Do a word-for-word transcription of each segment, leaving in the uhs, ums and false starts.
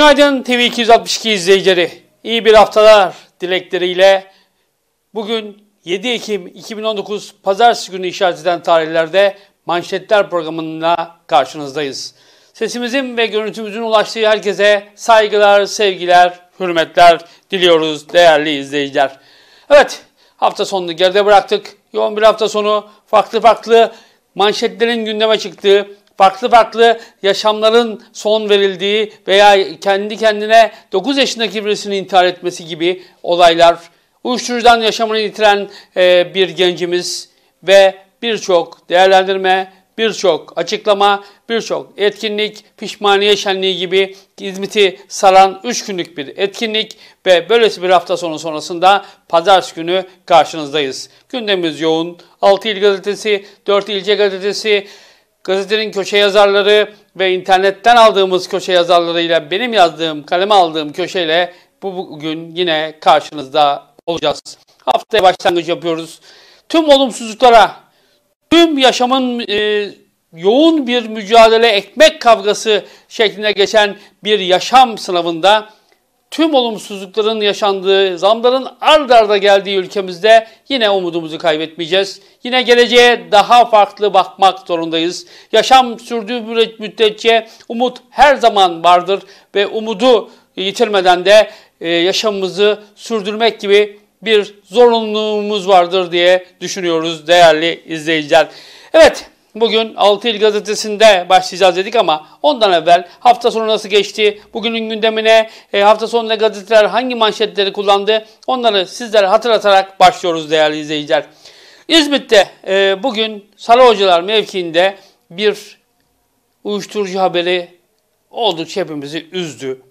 Günaydın T V iki yüz altmış iki izleyicileri. İyi bir haftalar dilekleriyle bugün yedi Ekim iki bin on dokuz Pazartesi günü işaret eden tarihlerde Manşetler programıyla karşınızdayız. Sesimizin ve görüntümüzün ulaştığı herkese saygılar, sevgiler, hürmetler diliyoruz değerli izleyiciler. Evet, hafta sonunu geride bıraktık. Yoğun bir hafta sonu, farklı farklı manşetlerin gündeme çıktığı, farklı farklı yaşamların son verildiği veya kendi kendine dokuz yaşındaki birisinin intihar etmesi gibi olaylar, uyuşturucudan yaşamını yitiren e, bir gencimiz ve birçok değerlendirme, birçok açıklama, birçok etkinlik, pişmaniye şenliği gibi İzmit'i saran üç günlük bir etkinlik ve böylesi bir hafta sonu sonrasında Pazartesi günü karşınızdayız. Gündemimiz yoğun. altı il gazetesi, dört ilçe gazetesi, gazetenin köşe yazarları ve internetten aldığımız köşe yazarlarıyla benim yazdığım, kaleme aldığım köşeyle bu bugün yine karşınızda olacağız. Haftaya başlangıç yapıyoruz. Tüm olumsuzluklara, tüm yaşamın e, yoğun bir mücadele, ekmek kavgası şeklinde geçen bir yaşam sınavında tüm olumsuzlukların yaşandığı, zamların ard arda geldiği ülkemizde yine umudumuzu kaybetmeyeceğiz. Yine geleceğe daha farklı bakmak zorundayız. Yaşam sürdüğü müddetçe umut her zaman vardır ve umudu yitirmeden de e, yaşamımızı sürdürmek gibi bir zorunluluğumuz vardır diye düşünüyoruz değerli izleyiciler. Evet, bugün altı il gazetesinde başlayacağız dedik ama ondan evvel hafta sonu nasıl geçti, bugünün gündemine, e, hafta sonunda gazeteler hangi manşetleri kullandı, onları sizlere hatırlatarak başlıyoruz değerli izleyiciler. İzmit'te e, bugün Sarıhocalar mevkiinde bir uyuşturucu haberi oldukça hepimizi üzdü.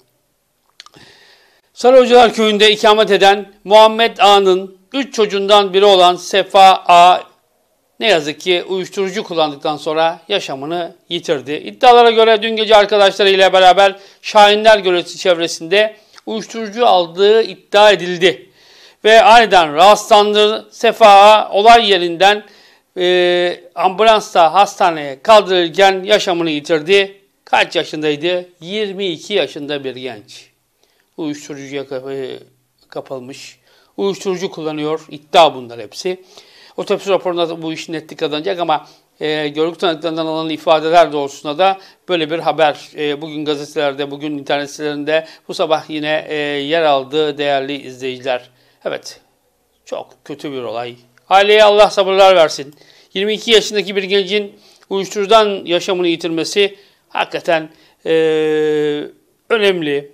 Sarıhocalar köyünde ikamet eden Muhammed A'nın üç çocuğundan biri olan Sefa A ne yazık ki uyuşturucu kullandıktan sonra yaşamını yitirdi. İddialara göre dün gece arkadaşlarıyla beraber Şahinler Göleti çevresinde uyuşturucu aldığı iddia edildi. Ve aniden rahatsızlandı. Sefa A olay yerinden e, ambulansla hastaneye kaldırılırken yaşamını yitirdi. Kaç yaşındaydı? yirmi iki yaşında bir genç. Uyuşturucuya kapılmış. Uyuşturucu kullanıyor. İddia bunlar hepsi. Otopsi raporunda da bu iş netlik kazanacak ama e, görgü tanıklarından alınan ifadeler doğrultusunda da böyle bir haber e, bugün gazetelerde, bugün internet sitelerinde bu sabah yine e, yer aldı değerli izleyiciler. Evet, çok kötü bir olay. Aileye Allah sabırlar versin. yirmi iki yaşındaki bir gencin uyuşturucudan yaşamını yitirmesi hakikaten e, önemli.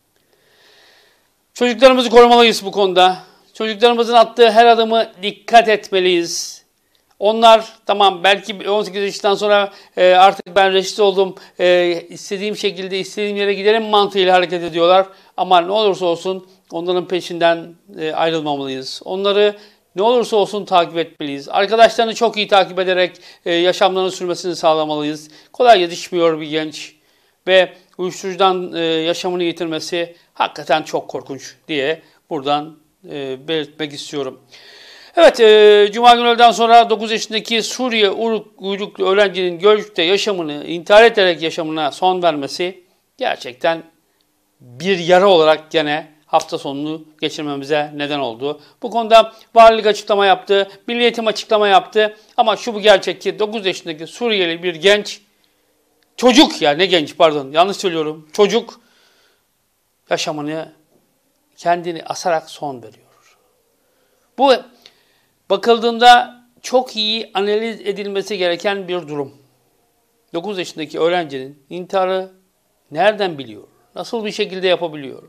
Çocuklarımızı korumalıyız bu konuda. Çocuklarımızın attığı her adımı dikkat etmeliyiz. Onlar tamam belki on sekiz yaşından sonra e, artık ben reşit oldum, e, istediğim şekilde istediğim yere giderim mantığıyla hareket ediyorlar. Ama ne olursa olsun onların peşinden e, ayrılmamalıyız. Onları ne olursa olsun takip etmeliyiz. Arkadaşlarını çok iyi takip ederek e, yaşamlarını sürmesini sağlamalıyız. Kolay yetişmiyor bir genç ve uyuşturucudan e, yaşamını yitirmesi hakikaten çok korkunç diye buradan e, belirtmek istiyorum. Evet, e, Cuma günü öğleden sonra dokuz yaşındaki Suriye uyruklu öğrencinin Gölcük'te yaşamını, intihar ederek yaşamına son vermesi gerçekten bir yara olarak gene hafta sonunu geçirmemize neden oldu. Bu konuda valilik açıklama yaptı, Milli Eğitim açıklama yaptı ama şu bu gerçek ki dokuz yaşındaki Suriyeli bir genç, çocuk ya ne genç pardon yanlış söylüyorum, çocuk yaşamını kendini asarak son veriyor. Bu bakıldığında çok iyi analiz edilmesi gereken bir durum. dokuz yaşındaki öğrencinin intiharı nereden biliyor? Nasıl bir şekilde yapabiliyor?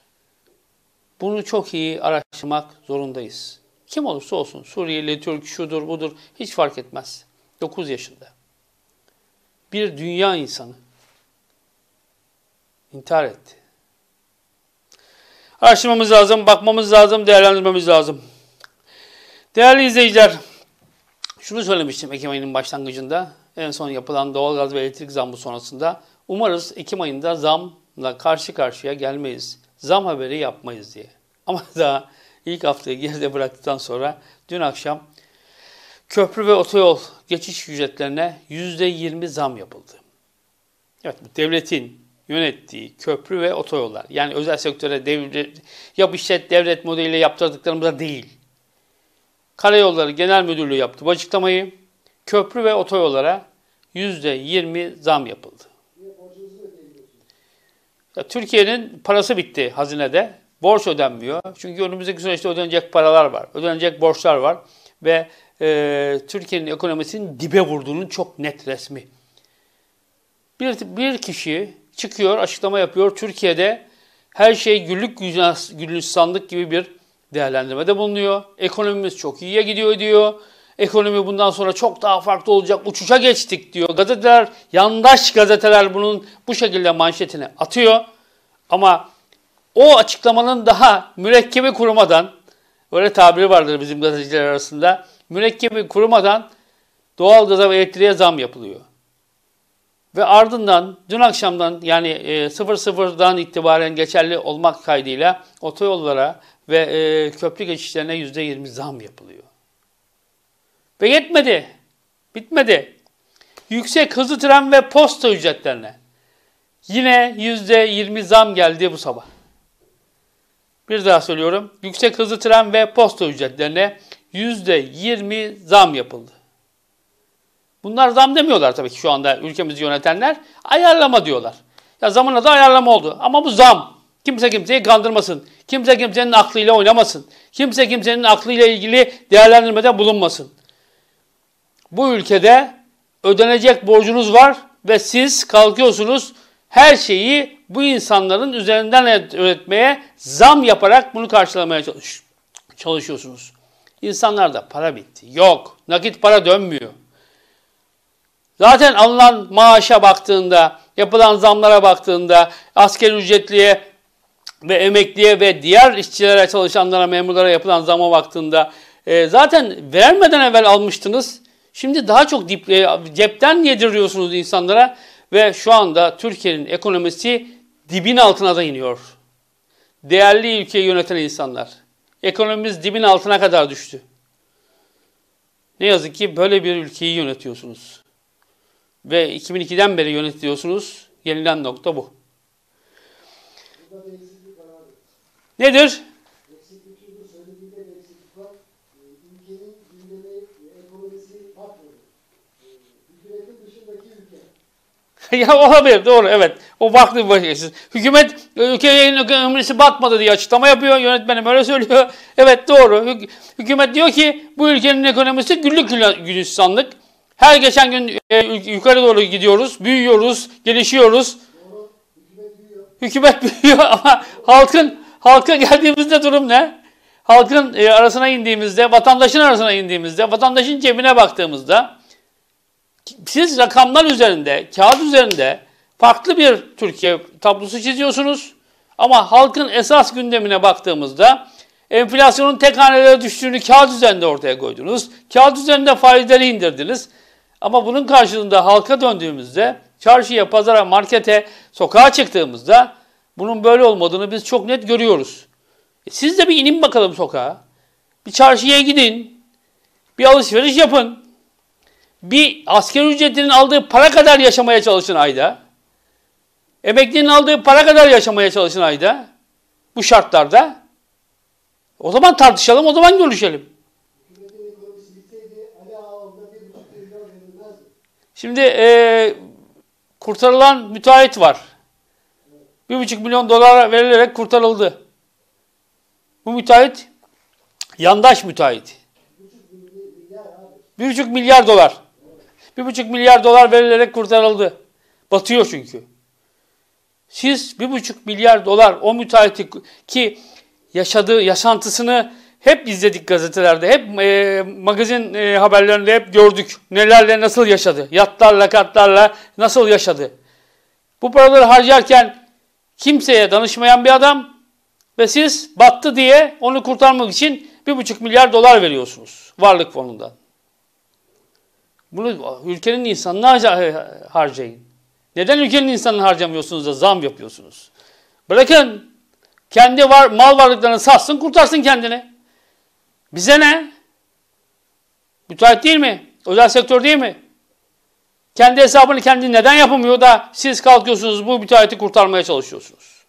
Bunu çok iyi araştırmak zorundayız. Kim olursa olsun, Suriyeli, Türk, şudur, budur hiç fark etmez. dokuz yaşında. Bir dünya insanı intihar etti. Araştırmamız lazım, bakmamız lazım, değerlendirmemiz lazım. Değerli izleyiciler, şunu söylemiştim Ekim ayının başlangıcında, en son yapılan doğalgaz ve elektrik zammı sonrasında, umarız Ekim ayında zamla karşı karşıya gelmeyiz, zam haberi yapmayız diye. Ama daha ilk haftayı geride bıraktıktan sonra dün akşam köprü ve otoyol geçiş ücretlerine yüzde yirmi zam yapıldı. Evet, bu devletin yönettiği köprü ve otoyollar. Yani özel sektöre devlet, yap işlet devlet modeliyle yaptırdıklarımıza değil. Karayolları Genel Müdürlüğü yaptı bu açıklamayı. Köprü ve otoyollara yüzde yirmi zam yapıldı. Ya, Türkiye'nin parası bitti hazinede. Borç ödenmiyor. Çünkü önümüzdeki süreçte ödenecek paralar var. Ödenecek borçlar var. Ve e, Türkiye'nin ekonomisinin dibe vurduğunun çok net resmi. Bir, bir kişi çıkıyor, açıklama yapıyor. Türkiye'de her şey güllük gülistanlık gibi bir değerlendirmede bulunuyor. Ekonomimiz çok iyiye gidiyor diyor. Ekonomi bundan sonra çok daha farklı olacak, uçuşa geçtik diyor. Gazeteler, yandaş gazeteler bunun bu şekilde manşetini atıyor. Ama o açıklamanın daha mürekkebi kurumadan, öyle tabiri vardır bizim gazeteciler arasında, mürekkebi kurumadan doğalgaza ve elektriğe zam yapılıyor. Ve ardından dün akşamdan yani e, sıfır sıfırdan itibaren geçerli olmak kaydıyla otoyollara ve e, köprü geçişlerine yüzde yirmi zam yapılıyor. Ve yetmedi, bitmedi. Yüksek hızlı tren ve posta ücretlerine yine yüzde yirmi zam geldi bu sabah. Bir daha söylüyorum. Yüksek hızlı tren ve posta ücretlerine yüzde yirmi zam yapıldı. Bunlar zam demiyorlar tabii ki şu anda ülkemizi yönetenler. Ayarlama diyorlar. Ya zamına da ayarlama oldu. Ama bu zam. Kimse kimseyi kandırmasın. Kimse kimsenin aklıyla oynamasın. Kimse kimsenin aklıyla ilgili değerlendirmede bulunmasın. Bu ülkede ödenecek borcunuz var ve siz kalkıyorsunuz her şeyi bu insanların üzerinden üretmeye zam yaparak bunu karşılamaya çalış çalışıyorsunuz. İnsanlarda para bitti. Yok. Nakit para dönmüyor. Zaten alınan maaşa baktığında, yapılan zamlara baktığında, asgari ücretliye ve emekliye ve diğer işçilere, çalışanlara, memurlara yapılan zama baktığında e, zaten vermeden evvel almıştınız. Şimdi daha çok dip, e, cepten yediriyorsunuz insanlara ve şu anda Türkiye'nin ekonomisi dibin altına da iniyor. Değerli ülkeyi yöneten insanlar. Ekonomimiz dibin altına kadar düştü. Ne yazık ki böyle bir ülkeyi yönetiyorsunuz. Ve iki bin ikiden beri yönetiyorsunuz. Gelinen nokta bu. Nedir? Ya olabilir, doğru, evet. O farklı bir bakış açısı. Hükümet ülkenin ekonomisi batmadı diye açıklama yapıyor. Yönetmenim öyle söylüyor. Evet, doğru. Hük hükümet diyor ki bu ülkenin ekonomisi güllük gülistanlık. Her geçen gün e, yukarı doğru gidiyoruz, büyüyoruz, gelişiyoruz. Doğru. Hükümet büyüyor. Hükümet büyüyor ama halkın halka geldiğimizde durum ne? Halkın e, arasına indiğimizde, vatandaşın arasına indiğimizde, vatandaşın cebine baktığımızda siz rakamlar üzerinde, kağıt üzerinde farklı bir Türkiye tablosu çiziyorsunuz. Ama halkın esas gündemine baktığımızda enflasyonun tek hanelere düştüğünü kağıt üzerinde ortaya koydunuz. Kağıt üzerinde faizleri indirdiniz. Ama bunun karşılığında halka döndüğümüzde, çarşıya, pazara, markete, sokağa çıktığımızda bunun böyle olmadığını biz çok net görüyoruz. E siz de bir inin bakalım sokağa. Bir çarşıya gidin. Bir alışveriş yapın. Bir asgari ücretinin aldığı para kadar yaşamaya çalışın ayda. Emeklinin aldığı para kadar yaşamaya çalışın ayda. Bu şartlarda. O zaman tartışalım, o zaman görüşelim. Şimdi e, kurtarılan müteahhit var. Bir buçuk milyon dolar verilerek kurtarıldı. Bu müteahhit yandaş müteahhit. Bir buçuk milyar dolar. Bir buçuk milyar dolar verilerek kurtarıldı. Batıyor çünkü. Siz bir buçuk milyar dolar o müteahhiti ki yaşadığı yaşantısını hep izledik gazetelerde, hep e, magazin e, haberlerinde hep gördük. Nelerle nasıl yaşadı, yatlarla katlarla nasıl yaşadı. Bu paraları harcarken kimseye danışmayan bir adam ve siz battı diye onu kurtarmak için bir buçuk milyar dolar veriyorsunuz varlık fonundan. Bunu ülkenin insanına harcayın. Neden ülkenin insanını harcamıyorsunuz da zam yapıyorsunuz? Bırakın kendi var, mal varlıklarını satsın, kurtarsın kendini. Bize ne? Müteahhit değil mi? Özel sektör değil mi? Kendi hesabını kendi neden yapamıyor da siz kalkıyorsunuz bu müteahhiti kurtarmaya çalışıyorsunuz.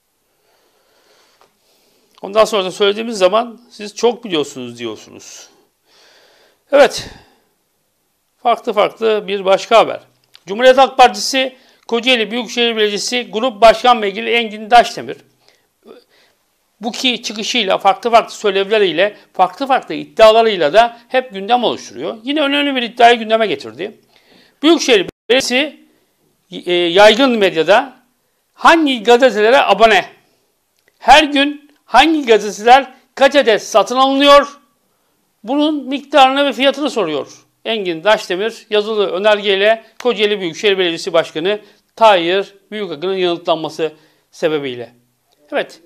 Ondan sonra da söylediğimiz zaman siz çok biliyorsunuz diyorsunuz. Evet. Farklı farklı bir başka haber. Cumhuriyet Halk Partisi Kocaeli Büyükşehir Belediyesi Grup Başkan Vekili Engin Daşdemir bu ki çıkışıyla, farklı farklı söylevleriyle, farklı farklı iddialarıyla da hep gündem oluşturuyor. Yine önemli bir iddiayı gündeme getirdi. Büyükşehir Belediyesi e, yaygın medyada hangi gazetelere abone? Her gün hangi gazeteler kaç adet satın alınıyor? Bunun miktarını ve fiyatını soruyor. Engin Daşdemir yazılı önergeyle Kocaeli Büyükşehir Belediyesi Başkanı Tahir Büyükakın'ın yanıtlanması sebebiyle. Evet.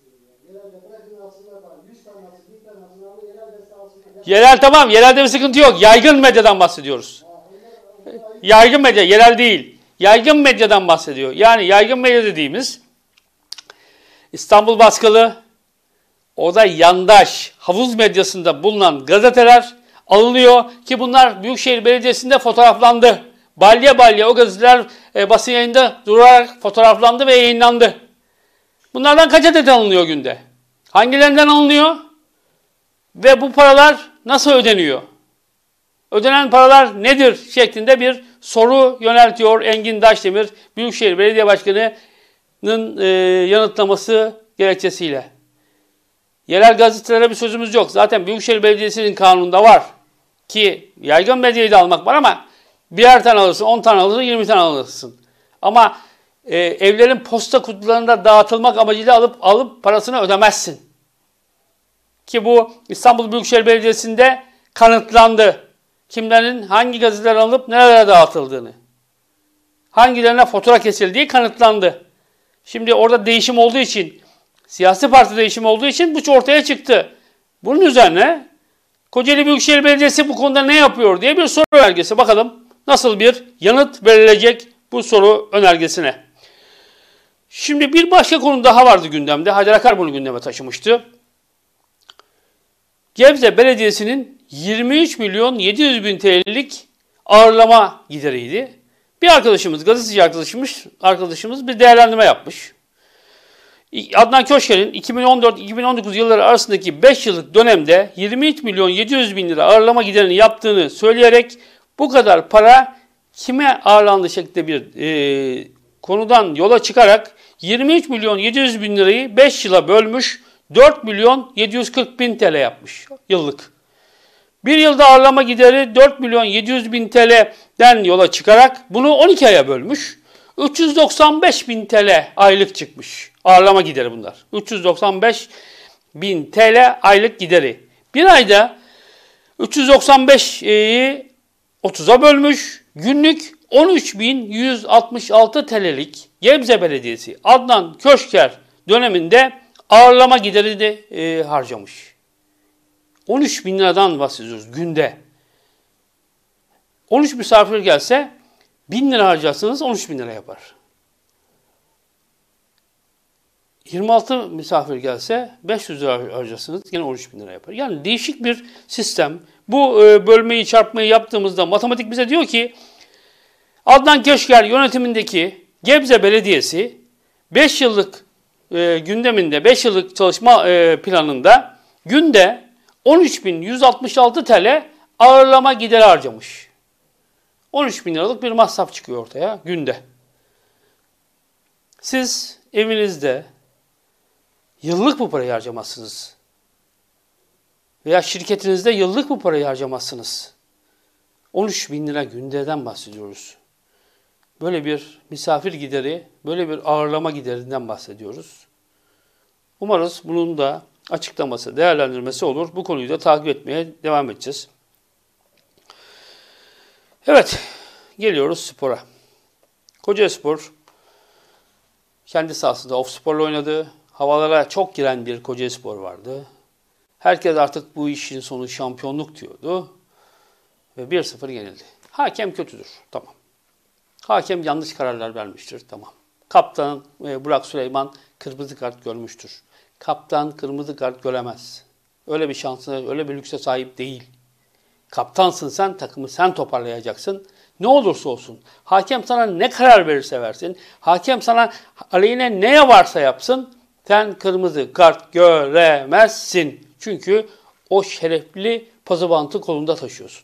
Yerel tamam, yerelde bir sıkıntı yok. Yaygın medyadan bahsediyoruz. Yaygın medya, yerel değil. Yaygın medyadan bahsediyor. Yani yaygın medya dediğimiz İstanbul baskılı, o da yandaş, havuz medyasında bulunan gazeteler alınıyor ki bunlar Büyükşehir Belediyesi'nde fotoğraflandı. Balya balya o gazeteler e, basın yayında durarak fotoğraflandı ve yayınlandı. Bunlardan kaç adet alınıyor günde? Hangilerinden alınıyor? Ve bu paralar nasıl ödeniyor? Ödenen paralar nedir şeklinde bir soru yöneltiyor Engin Daşdemir, Büyükşehir Belediye Başkanı'nın e, yanıtlaması gerekçesiyle. Yerel gazetelere bir sözümüz yok. Zaten Büyükşehir Belediyesi'nin kanununda var. Ki yaygın medyayı da almak var ama birer tane alırsın, on tane alırsın, yirmi tane alırsın. Ama e, evlerin posta kutularında dağıtılmak amacıyla alıp alıp parasını ödemezsin. Ki bu İstanbul Büyükşehir Belediyesi'nde kanıtlandı. Kimlerin hangi gazeteler alınıp nerelere dağıtıldığını. Hangilerine fatura kesildiği kanıtlandı. Şimdi orada değişim olduğu için, siyasi parti değişimi olduğu için bu ortaya çıktı. Bunun üzerine Kocaeli Büyükşehir Belediyesi bu konuda ne yapıyor diye bir soru önergesi. Bakalım nasıl bir yanıt verilecek bu soru önergesine. Şimdi bir başka konu daha vardı gündemde. Haydar Akar bunu gündeme taşımıştı. Gebze Belediyesi'nin yirmi üç milyon yedi yüz bin T L'lik ağırlama gideriydi. Bir arkadaşımız, gazeteci arkadaşımız, arkadaşımız bir değerlendirme yapmış. Adnan Köşker'in iki bin on dört iki bin on dokuz yılları arasındaki beş yıllık dönemde yirmi üç milyon yedi yüz bin lira ağırlama giderini yaptığını söyleyerek bu kadar para kime ağırlandı şeklinde bir e, konudan yola çıkarak yirmi üç milyon yedi yüz bin lirayı beş yıla bölmüş, dört milyon yedi yüz kırk bin T L yapmış yıllık. Bir yılda ağırlama gideri dört milyon yedi yüz bin T L'den yola çıkarak bunu on iki aya bölmüş. üç yüz doksan beş bin T L aylık çıkmış. Ağırlama gideri bunlar. üç yüz doksan beş bin T L aylık gideri. Bir ayda üç yüz doksan beşi otuza bölmüş. Günlük on üç bin yüz altmış altı T L'lik Gebze Belediyesi Adnan Köşker döneminde ağırlama gideri de e, harcamış. on üç bin liradan bahsediyoruz günde. on üç misafir gelse bin lira harcarsanız on üç bin lira yapar. yirmi altı misafir gelse beş yüz lira harcarsanız yine on üç bin lira yapar. Yani değişik bir sistem. Bu e, bölmeyi çarpmayı yaptığımızda matematik bize diyor ki Adnan Köşker yönetimindeki Gebze Belediyesi beş yıllık e, gündeminde, beş yıllık çalışma e, planında günde on üç bin yüz altmış altı T L ağırlama gideri harcamış. on üç bin liralık bir masraf çıkıyor ortaya günde. Siz evinizde yıllık bu parayı harcamazsınız. Veya şirketinizde yıllık bu parayı harcamazsınız. on üç bin lira gündeden bahsediyoruz. Böyle bir misafir gideri, böyle bir ağırlama giderinden bahsediyoruz. Umarız bunun da açıklaması, değerlendirmesi olur. Bu konuyu da takip etmeye devam edeceğiz. Evet, geliyoruz spora. Kocaelispor kendi sahasında Ofspor'la oynadı. Havalara çok giren bir Kocaelispor vardı. Herkes artık bu işin sonu şampiyonluk diyordu. Ve bir sıfır yenildi. Hakem kötüdür, tamam. Hakem yanlış kararlar vermiştir, tamam. Kaptan Burak Süleyman kırmızı kart görmüştür. Kaptan kırmızı kart göremez. Öyle bir şansına, öyle bir lükse sahip değil. Kaptansın sen, takımı sen toparlayacaksın. Ne olursa olsun. Hakem sana ne karar verirse versin. Hakem sana aleyhine neye varsa yapsın. Sen kırmızı kart göremezsin. Çünkü o şerefli pazıbantı kolunda taşıyorsun.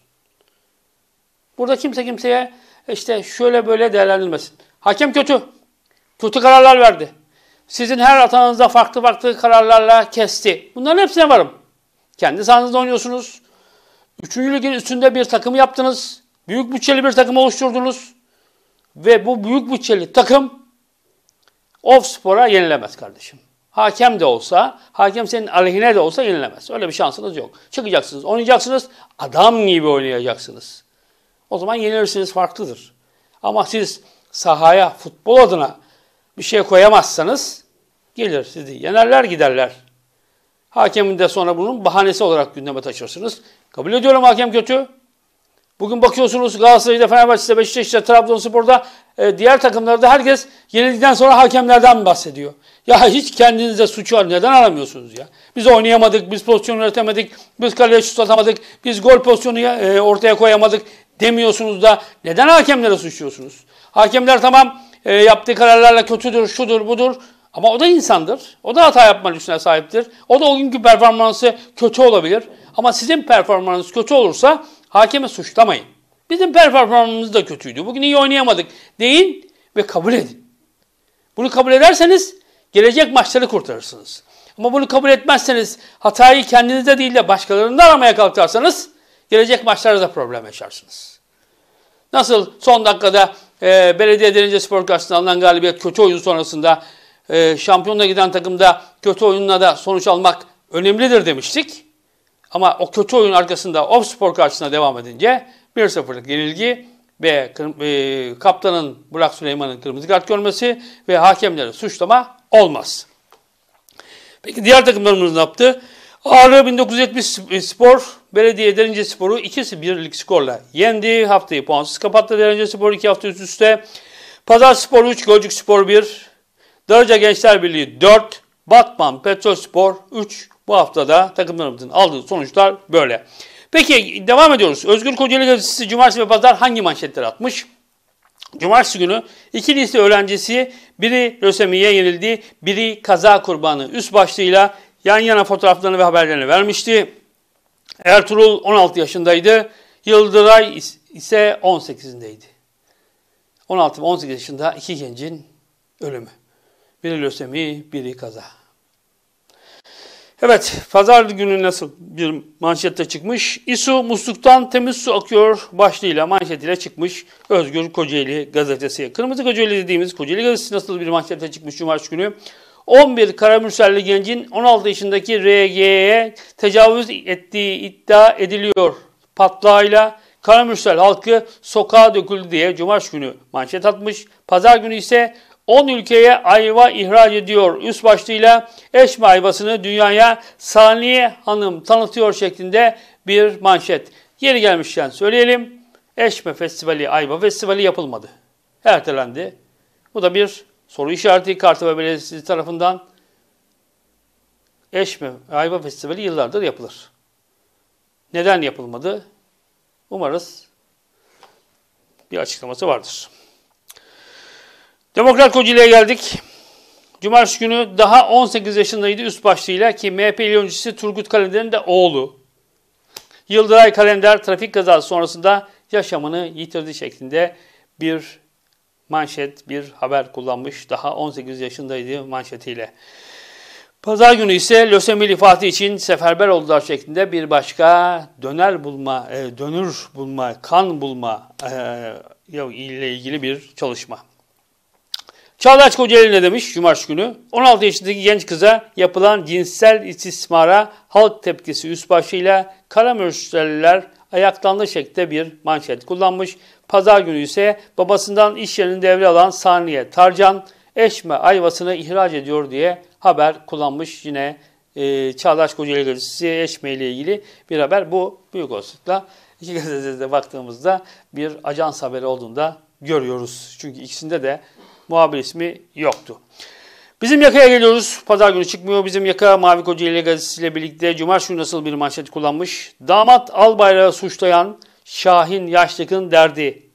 Burada kimse kimseye işte şöyle böyle değerlendirmesin. Hakem kötü. Kötü kararlar verdi. Sizin her hatanızda farklı farklı kararlarla kesti. Bunların hepsine varım. Kendi sahanızda oynuyorsunuz. Üçüncü ligin üstünde bir takım yaptınız. Büyük bütçeli bir takım oluşturdunuz. Ve bu büyük bütçeli takım Ofspor'a yenilemez kardeşim. Hakem de olsa, hakem senin aleyhine de olsa yenilemez. Öyle bir şansınız yok. Çıkacaksınız, oynayacaksınız, adam gibi oynayacaksınız. O zaman yenilirsiniz, farklıdır. Ama siz sahaya, futbol adına bir şey koyamazsanız gelir sizi yenerler giderler. Hakemin de sonra bunun bahanesi olarak gündeme taşırsınız. Kabul ediyorum hakem kötü. Bugün bakıyorsunuz Galatasaray'da, Fenerbahçe'de, Beşiktaş'ta, Trabzonspor'da e, diğer takımlarda herkes yenildikten sonra hakemlerden bahsediyor. Ya hiç kendinize suçu neden aramıyorsunuz ya? Biz oynayamadık, biz pozisyon üretemedik, biz kaleye şut atamadık, biz gol pozisyonu e, ortaya koyamadık demiyorsunuz da neden hakemlere suçluyorsunuz? Hakemler tamam e, yaptığı kararlarla kötüdür, şudur, budur ama o da insandır. O da hata yapma lüksüne sahiptir. O da o günkü performansı kötü olabilir. Ama sizin performansınız kötü olursa hakemi suçlamayın. Bizim performansımız da kötüydü. Bugün iyi oynayamadık deyin ve kabul edin. Bunu kabul ederseniz gelecek maçları kurtarırsınız. Ama bunu kabul etmezseniz hatayı kendinizde değil de başkalarında aramaya kalkarsanız gelecek maçlarda da problem yaşarsınız. Nasıl son dakikada e, Belediye Derince karşısında alınan galibiyet kötü oyun sonrasında e, şampiyonluğa giden takımda kötü oyunla da sonuç almak önemlidir demiştik. Ama o kötü oyun arkasında Ofspor karşısına devam edince bir sıfırlık yenilgi ve e, kaptanın Burak Süleyman'ın kırmızı kart görmesi ve hakemleri suçlama olmaz. Peki diğer takımlarımız ne yaptı? Ağrı bin dokuz yüz yetmiş Spor, Belediye Derince Spor'u iki birlik skorla yendi. Haftayı puansız kapattı Derince Spor iki hafta üst üste. Pazar Spor üç, Gölcük Spor bir, Darıca Gençler Birliği dört, Batman Petrol Spor üç. Bu haftada takımlarımızın aldığı sonuçlar böyle. Peki devam ediyoruz. Özgür Kocaeli Gazetesi Cumartesi ve Pazar hangi manşetler atmış? Cumartesi günü iki lise öğrencisi biri lösemiye yenildi, biri kaza kurbanı üst başlığıyla yan yana fotoğraflarını ve haberlerini vermişti. Ertuğrul on altı yaşındaydı, Yıldıray ise on sekizindeydi. on altı ve on sekiz yaşında iki gencin ölümü. Biri lösemi, biri kaza. Evet, pazar günü nasıl bir manşette çıkmış? İSU musluktan temiz su akıyor başlığıyla manşetiyle çıkmış Özgür Kocaeli Gazetesi. Kırmızı Kocaeli dediğimiz Kocaeli Gazetesi nasıl bir manşette çıkmış Cumartesi günü? on bir Karamürselli gencin on altı yaşındaki R G'ye tecavüz ettiği iddia ediliyor. Patlağıyla Karamürsel halkı sokağa döküldü diye Cumartesi günü manşet atmış. Pazar günü ise on ülkeye ayva ihraç ediyor üst başlığıyla Eşme ayvasını dünyaya Saniye Hanım tanıtıyor şeklinde bir manşet. Yeri gelmişken söyleyelim. Eşme Festivali, Ayva Festivali yapılmadı. Ertelendi. Bu da bir soru işareti Kartepe Belediyesi tarafından. Eşme Ayva Festivali yıllardır yapılır. Neden yapılmadı? Umarız bir açıklaması vardır. Demokrat Kocaeli'ye geldik. Cumartesi günü daha on sekiz yaşındaydı üst başlığıyla ki M H P il öncüsü Turgut Kalender'in de oğlu. Yıldıray Kalender trafik kazası sonrasında yaşamını yitirdi şeklinde bir manşet, bir haber kullanmış. Daha on sekiz yaşındaydı manşetiyle. Pazar günü ise lösemili Fatih için seferber oldular şeklinde bir başka döner bulma, e, dönür bulma, kan bulma e, ile ilgili bir çalışma. Çağdaş Kocaeli ne demiş Cumartesi günü? on altı yaşındaki genç kıza yapılan cinsel istismara halk tepkisi üst başlığıyla Karamürselliler ayaklandı şeklinde bir manşet kullanmış. Pazar günü ise babasından iş yerini devralan Saniye Tarcan Eşme ayvasını ihraç ediyor diye haber kullanmış. Yine e, Çağdaş Kocaeli Gazetesi Eşme ile ilgili bir haber. Bu büyük olasılıkla iki gazetede baktığımızda bir ajans haberi olduğunu da görüyoruz. Çünkü ikisinde de muhabir ismi yoktu. Bizim yakaya geliyoruz. Pazar günü çıkmıyor. Bizim yaka Mavi Kocaeli Gazetesi ile birlikte Cumartesi günü nasıl bir manşet kullanmış? Damat Albayrak'ı suçlayan Şahin Yaşlık'ın derdi.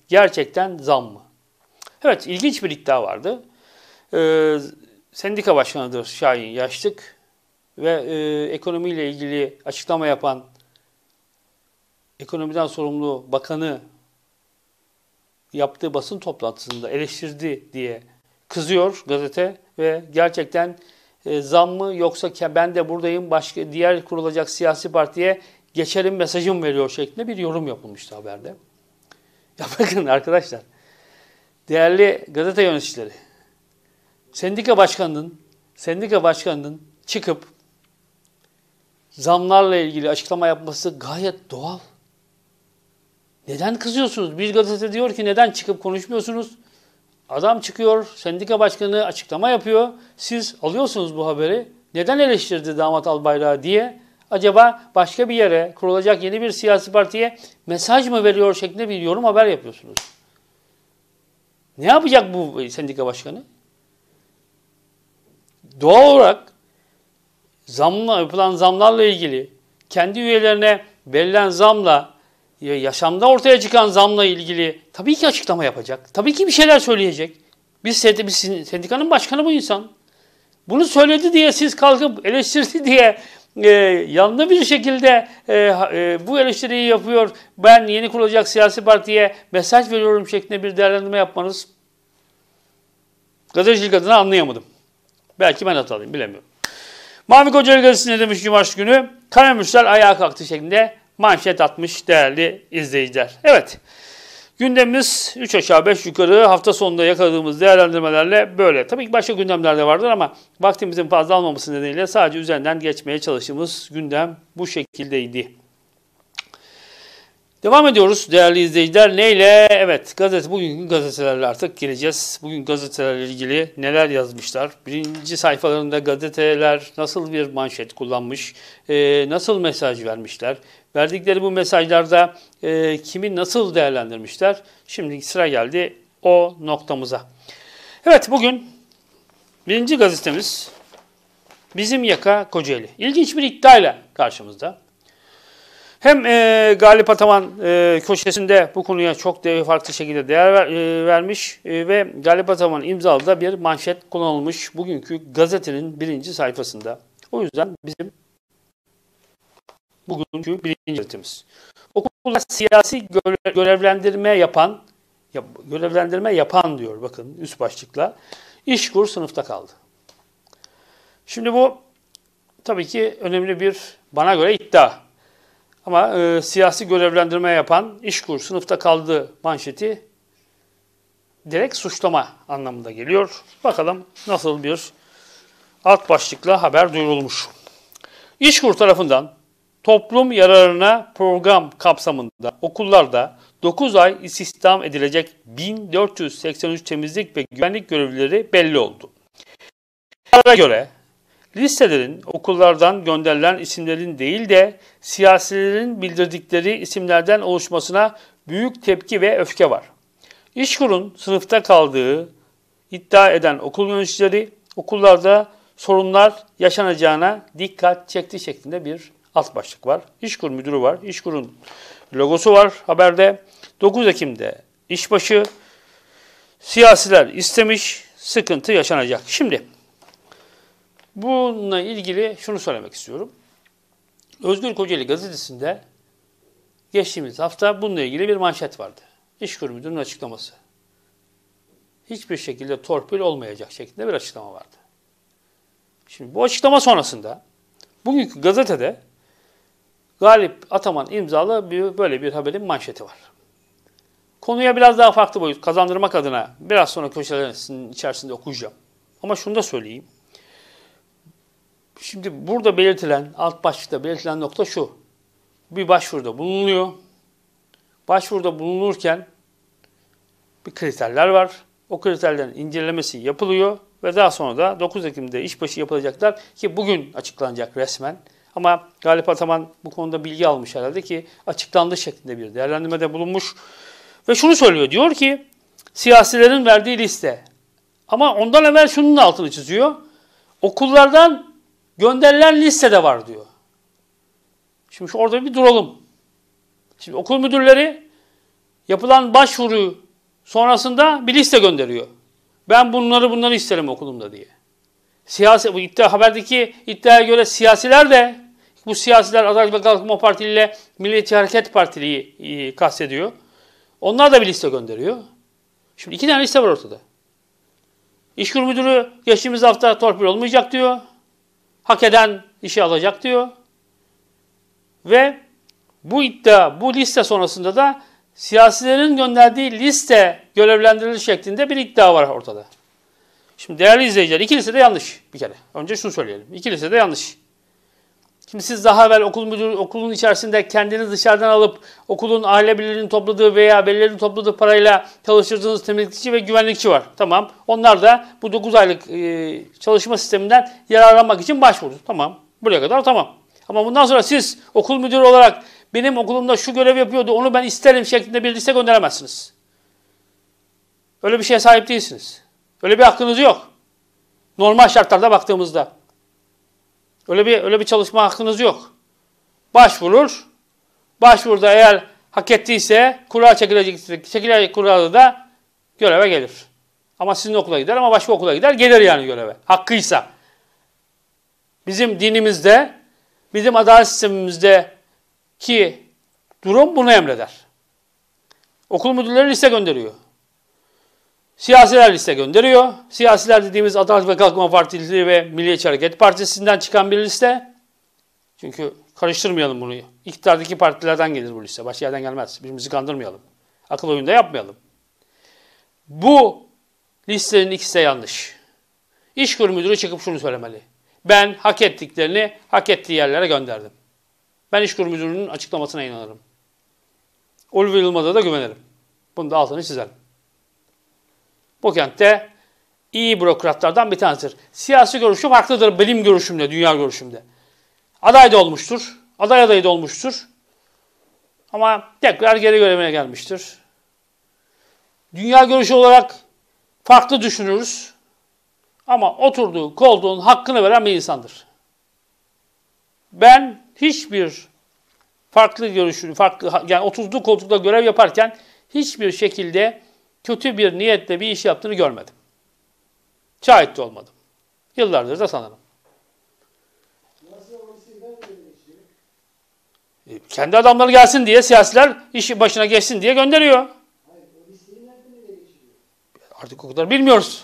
gerçekten zam mı? Evet, ilginç bir iddia vardı. Ee, sendika başkanıdır Şahin Yaşlık ve e, ekonomiyle ilgili açıklama yapan ekonomiden sorumlu bakanı yaptığı basın toplantısında eleştirdi diye kızıyor gazete ve gerçekten e, zam mı yoksa ben de buradayım başka diğer kurulacak siyasi partiye geçerim mesajım veriyor şeklinde bir yorum yapılmıştı haberde. Ya bakın arkadaşlar, değerli gazete yöneticileri, sendika başkanının sendika başkanının çıkıp zamlarla ilgili açıklama yapması gayet doğal. Neden kızıyorsunuz? Bir gazete diyor ki neden çıkıp konuşmuyorsunuz? Adam çıkıyor, sendika başkanı açıklama yapıyor. Siz alıyorsunuz bu haberi. Neden eleştirdi damat Albayrak'ı diye. Acaba başka bir yere kurulacak yeni bir siyasi partiye mesaj mı veriyor şeklinde bir yorum haber yapıyorsunuz. Ne yapacak bu sendika başkanı? Doğal olarak zamla, yapılan zamlarla ilgili kendi üyelerine verilen zamla yaşamda ortaya çıkan zamla ilgili tabii ki açıklama yapacak. Tabii ki bir şeyler söyleyecek. Biz sendikanın başkanı bu insan. Bunu söyledi diye siz kalkıp eleştirdi diye e, yanlı bir şekilde e, e, bu eleştiriyi yapıyor. Ben yeni kurulacak siyasi partiye mesaj veriyorum şeklinde bir değerlendirme yapmanız gazetecilik adına anlayamadım. Belki ben hatalıyım, bilemiyorum. Mavi Kocaeli Gazetesi ne demiş cumartesi günü? Karamürsel ayağa kalktı şeklinde manşet atmış değerli izleyiciler. Evet, gündemimiz üç aşağı beş yukarı hafta sonunda yakaladığımız değerlendirmelerle böyle. Tabii ki başka gündemler de vardır ama vaktimizin fazla almaması nedeniyle sadece üzerinden geçmeye çalıştığımız gündem bu şekildeydi. Devam ediyoruz değerli izleyiciler. Neyle? Evet, gazete, bugünkü gazetelerle artık geleceğiz. Bugün gazetelerle ilgili neler yazmışlar? Birinci sayfalarında gazeteler nasıl bir manşet kullanmış? E, nasıl mesaj vermişler? Verdikleri bu mesajlarda e, kimi nasıl değerlendirmişler? Şimdi sıra geldi o noktamıza. Evet, bugün birinci gazetemiz Bizim Yaka Kocaeli. İlginç bir iddiayla karşımızda. Hem e, Galip Ataman e, köşesinde bu konuya çok de, farklı şekilde değer ver, e, vermiş e, ve Galip Ataman imzalı da bir manşet kullanılmış bugünkü gazetenin birinci sayfasında. O yüzden bizim bugünkü birinci gazetemiz. Okulda siyasi göre, görevlendirme yapan, ya, görevlendirme yapan diyor bakın üst başlıkla, İşkur sınıfta kaldı. Şimdi bu tabii ki önemli bir bana göre iddia. Ama e, siyasi görevlendirme yapan İşkur sınıfta kaldı manşeti direkt suçlama anlamında geliyor. Bakalım nasıl bir alt başlıkla haber duyurulmuş. İşkur tarafından toplum yararına program kapsamında okullarda dokuz ay istihdam edilecek bin dört yüz seksen üç temizlik ve güvenlik görevlileri belli oldu. Karara göre listelerin okullardan gönderilen isimlerin değil de siyasilerin bildirdikleri isimlerden oluşmasına büyük tepki ve öfke var. İşkur'un sınıfta kaldığı iddia eden okul yöneticileri okullarda sorunlar yaşanacağına dikkat çekti şeklinde bir alt başlık var. İşkur müdürü var. İşkur'un logosu var haberde. dokuz Ekim'de işbaşı siyasiler istemiş, sıkıntı yaşanacak. Şimdi bununla ilgili şunu söylemek istiyorum. Özgür Kocaeli gazetesinde geçtiğimiz hafta bununla ilgili bir manşet vardı. İşkur müdürünün açıklaması. Hiçbir şekilde torpil olmayacak şeklinde bir açıklama vardı. Şimdi bu açıklama sonrasında bugünkü gazetede Galip Ataman imzalı bir, böyle bir haberin manşeti var. Konuya biraz daha farklı boyut kazandırmak adına biraz sonra köşelerin içerisinde okuyacağım. Ama şunu da söyleyeyim. Şimdi burada belirtilen, alt başlıkta belirtilen nokta şu. Bir başvuruda bulunuyor. Başvuruda bulunurken bir kriterler var. O kriterlerin incelemesi yapılıyor ve daha sonra da dokuz Ekim'de işbaşı yapılacaklar ki bugün açıklanacak resmen. Ama Galip Ataman bu konuda bilgi almış herhalde ki açıklandı şeklinde bir değerlendirmede bulunmuş. Ve şunu söylüyor, diyor ki siyasilerin verdiği liste. Ama ondan evvel şunun altını çiziyor. Okullardan gönderilen liste de var diyor. Şimdi şu orada bir duralım. Şimdi okul müdürleri Yapılan başvuru sonrasında bir liste gönderiyor. Ben bunları bunları isterim okulumda diye. Siyasi, bu iddia, haberdeki iddiaya göre siyasiler de, bu siyasiler Adalet ve Kalkınma Partili ile Milliyetçi Hareket Partili'yi e, kastediyor. Onlar da bir liste gönderiyor. Şimdi iki tane liste var ortada. İşkur müdürü geçtiğimiz hafta torpil olmayacak diyor. Hak eden işe alacak diyor. Ve bu iddia, bu liste sonrasında da siyasilerin gönderdiği liste görevlendirilir şeklinde bir iddia var ortada. Şimdi değerli izleyiciler, iki liste de yanlış bir kere. Önce şunu söyleyelim. İki liste de yanlış. Şimdi siz daha evvel okul müdürü, okulun içerisinde kendiniz dışarıdan alıp okulun aile birliğinin topladığı veya velilerin topladığı parayla çalıştırdığınız temizlikçi ve güvenlikçi var. Tamam. Onlar da bu dokuz aylık e, çalışma sisteminden yararlanmak için başvurdu. Tamam. Buraya kadar tamam. Ama bundan sonra siz okul müdürü olarak benim okulumda şu görev yapıyordu, onu ben isterim şeklinde bir liste gönderemezsiniz. Öyle bir şeye sahip değilsiniz. Öyle bir hakkınız yok. Normal şartlarda baktığımızda. Öyle bir öyle bir çalışma hakkınız yok. Başvurur. Başvuruda eğer hak ettiyse kura çekilecek, çekilecek kurada da göreve gelir. Ama sizin okula gider ama başka okula gider. Gelir yani göreve. Hakkıysa. Bizim dinimizde, bizim adalet sistemimizdeki durum bunu emreder. Okul müdürleri liste gönderiyor. Siyasiler liste gönderiyor. Siyasiler dediğimiz Adalet ve Kalkınma Partisi ve Milliyetçi Hareket Partisi'nden çıkan bir liste. Çünkü karıştırmayalım bunu. İktidardaki partilerden gelir bu liste. Başka yerden gelmez. Birbirimizi kandırmayalım. Akıl oyunda yapmayalım. Bu listenin ikisi de yanlış. İşkur müdürü çıkıp şunu söylemeli. Ben hak ettiklerini hak ettiği yerlere gönderdim. Ben İşkur müdürünün açıklamasına inanırım. Ulvi Yılmaz'a da güvenirim. Bunu da altını çizelim. Bu kentte iyi bürokratlardan bir tanesidir. Siyasi görüşü farklıdır benim görüşümle, dünya görüşümde. Aday da olmuştur. Aday adayı da olmuştur. Ama tekrar geri görevine gelmiştir. Dünya görüşü olarak farklı düşünürüz. Ama oturduğu koltuğun hakkını veren bir insandır. Ben hiçbir farklı görüşünü, farklı, yani oturduğu koltukta görev yaparken hiçbir şekilde kötü bir niyetle bir iş yaptığını görmedim. Şahit de olmadım. Yıllardır da sanırım. E, kendi adamları gelsin diye siyasiler işi başına geçsin diye gönderiyor. Artık o kadar bilmiyoruz.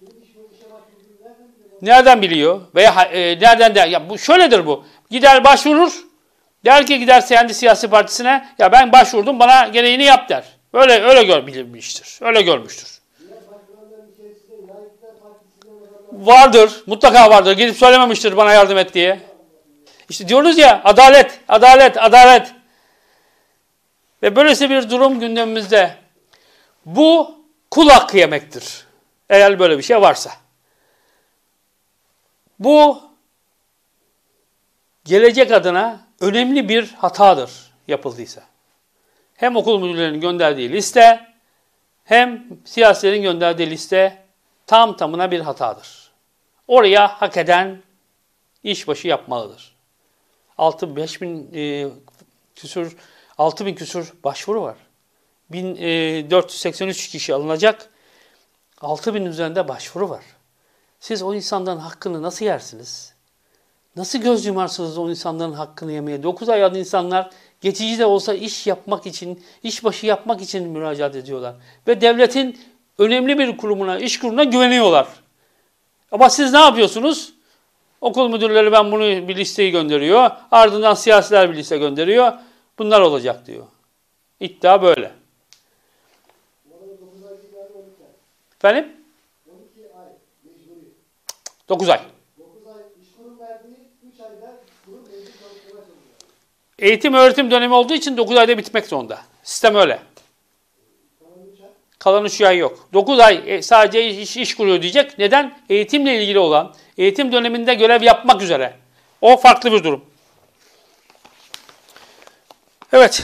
Nereden biliyor? Veya e, nereden de ya bu şöyledir bu. Gider başvurur. Der ki gider kendi siyasi partisine ya ben başvurdum bana gereğini yap der. Öyle öyle görmüştür. Öyle görmüştür. Vardır. Mutlaka vardır. Gidip söylememiştir bana yardım et diye. İşte diyoruz ya adalet, adalet, adalet. Ve böylesi bir durum gündemimizde. Bu kul hakkı yemektir. Eğer böyle bir şey varsa. Bu gelecek adına önemli bir hatadır yapıldıysa. Hem okul müdürlerinin gönderdiği liste hem siyasilerin gönderdiği liste tam tamına bir hatadır. Oraya hak eden işbaşı yapmalıdır. altı beş bin e, küsur altı bin küsur başvuru var. bin dört yüz seksen üç kişi alınacak. altı bin üzerinde başvuru var. Siz o insanların hakkını nasıl yersiniz? Nasıl göz yumarsınız o insanların hakkını yemeye? dokuz ay adı insanlar geçici de olsa iş yapmak için, işbaşı yapmak için müracaat ediyorlar. Ve devletin önemli bir kurumuna, iş kurumuna güveniyorlar. Ama siz ne yapıyorsunuz? Okul müdürleri ben bunu bir listeyi gönderiyor. Ardından siyasiler bir liste gönderiyor. Bunlar olacak diyor. İddia böyle. Efendim? dokuz ay. Eğitim öğretim dönemi olduğu için dokuz ayda bitmek zorunda. Sistem öyle. Kalan üç ay yok. dokuz ay sadece iş, iş kuruyor diyecek. Neden? Eğitimle ilgili olan, eğitim döneminde görev yapmak üzere. O farklı bir durum. Evet.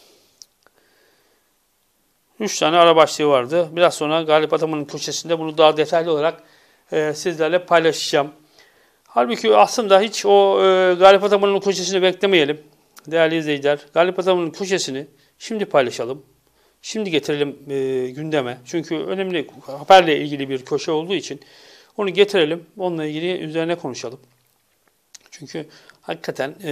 Üç tane ara başlığı vardı. Biraz sonra Galip Ataman'ın köşesinde bunu daha detaylı olarak e, sizlerle paylaşacağım. Halbuki aslında hiç o e, Galip Ataman'ın köşesini beklemeyelim. Değerli izleyiciler, Galip Ataman'ın köşesini şimdi paylaşalım. şimdi getirelim e, gündeme. Çünkü önemli haberle ilgili bir köşe olduğu için onu getirelim. Onunla ilgili üzerine konuşalım. Çünkü hakikaten e,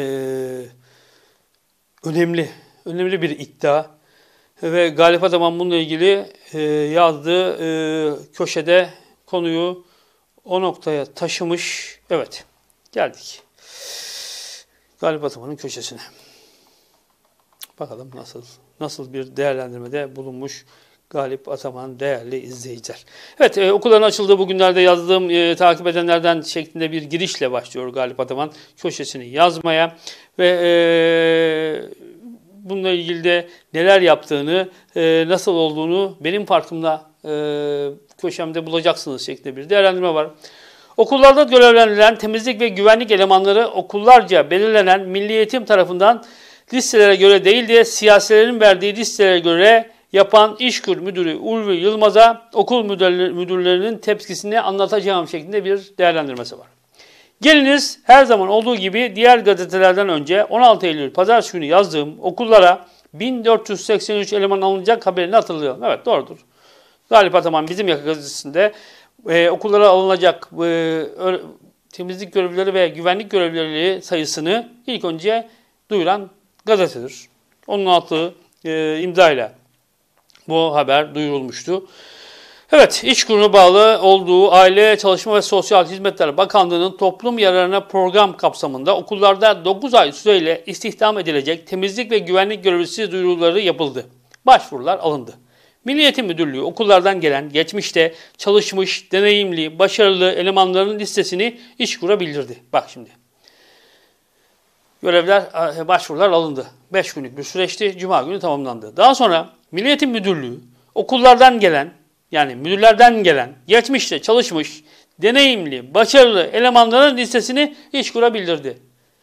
önemli, önemli bir iddia. Ve Galip Ataman bununla ilgili e, yazdığı e, köşede konuyu o noktaya taşımış. Evet, geldik Galip Ataman'ın köşesine. Bakalım nasıl nasıl bir değerlendirmede bulunmuş Galip Ataman değerli izleyiciler. Evet, e, okulların açıldığı bugünlerde yazdığım e, takip edenlerden şeklinde bir girişle başlıyor Galip Ataman köşesini yazmaya ve e, bununla ilgili de neler yaptığını, e, nasıl olduğunu benim farkımda e, köşemde bulacaksınız şeklinde bir değerlendirme var. Okullarda görevlendirilen temizlik ve güvenlik elemanları okullarca belirlenen Milli Eğitim tarafından listelere göre değil de siyasilerin verdiği listelere göre yapan İşkur Müdürü Ulvi Yılmaz'a okul müdürlerinin tepkisini anlatacağım şeklinde bir değerlendirmesi var. Geliniz her zaman olduğu gibi diğer gazetelerden önce on altı Eylül Pazartesi günü yazdığım okullara bin dört yüz seksen üç eleman alınacak haberini hatırlayalım. Evet, doğrudur. Galip Ataman bizim Yaka gazetesinde e, okullara alınacak e, temizlik görevlileri ve güvenlik görevlileri sayısını ilk önce duyuran gazetedir. Onun altı e, imzayla bu haber duyurulmuştu. Evet, İşkur'a bağlı olduğu Aile, Çalışma ve Sosyal Hizmetler Bakanlığı'nın toplum yararına program kapsamında okullarda dokuz ay süreyle istihdam edilecek temizlik ve güvenlik görevlisi duyuruları yapıldı. Başvurular alındı. Milli Eğitim Müdürlüğü okullardan gelen, geçmişte çalışmış, deneyimli, başarılı elemanların listesini İşkur'a bildirdi. Bak şimdi. Görevler, başvurular alındı. beş günlük bir süreçti. Cuma günü tamamlandı. Daha sonra Milli Eğitim Müdürlüğü okullardan gelen, yani müdürlerden gelen, geçmişte çalışmış, deneyimli, başarılı elemanların listesini İşkur'a bildirdi.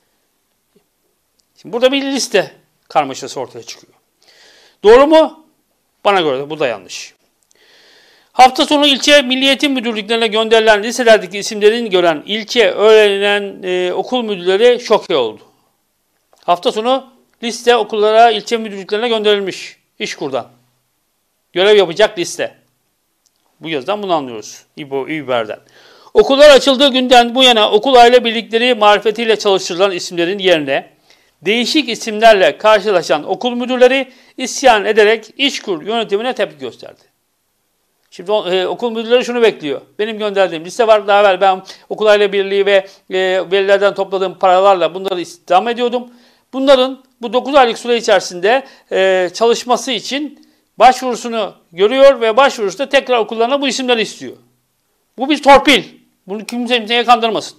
Şimdi burada bir liste karmaşası ortaya çıkıyor. Doğru mu? Bana göre de bu da yanlış. Hafta sonu ilçe Milli Eğitim Müdürlüklerine gönderilen liselerdeki isimlerini gören ilçe öğrenen e, okul müdürleri şoke oldu. Hafta sonu liste okullara, ilçe müdürlüklerine gönderilmiş İşkur'dan. Görev yapacak liste. Bu yazıdan bunu anlıyoruz. İbo, İBER'den. Okullar açıldığı günden bu yana okul aile birlikleri marifetiyle çalıştırılan isimlerin yerine değişik isimlerle karşılaşan okul müdürleri isyan ederek İşkur yönetimine tepki gösterdi. Şimdi e, okul müdürleri şunu bekliyor. Benim gönderdiğim liste var. Daha evvel ben okul aile birliği ve e, velilerden topladığım paralarla bunları istihdam ediyordum. Bunların bu dokuz aylık süre içerisinde e, çalışması için başvurusunu görüyor ve başvurusunda tekrar okullarına bu isimleri istiyor. Bu bir torpil. Bunu kimse kimseye kandırmasın.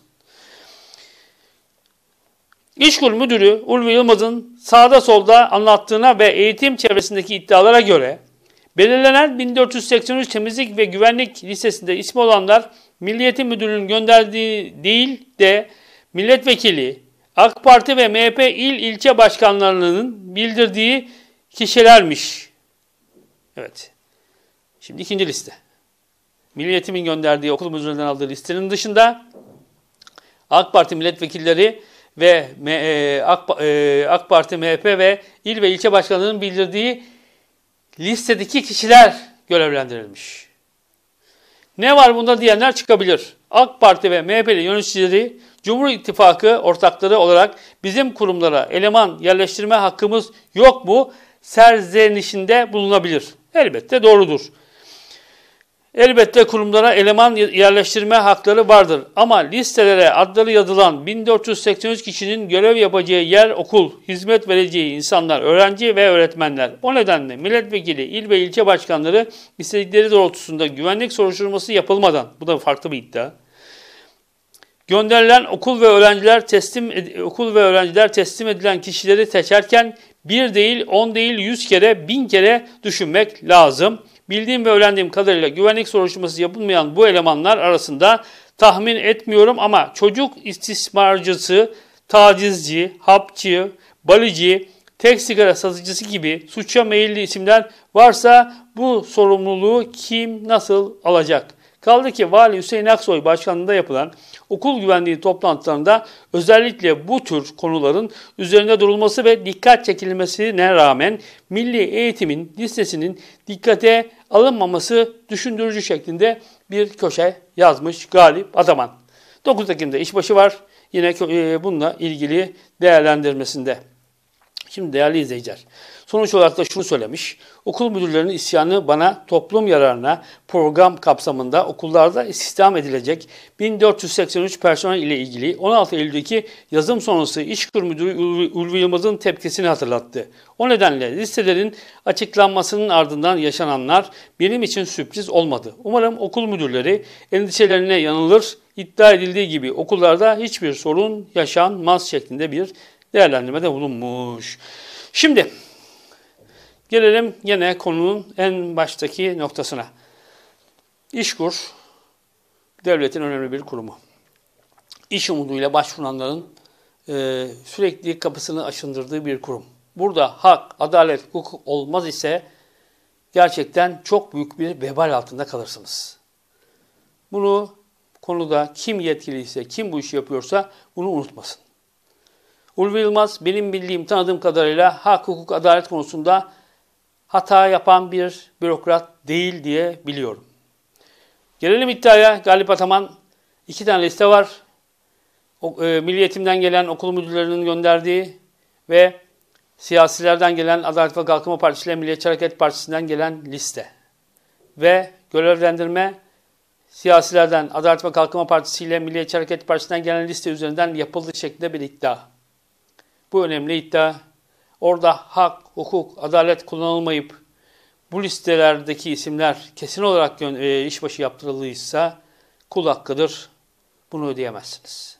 İşkur Müdürü Ulvi Yılmaz'ın sağda solda anlattığına ve eğitim çevresindeki iddialara göre belirlenen bin dört yüz seksen üç temizlik ve güvenlik listesinde ismi olanlar Milli Eğitim Müdürlüğü'nün gönderdiği değil de milletvekili, AK Parti ve M H P il ilçe başkanlarının bildirdiği kişilermiş. Evet. Şimdi ikinci liste. Milli Eğitim'in gönderdiği okul müdürlerinden aldığı listenin dışında AK Parti milletvekilleri ve AK Parti, M H P ve il ve ilçe başkanlarının bildirdiği listedeki kişiler görevlendirilmiş. Ne var bunda diyenler çıkabilir. AK Parti ve M H P'li yöneticileri Cumhur İttifakı ortakları olarak bizim kurumlara eleman yerleştirme hakkımız yok mu serzenişinde bulunabilir. Elbette doğrudur. Elbette kurumlara eleman yerleştirme hakları vardır. Ama listelere adları yazılan bin dört yüz seksen üç kişinin görev yapacağı yer okul, hizmet vereceği insanlar, öğrenci ve öğretmenler. O nedenle milletvekili, il ve ilçe başkanları istedikleri doğrultusunda güvenlik soruşturması yapılmadan, bu da farklı bir iddia, gönderilen okul ve öğrenciler teslim okul ve öğrenciler teslim edilen kişileri seçerken bir değil, on değil, yüz kere, bin kere düşünmek lazım. Bildiğim ve öğrendiğim kadarıyla güvenlik soruşturması yapılmayan bu elemanlar arasında tahmin etmiyorum ama çocuk istismarcısı, tacizci, hapçı, balici, tek sigara satıcısı gibi suça meyilli isimler varsa bu sorumluluğu kim nasıl alacak? Kaldı ki Vali Hüseyin Aksoy başkanlığında yapılan okul güvenliği toplantılarında özellikle bu tür konuların üzerinde durulması ve dikkat çekilmesine rağmen milli eğitimin listesinin dikkate alınmaması düşündürücü şeklinde bir köşe yazmış Galip Ataman. dokuz Ekim'de işbaşı var yine bununla ilgili değerlendirmesinde. Şimdi değerli izleyiciler, sonuç olarak da şunu söylemiş. Okul müdürlerinin isyanı bana toplum yararına program kapsamında okullarda istihdam edilecek bin dört yüz seksen üç personel ile ilgili on altı Eylül'deki yazım sonrası İşkur Müdürü Ulvi Yılmaz'ın tepkisini hatırlattı. O nedenle listelerin açıklanmasının ardından yaşananlar benim için sürpriz olmadı. Umarım okul müdürleri endişelerine yanılır, iddia edildiği gibi okullarda hiçbir sorun yaşanmaz şeklinde bir değerlendirmede bulunmuş. Şimdi gelelim yine konunun en baştaki noktasına. İşkur, devletin önemli bir kurumu. İş umuduyla başvuranların e, sürekli kapısını aşındırdığı bir kurum. Burada hak, adalet, hukuk olmaz ise gerçekten çok büyük bir vebal altında kalırsınız. Bunu konuda kim yetkiliyse, kim bu işi yapıyorsa bunu unutmasın. Ulvi Yılmaz benim bildiğim, tanıdığım kadarıyla hak, hukuk, adalet konusunda hata yapan bir bürokrat değil diye biliyorum. Gelelim iddiaya. Galip Ataman iki tane liste var. O, e, Milli Eğitim'den gelen okul müdürlerinin gönderdiği ve siyasilerden gelen Adalet ve Kalkınma Partisi ile Milliyetçi Hareket Partisi'nden gelen liste. Ve görevlendirme siyasilerden Adalet ve Kalkınma Partisi ile Milliyetçi Hareket Partisi'nden gelen liste üzerinden yapıldığı şeklinde bir iddia. Bu önemli iddia. Orada hak, hukuk, adalet kullanılmayıp bu listelerdeki isimler kesin olarak e, işbaşı yaptırıldıysa kul hakkıdır. Bunu ödeyemezsiniz.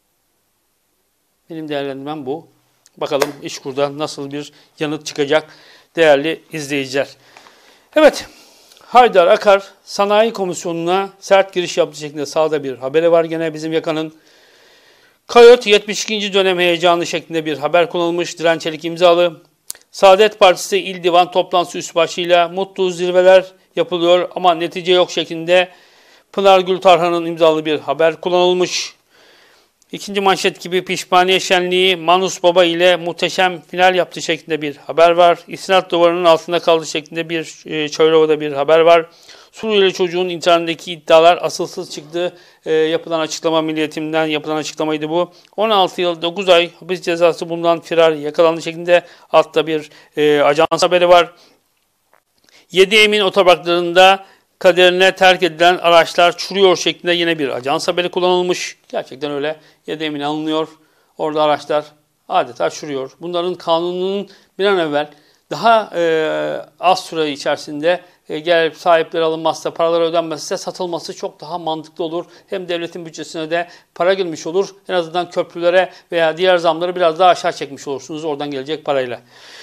Benim değerlendirmem bu. Bakalım İşkur'dan nasıl bir yanıt çıkacak değerli izleyiciler. Evet, Haydar Akar Sanayi Komisyonu'na sert giriş yaptığı şeklinde sağda bir haberi var gene bizim yakanın. Kayıt yetmiş ikinci dönem heyecanı şeklinde bir haber kullanılmış. Diren Çelik imzalı. Saadet Partisi İl Divan toplantısı üst başlığıyla mutlu zirveler yapılıyor ama netice yok şeklinde Pınar Gültarhan'ın imzalı bir haber kullanılmış. İkinci manşet gibi pişmaniye şenliği Manus Baba ile muhteşem final yaptığı şeklinde bir haber var. İstinat duvarının altında kaldığı şeklinde bir e, Çayrova'da bir haber var. Suriyeli çocuğun internetindeki iddialar asılsız çıktı. E, yapılan açıklama Milli Eğitim'den yapılan açıklamaydı bu. on altı yıl dokuz ay hapis cezası bulunan firar yakalandı şeklinde altta bir e, ajans haberi var. Yedi Emin otoparklarında kaderine terk edilen araçlar çürüyor şeklinde yine bir ajans haberi kullanılmış. Gerçekten öyle. Yedi Emin alınıyor. Orada araçlar adeta çürüyor. Bunların kanununun bir an evvel daha e, az süre içerisinde e, gelip sahipleri alınmazsa, paraları ödenmezse satılması çok daha mantıklı olur. Hem devletin bütçesine de para girmiş olur. En azından köprülere veya diğer zamları biraz daha aşağı çekmiş olursunuz oradan gelecek parayla.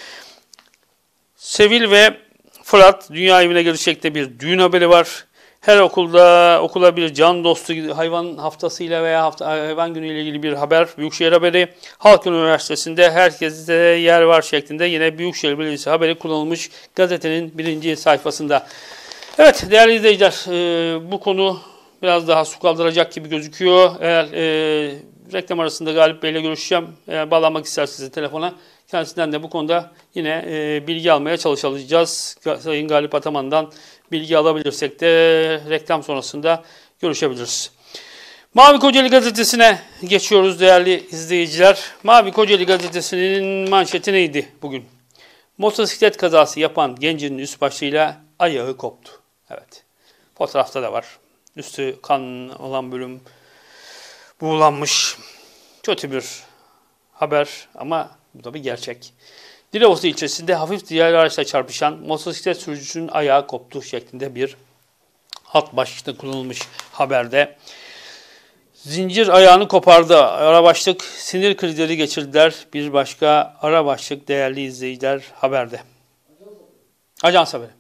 Sevil ve Fırat dünya evine gelecekte bir düğün haberi var. Her okulda okula bir can dostu hayvan haftasıyla veya hafta, hayvan günüyle ilgili bir haber. Büyükşehir haberi. Halk Üniversitesi'nde herkeste yer var şeklinde yine Büyükşehir Belediyesi haberi kullanılmış gazetenin birinci sayfasında. Evet değerli izleyiciler bu konu biraz daha su kaldıracak gibi gözüküyor. Eğer e, reklam arasında Galip Bey ile görüşeceğim. Eğer bağlanmak isterseniz telefona kendisinden de bu konuda yine e, bilgi almaya çalışacağız. Sayın Galip Ataman'dan bilgi alabilirsek de reklam sonrasında görüşebiliriz. Mavi Kocaeli Gazetesi'ne geçiyoruz değerli izleyiciler. Mavi Kocaeli Gazetesi'nin manşeti neydi bugün? Motosiklet kazası yapan gencin üst başlığıyla ayağı koptu. Evet. Fotoğrafta da var. Üstü kan olan bölüm buğulanmış. Kötü bir haber ama bu da bir gerçek. Dilovası ilçesinde hafif ticari araçla çarpışan motosiklet sürücüsünün ayağı koptu şeklinde bir alt başlıkta kullanılmış haberde. Zincir ayağını kopardı. Ara başlık sinir krizleri geçirdiler. Bir başka ara başlık değerli izleyiciler haberde. Ajans haberi.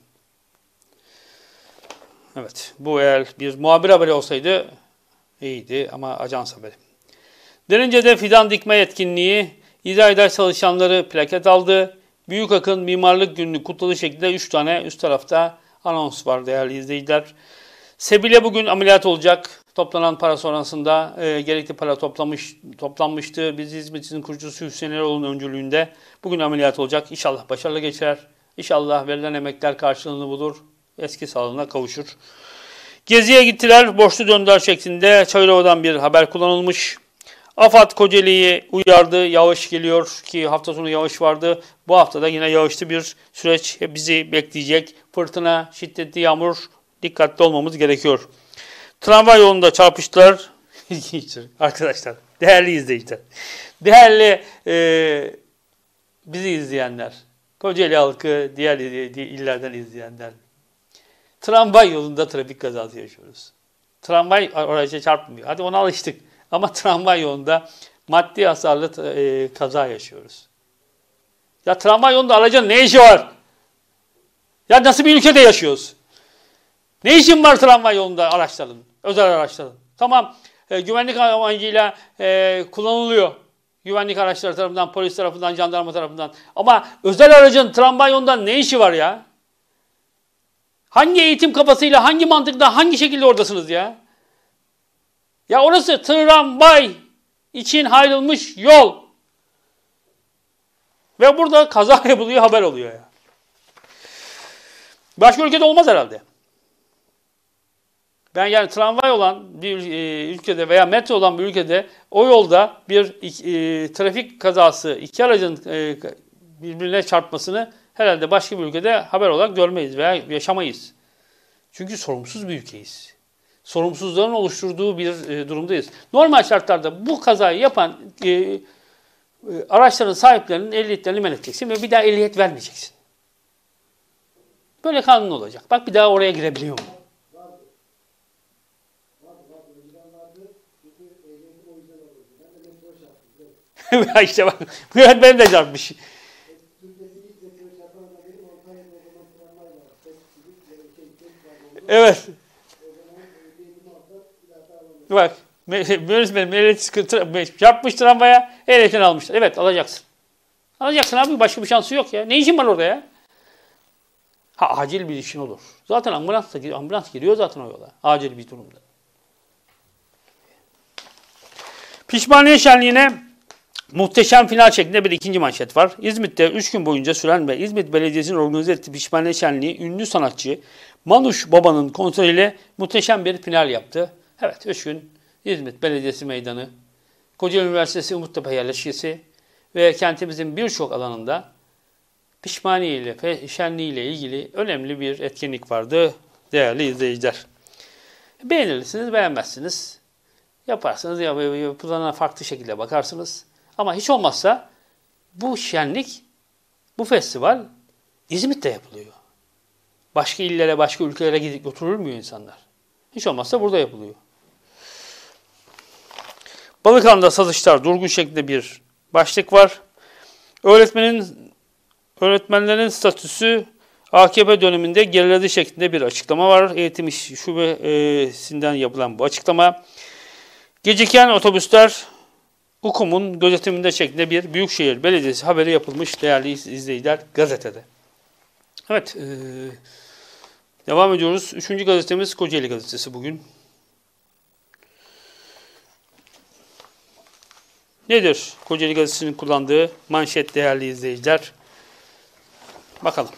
Evet bu eğer bir muhabir haberi olsaydı iyiydi ama ajans haberi. Derince'de fidan dikme yetkinliği İdare çalışanları plaket aldı. Büyük Akın Mimarlık Günü'nü kutladığı şekilde üç tane üst tarafta anons var değerli izleyiciler. Sebile bugün ameliyat olacak. Toplanan para sonrasında e, gerekli para toplamış toplanmıştı. Biz hizmetimizin kurucusu Hüseyin Eroğlu'nun öncülüğünde bugün ameliyat olacak. İnşallah başarılı geçer. İnşallah verilen emekler karşılığını bulur. Eski sağlığına kavuşur. Geziye gittiler. Borçlu döndüler şeklinde Çayırova'dan bir haber kullanılmış. AFAD Kocaeli'yi uyardı. Yağış geliyor ki hafta sonu yağış vardı. Bu haftada yine yağışlı bir süreç bizi bekleyecek. Fırtına, şiddetli yağmur, dikkatli olmamız gerekiyor. Tramvay yolunda çarpıştılar. İlginçtir arkadaşlar. Değerli izleyiciler. Değerli e, bizi izleyenler. Kocaeli halkı, diğer illerden izleyenler. Tramvay yolunda trafik kazası yaşıyoruz. Tramvay araca çarpmıyor. Hadi ona alıştık. Ama tramvay yolunda maddi hasarlı e, kaza yaşıyoruz. Ya tramvay yolunda aracın ne işi var? Ya nasıl bir ülkede yaşıyoruz? Ne işin var tramvay yolunda araçların, özel araçların? Tamam, e, güvenlik amacıyla e, kullanılıyor. Güvenlik araçları tarafından, polis tarafından, jandarma tarafından. Ama özel aracın tramvay yolunda ne işi var ya? Hangi eğitim kafasıyla, hangi mantıkla, hangi şekilde oradasınız ya? Ya orası tramvay için ayrılmış yol. Ve burada kaza yapılıyor, haber oluyor ya. Başka ülkede olmaz herhalde. Ben yani tramvay olan bir e, ülkede veya metro olan bir ülkede o yolda bir e, trafik kazası, iki aracın e, birbirine çarpmasını herhalde başka bir ülkede haber olarak görmeyiz veya yaşamayız. Çünkü sorumsuz bir ülkeyiz. Sorumsuzların oluşturduğu bir e, durumdayız. Normal şartlarda bu kazayı yapan e, e, araçların sahiplerinin ehliyetlerini men edeceksin ve bir daha ehliyet vermeyeceksin. Böyle kanun olacak. Bak bir daha oraya girebiliyor mu? İşte bak, benim de çarpmış. Evet. Bak, öğretmenim ehliyet yapmış tramvaya, ehliyetini almışlar. Evet, alacaksın. Alacaksın abi, başka bir şansı yok ya. Ne işin var orada ya? Ha, acil bir işin olur. Zaten ambulans, ambulans giriyor zaten o yola. Acil bir durumda. Pişmaniye şenliğine muhteşem final şeklinde bir ikinci manşet var. İzmit'te üç gün boyunca süren ve İzmit Belediyesi'nin organize ettiği Pişmaniye şenliği ünlü sanatçı Manuş Baba'nın konseriyle muhteşem bir final yaptı. Evet, üç gün İzmit Belediyesi Meydanı, Kocaeli Üniversitesi Umuttepe yerleşkesi ve kentimizin birçok alanında Pişmaniye ile şenliği ile ilgili önemli bir etkinlik vardı değerli izleyiciler. Beğenirsiniz, beğenmezsiniz. Yaparsınız, yapılana farklı şekilde bakarsınız. Ama hiç olmazsa bu şenlik, bu festival İzmit'te yapılıyor. Başka illere, başka ülkelere gidip oturulmuyor insanlar. Hiç olmazsa burada yapılıyor. Balıkhan'da satışlar durgun şeklinde bir başlık var. Öğretmenin öğretmenlerin statüsü A K P döneminde geriledi şeklinde bir açıklama var. Eğitim İş Şubesi'nden yapılan bu açıklama. Geciken otobüsler U K O'nun gözetiminde şeklinde bir Büyükşehir Belediyesi haberi yapılmış değerli izleyiciler gazetede. Evet, ee, devam ediyoruz. Üçüncü gazetemiz Kocaeli Gazetesi bugün. Nedir Kocaeli Gazetesi'nin kullandığı manşet değerli izleyiciler? Bakalım.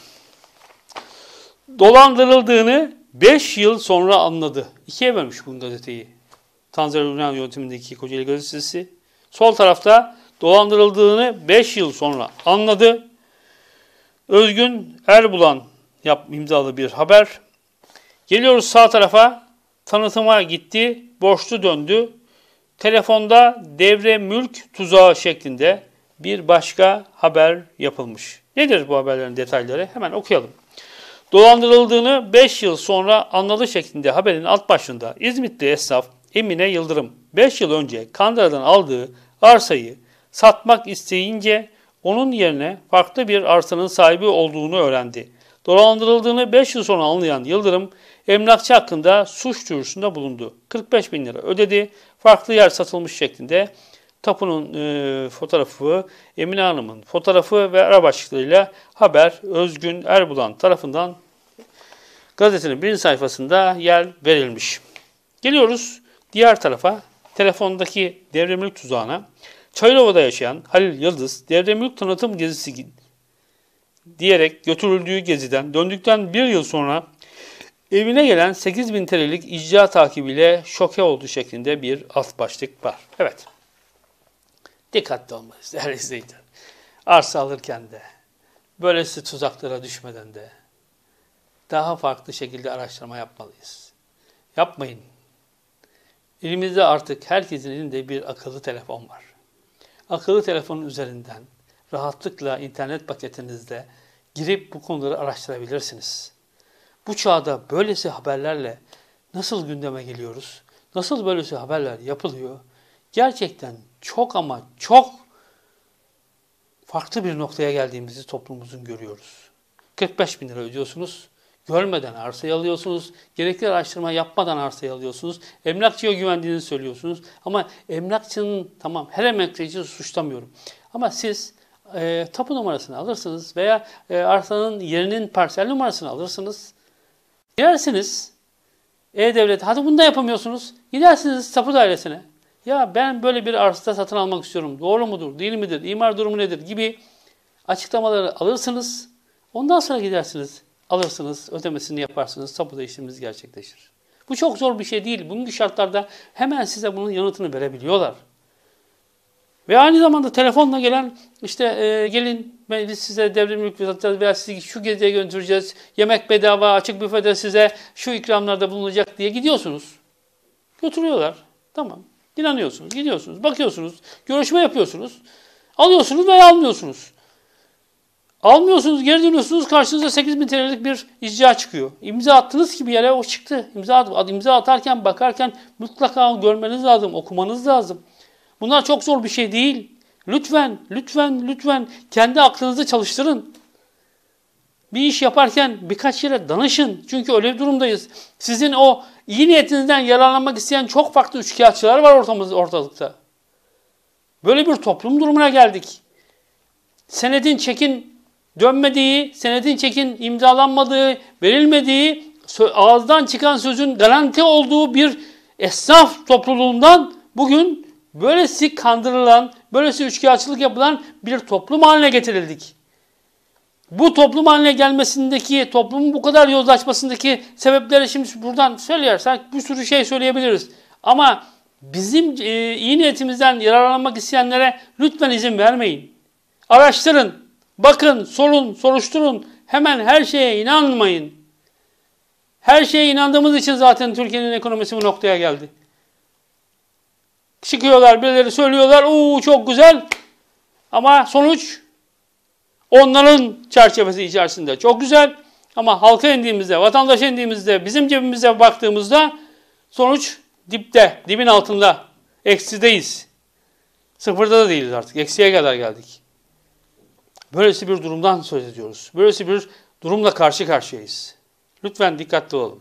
Dolandırıldığını beş yıl sonra anladı. İkiye bölmüş bu gazeteyi. Tanzer Ünal yönetimindeki Kocaeli Gazetesi. Sol tarafta dolandırıldığını beş yıl sonra anladı. Özgün Erbulan yap, imzalı bir haber. Geliyoruz sağ tarafa. Tanıtıma gitti, borçlu döndü. Telefonda devre mülk tuzağı şeklinde bir başka haber yapılmış. Nedir bu haberlerin detayları? Hemen okuyalım. Dolandırıldığını beş yıl sonra anladı şeklinde haberin alt başlığında İzmitli esnaf Emine Yıldırım beş yıl önce Kandıra'dan aldığı arsayı satmak isteyince onun yerine farklı bir arsanın sahibi olduğunu öğrendi. Dolandırıldığını beş yıl sonra anlayan Yıldırım, emlakçı hakkında suç duyurusunda bulundu. kırk beş bin lira ödedi. Farklı yer satılmış şeklinde tapunun e, fotoğrafı, Emine Hanım'ın fotoğrafı ve ara başlıklarıyla haber Özgün Erbulan tarafından gazetenin birinci sayfasında yer verilmiş. Geliyoruz diğer tarafa, telefondaki devremülk tuzağına. Çayırova'da yaşayan Halil Yıldız, devremülk tanıtım gezisi diyerek götürüldüğü geziden döndükten bir yıl sonra evine gelen sekiz bin T L'lik icra takibiyle şoke oldu şeklinde bir alt başlık var. Evet, dikkatli olmalıyız değerli izleyiciler. Arsa alırken de, böylesi tuzaklara düşmeden de daha farklı şekilde araştırma yapmalıyız. Yapmayın. Elimizde artık herkesin elinde bir akıllı telefon var. Akıllı telefonun üzerinden rahatlıkla internet paketinizde girip bu konuları araştırabilirsiniz. Bu çağda böylesi haberlerle nasıl gündeme geliyoruz? Nasıl böylesi haberler yapılıyor? Gerçekten çok ama çok farklı bir noktaya geldiğimizi toplumumuzun görüyoruz. kırk beş bin lira ödüyorsunuz. Görmeden arsayı alıyorsunuz. Gerekli araştırma yapmadan arsayı alıyorsunuz. Emlakçıya güvendiğinizi söylüyorsunuz. Ama emlakçının, tamam her emlakçıyı suçlamıyorum. Ama siz e, tapu numarasını alırsınız veya e, arsanın yerinin parsel numarasını alırsınız. Gidersiniz E-Devlet, hadi bunu da yapamıyorsunuz. Gidersiniz tapu dairesine. Ya ben böyle bir arsada satın almak istiyorum. Doğru mudur, değil midir, imar durumu nedir gibi açıklamaları alırsınız. Ondan sonra gidersiniz, alırsınız, ödemesini yaparsınız, tapuda işleminiz gerçekleşir. Bu çok zor bir şey değil. Bugünkü şartlarda hemen size bunun yanıtını verebiliyorlar. Ve aynı zamanda telefonla gelen, işte e, gelin biz size devrimlik satacağız veya sizi şu geziye götüreceğiz, yemek bedava, açık büfede size şu ikramlarda bulunacak diye gidiyorsunuz. Götürüyorlar. Tamam. İnanıyorsunuz, gidiyorsunuz, bakıyorsunuz, görüşme yapıyorsunuz, alıyorsunuz veya almıyorsunuz. Almıyorsunuz, geri dönüyorsunuz, karşınıza sekiz bin T L'lik bir icra çıkıyor. İmza attınız ki bir yere o çıktı. İmza, imza atarken, bakarken mutlaka görmeniz lazım, okumanız lazım. Bunlar çok zor bir şey değil. Lütfen, lütfen, lütfen kendi aklınızı çalıştırın. Bir iş yaparken birkaç yere danışın. Çünkü öyle bir durumdayız. Sizin o iyi niyetinizden yararlanmak isteyen çok farklı üçkağıtçılar var ortamız, ortalıkta. Böyle bir toplum durumuna geldik. Senedin çekin dönmediği, senedin çekin imzalanmadığı, verilmediği, ağızdan çıkan sözün garanti olduğu bir esnaf topluluğundan bugün böylesi kandırılan, böylesi üçkağıtçılık yapılan bir toplum haline getirildik. Bu toplum haline gelmesindeki, toplumun bu kadar yozlaşmasındaki sebepleri şimdi buradan söylersek bir sürü şey söyleyebiliriz. Ama bizim e, iyi niyetimizden yararlanmak isteyenlere lütfen izin vermeyin. Araştırın, bakın, sorun, soruşturun. Hemen her şeye inanmayın. Her şeye inandığımız için zaten Türkiye'nin ekonomisi bu noktaya geldi. Çıkıyorlar, birileri söylüyorlar, uuu çok güzel. Ama sonuç onların çerçevesi içerisinde çok güzel. Ama halka indiğimizde, vatandaşa indiğimizde, bizim cebimize baktığımızda sonuç dipte, dibin altında. Eksideyiz. Sıfırda da değiliz artık. Eksiye kadar geldik. Böylesi bir durumdan söz ediyoruz. Böylesi bir durumla karşı karşıyayız. Lütfen dikkatli olalım.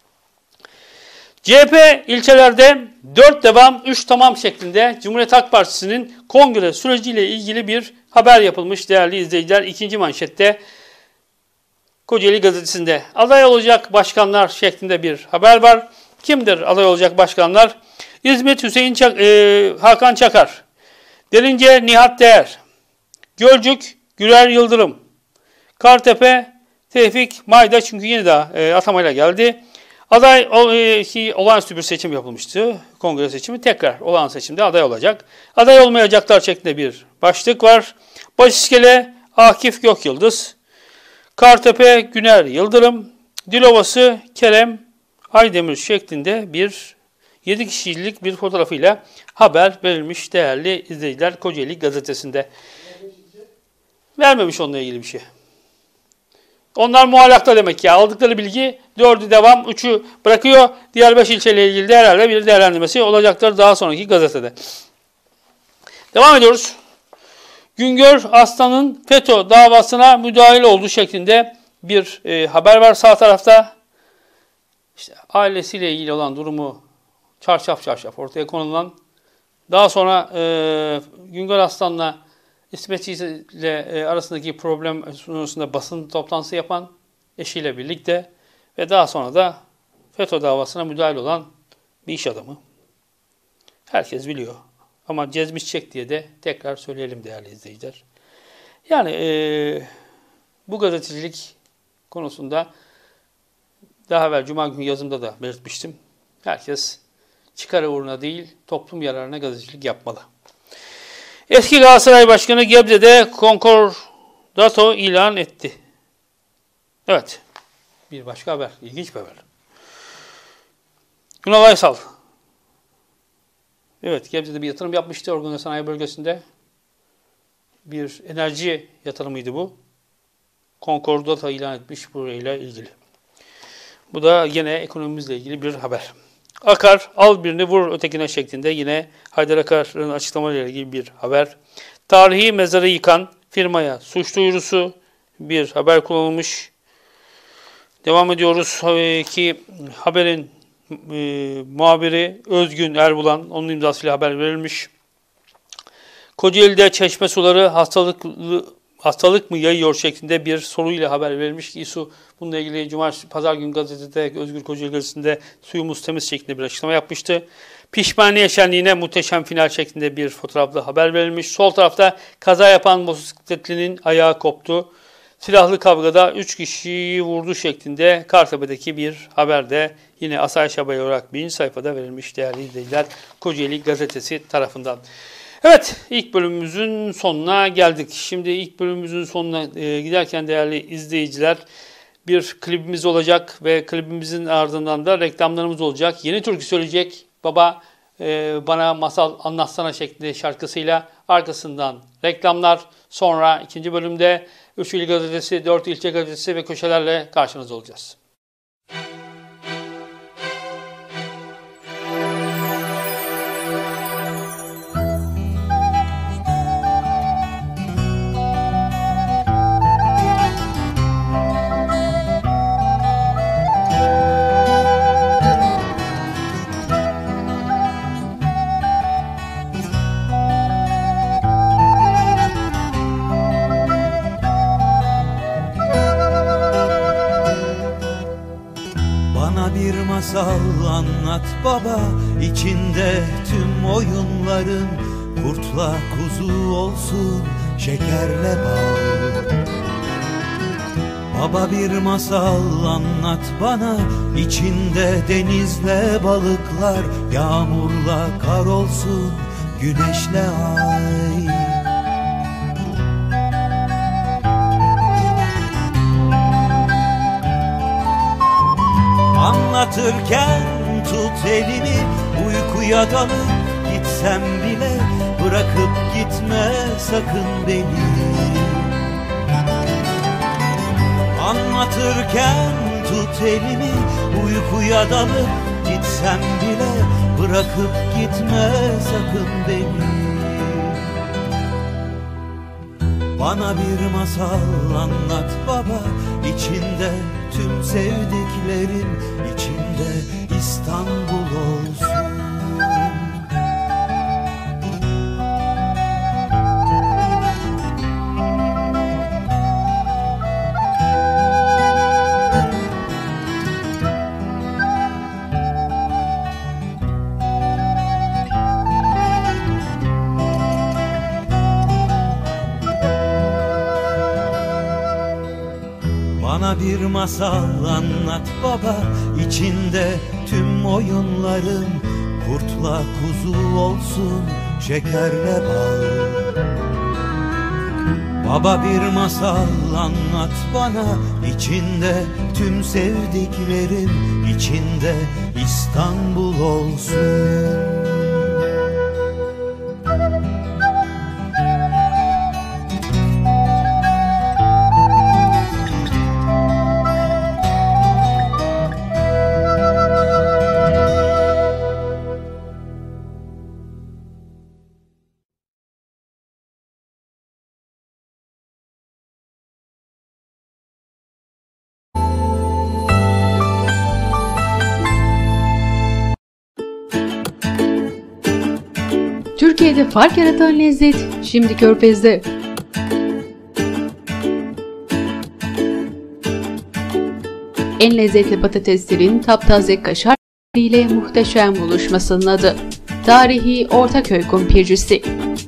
C H P ilçelerde dört devam, üç tamam şeklinde Cumhuriyet Halk Partisi'nin kongre süreciyle ilgili bir haber yapılmış değerli izleyiciler. İkinci manşette Kocaeli Gazetesi'nde aday olacak başkanlar şeklinde bir haber var. Kimdir aday olacak başkanlar? İzmit Hüseyin Çak e, Hakan Çakar, Derince Nihat Değer, Gölcük Güler Yıldırım, Kartepe Tevfik Mayda, çünkü yeni daha e, atamayla geldi. Aday e, ki olağanüstü bir seçim yapılmıştı. Kongre seçimi, tekrar olağan seçimde aday olacak. Aday olmayacaklar şeklinde bir başlık var. Başiskele Akif Gökyıldız, Kartepe Güner Yıldırım, Dilovası Kerem Aydemir şeklinde bir yedi kişilik bir fotoğrafıyla haber verilmiş değerli izleyiciler Kocaeli Gazetesi'nde. Vermemiş onunla ilgili bir şey. Onlar muallakta demek ki. Aldıkları bilgi dördü devam, üçü bırakıyor. Diğer beş ilçeyle ilgili de herhalde bir değerlendirmesi olacaktır daha sonraki gazetede. Devam ediyoruz. Güngör Aslan'ın FETÖ davasına müdahil olduğu şeklinde bir e, haber var sağ tarafta. İşte ailesiyle ilgili olan durumu çarşaf çarşaf ortaya konulan. Daha sonra e, Güngör Aslan'la İsmetçi ile arasındaki problem sonrasında basın toplantısı yapan eşiyle birlikte ve daha sonra da FETÖ davasına müdahil olan bir iş adamı. Herkes biliyor. Ama Cezmi Çiçek diye de tekrar söyleyelim değerli izleyiciler. Yani e, bu gazetecilik konusunda daha evvel Cuma günü yazımda da belirtmiştim. Herkes çıkarı uğruna değil, toplum yararına gazetecilik yapmalı. Eski Galatasaray Başkanı Gebze'de konkordato ilan etti. Evet, bir başka haber, ilginç bir haber. Ünal Aysal, evet Gebze'de bir yatırım yapmıştı organize sanayi bölgesinde. Bir enerji yatırımıydı bu. Konkordato ilan etmiş burayla ilgili. Bu da yine ekonomimizle ilgili bir haber. Akar, al birini vur ötekine şeklinde yine Haydar Akar'ın açıklamalarıyla ilgili bir haber. Tarihi mezarı yıkan firmaya suç duyurusu bir haber kullanılmış. Devam ediyoruz ki haberin e, muhabiri Özgün Erbulan, onun imzasıyla haber verilmiş. Kocaeli'de çeşme suları hastalıklı hastalık mı yayıyor şeklinde bir soruyla haber verilmiş ki İSU bununla ilgili Cumartesi Pazar günü gazetede Özgür Kocaeli gazetesinde suyumuz temiz şeklinde bir açıklama yapmıştı. Pişmaniye şenliğine muhteşem final şeklinde bir fotoğrafla haber verilmiş. Sol tarafta kaza yapan motosikletlinin ayağı koptu. Silahlı kavgada üç kişiyi vurdu şeklinde Kartepe'deki bir haberde yine Asayiş Haberi olarak birinci sayfada verilmiş değerli izleyiciler Kocaeli gazetesi tarafından. Evet, ilk bölümümüzün sonuna geldik. Şimdi ilk bölümümüzün sonuna e, giderken değerli izleyiciler bir klibimiz olacak ve klibimizin ardından da reklamlarımız olacak. Yeni türkü söyleyecek baba e, bana masal anlatsana şeklinde şarkısıyla arkasından reklamlar. Sonra ikinci bölümde üç il gazetesi, dört ilçe gazetesi ve köşelerle karşınızda olacağız. Masal anlat baba, içinde tüm oyunların kurtla kuzu olsun, şekerle bal. Baba bir masal anlat bana, içinde denizle balıklar, yağmurla kar olsun, güneşle ay. Anlatırken tut elini, uykuya dalıp gitsem bile bırakıp gitme sakın beni. Anlatırken tut elimi, uykuya dalıp gitsem bile bırakıp gitme sakın beni. Bana bir masal anlat baba, içinde tüm sevdiklerim, içinde İstanbul olsun. Bana bir masal anlat baba, içinde tüm oyunların kurtla kuzu olsun, şekerle bal. Baba bir masal anlat bana, içinde tüm sevdiklerim, içinde İstanbul olsun. Türkiye'de fark yaratan lezzet şimdi Körfez'de. En lezzetli patateslerin taptaze kaşar ile muhteşem buluşmasının adı. Tarihi Ortaköy kumpircisi.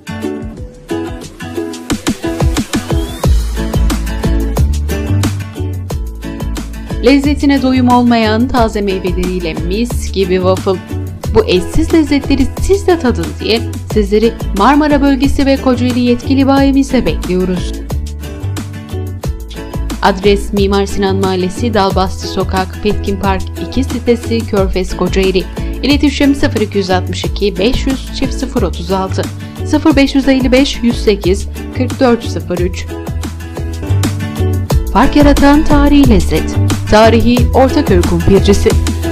Lezzetine doyum olmayan taze meyveleriyle mis gibi waffle. Bu eşsiz lezzetleri siz de tadın diye sizleri Marmara Bölgesi ve Kocaeli yetkili bayimizle bekliyoruz. Adres Mimar Sinan Mahallesi, Dalbastı Sokak, Petkin Park iki sitesi, Körfez, Kocaeli. İletişim sıfır iki altı iki beş yüz sıfır otuz altı sıfır beş elli beş yüz sekiz kırk dört sıfır üç. Fark yaratan tarihi lezzet. Tarihi Ortaköy kumpircisi.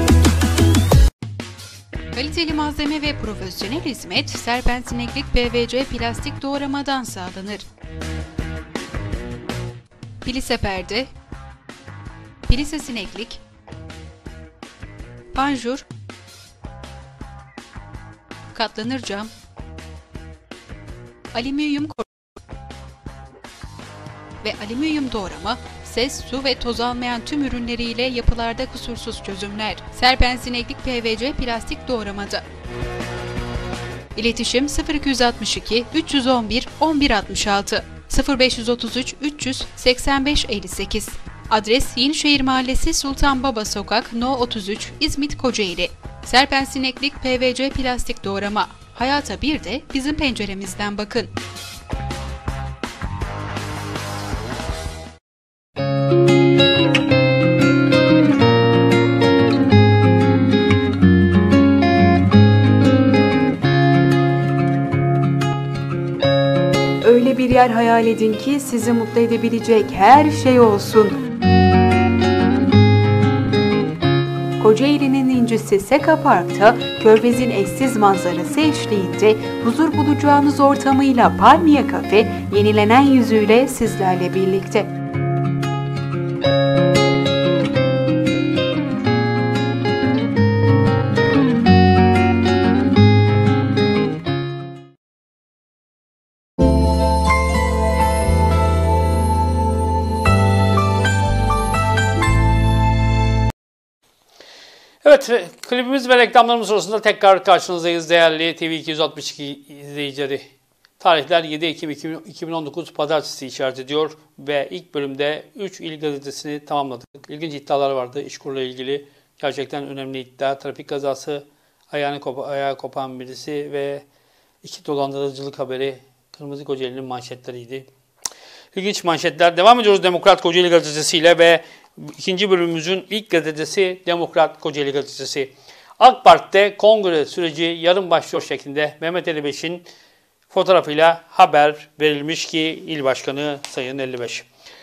Kaliteli malzeme ve profesyonel hizmet Serpentineklik P V C plastik doğramadan sağlanır. Plise perde, plise sineklik, panjur, katlanır cam, alüminyum ve alüminyum doğrama, ses, su ve toz almayan tüm ürünleriyle yapılarda kusursuz çözümler. Serpentineklik P V C plastik doğramada. İletişim sıfır iki altı iki üç yüz on bir on bir altmış altı sıfır beş otuz üç üç yüz seksen beş elli sekiz. Adres Yenişehir Mahallesi, Sultan Baba Sokak, No otuz üç, İzmit, Kocaeli. Serpentineklik P V C plastik doğrama. Hayata bir de bizim penceremizden bakın. Öyle bir yer hayal edin ki sizi mutlu edebilecek her şey olsun. Kocaeli'nin incisi Seka Park'ta Körfez'in eşsiz manzarası eşliğinde huzur bulacağınız ortamıyla Palmiye Kafe yenilenen yüzüyle sizlerle birlikte. Evet, klibimiz ve reklamlarımız sonrasında tekrar karşınızdayız değerli T V iki yüz altmış iki izleyicileri. Tarihler yedi Ekim iki bin on dokuz Pazartesi işaret ediyor ve ilk bölümde üç il gazetesini tamamladık. İlginç iddialar vardı İşkur'la ilgili. Gerçekten önemli iddia. Trafik kazası, ayağını kopa, ayağı kopan birisi ve iki dolandırıcılık haberi Kırmızı Kocaeli'nin manşetleriydi. İlginç manşetler. Devam ediyoruz Demokrat Kocaeli gazetesiyle ve ikinci bölümümüzün ilk gazetesi Demokrat Kocaeli gazetesi. AK Parti'de kongre süreci yarın başlıyor şeklinde Mehmet elli beş'in fotoğrafıyla haber verilmiş ki İl Başkanı Sayın elli beş.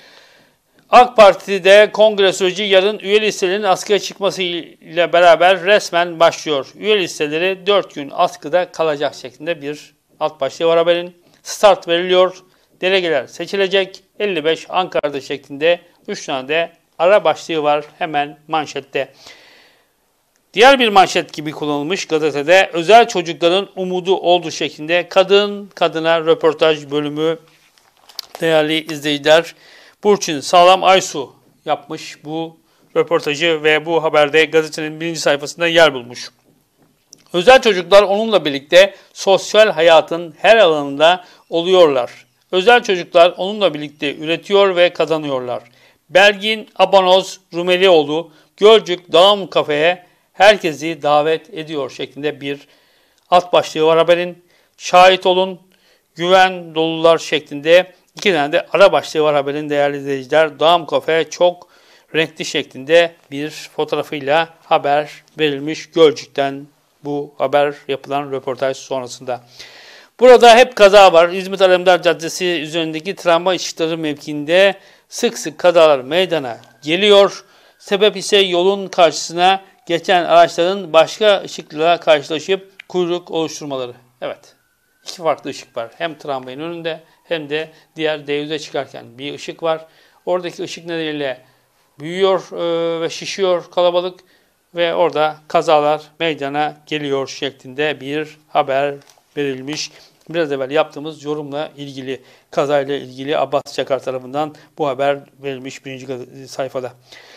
AK Parti'de kongre süreci yarın üye listelerinin askıya çıkmasıyla beraber resmen başlıyor. Üye listeleri dört gün askıda kalacak şeklinde bir alt başlığı var haberin. Start veriliyor. Delegeler seçilecek. elli beş Ankara'da şeklinde üç tane de ara başlığı var hemen manşette. Diğer bir manşet gibi kullanılmış gazetede özel çocukların umudu olduğu şeklinde kadın kadına röportaj bölümü değerli izleyiciler. Burçin Sağlam Aysu yapmış bu röportajı ve bu haberde gazetenin birinci sayfasında yer bulmuş. Özel çocuklar onunla birlikte sosyal hayatın her alanında oluyorlar. Özel çocuklar onunla birlikte üretiyor ve kazanıyorlar. Belgin Abanoz Rumelioğlu Gölcük Dağım Kafe'ye herkesi davet ediyor şeklinde bir alt başlığı var haberin. Şahit olun, güven dolular şeklinde iki tane de ara başlığı var haberin değerli izleyiciler. Dağım Kafe çok renkli şeklinde bir fotoğrafıyla haber verilmiş Gölcük'ten bu haber yapılan röportaj sonrasında. Burada hep kaza var. İzmit Alemdar Caddesi üzerindeki tramvay ışıkları mevkiinde sık sık kazalar meydana geliyor. Sebep ise yolun karşısına geçen araçların başka ışıkla karşılaşıp kuyruk oluşturmaları. Evet, iki farklı ışık var. Hem tramvayın önünde hem de diğer D yüze çıkarken bir ışık var. Oradaki ışık nedeniyle büyüyor e, ve şişiyor kalabalık ve orada kazalar meydana geliyor şeklinde bir haber verilmiş. Biraz evvel yaptığımız yorumla ilgili, kazayla ilgili Abbas Çakar tarafından bu haber verilmiş birinci sayfada.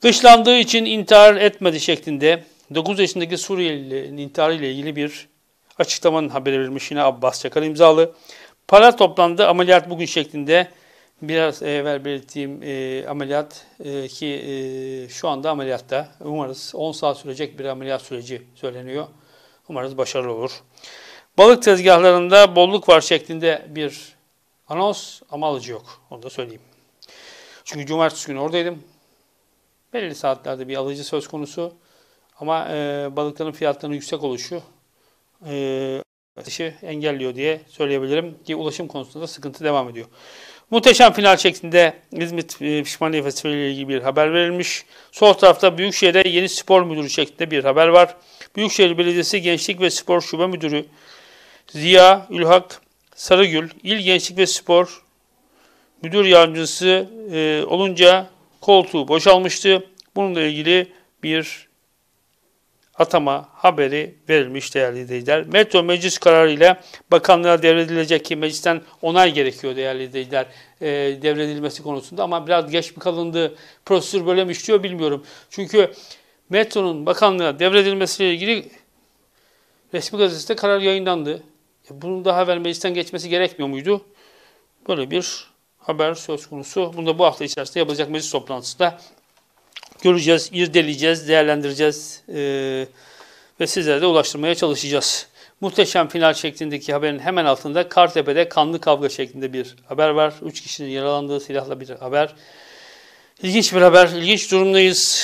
Dışlandığı için intihar etmedi şeklinde dokuz yaşındaki Suriyeli'nin intiharı ile ilgili bir açıklamanın haberi verilmiş. Yine Abbas Çakar imzalı. Para toplandı, ameliyat bugün şeklinde. Biraz evvel belirttiğim e, ameliyat e, ki e, şu anda ameliyatta. Umarız on saat sürecek bir ameliyat süreci söyleniyor. Umarız başarılı olur. Balık tezgahlarında bolluk var şeklinde bir anons ama alıcı yok. Onu da söyleyeyim. Çünkü cumartesi günü oradaydım. Belli saatlerde bir alıcı söz konusu. Ama e, balıkların fiyatlarının yüksek oluşu e, atışı engelliyor diye söyleyebilirim ki ulaşım konusunda da sıkıntı devam ediyor. Muhteşem final şeklinde İzmit e, Pişmaniye Festivali ile ilgili bir haber verilmiş. Sol tarafta Büyükşehir'de yeni spor müdürü şeklinde bir haber var. Büyükşehir Belediyesi Gençlik ve Spor Şube Müdürü Ziya Ülhak Sarıgül, İl Gençlik ve Spor Müdür Yardımcısı e, olunca koltuğu boşalmıştı. Bununla ilgili bir atama haberi verilmiş değerli izleyiciler. Metro meclis kararıyla bakanlığa devredilecek ki meclisten onay gerekiyor değerli izleyiciler e, devredilmesi konusunda ama biraz geç mi kalındı, prosedür böyle mi işliyor bilmiyorum. Çünkü metronun bakanlığa devredilmesiyle ilgili resmi gazetede karar yayınlandı. E, bunun daha evvel meclisten geçmesi gerekmiyor muydu? Böyle bir haber söz konusu. Bunu da bu hafta içerisinde yapılacak meclis toplantısında göreceğiz, irdeleyeceğiz, değerlendireceğiz e, ve sizlere de ulaştırmaya çalışacağız. Muhteşem final şeklindeki haberin hemen altında Kartepe'de kanlı kavga şeklinde bir haber var. Üç kişinin yaralandığı silahla bir haber. İlginç bir haber, ilginç durumdayız.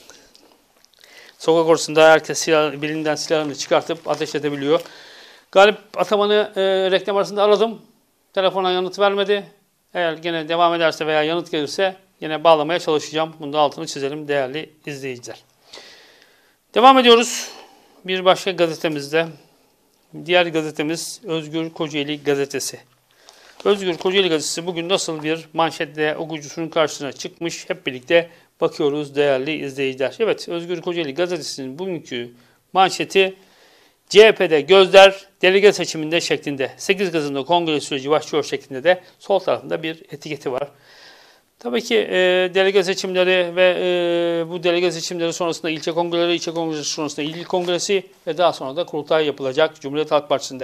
Sokak ortasında herkes silah, belinden silahını çıkartıp ateş edebiliyor. Galip Ataman'ı e, reklam arasında aradım. Telefona yanıt vermedi. Eğer gene devam ederse veya yanıt gelirse yine bağlamaya çalışacağım. Bunu da altını çizelim değerli izleyiciler. Devam ediyoruz. Bir başka gazetemizde. Diğer gazetemiz Özgür Kocaeli Gazetesi. Özgür Kocaeli Gazetesi bugün nasıl bir manşetle okuyucusunun karşısına çıkmış? Hep birlikte bakıyoruz değerli izleyiciler. Evet, Özgür Kocaeli Gazetesi'nin bugünkü manşeti C H P'de gözler delege seçiminde şeklinde. sekiz Kasım'da kongre süreci başlıyor şeklinde de sol tarafında bir etiketi var. Tabii ki e, delege seçimleri ve e, bu delege seçimleri sonrasında ilçe kongreleri, ilçe kongresi sonrasında il kongresi ve daha sonra da kurultay yapılacak Cumhuriyet Halk Partisi'nde.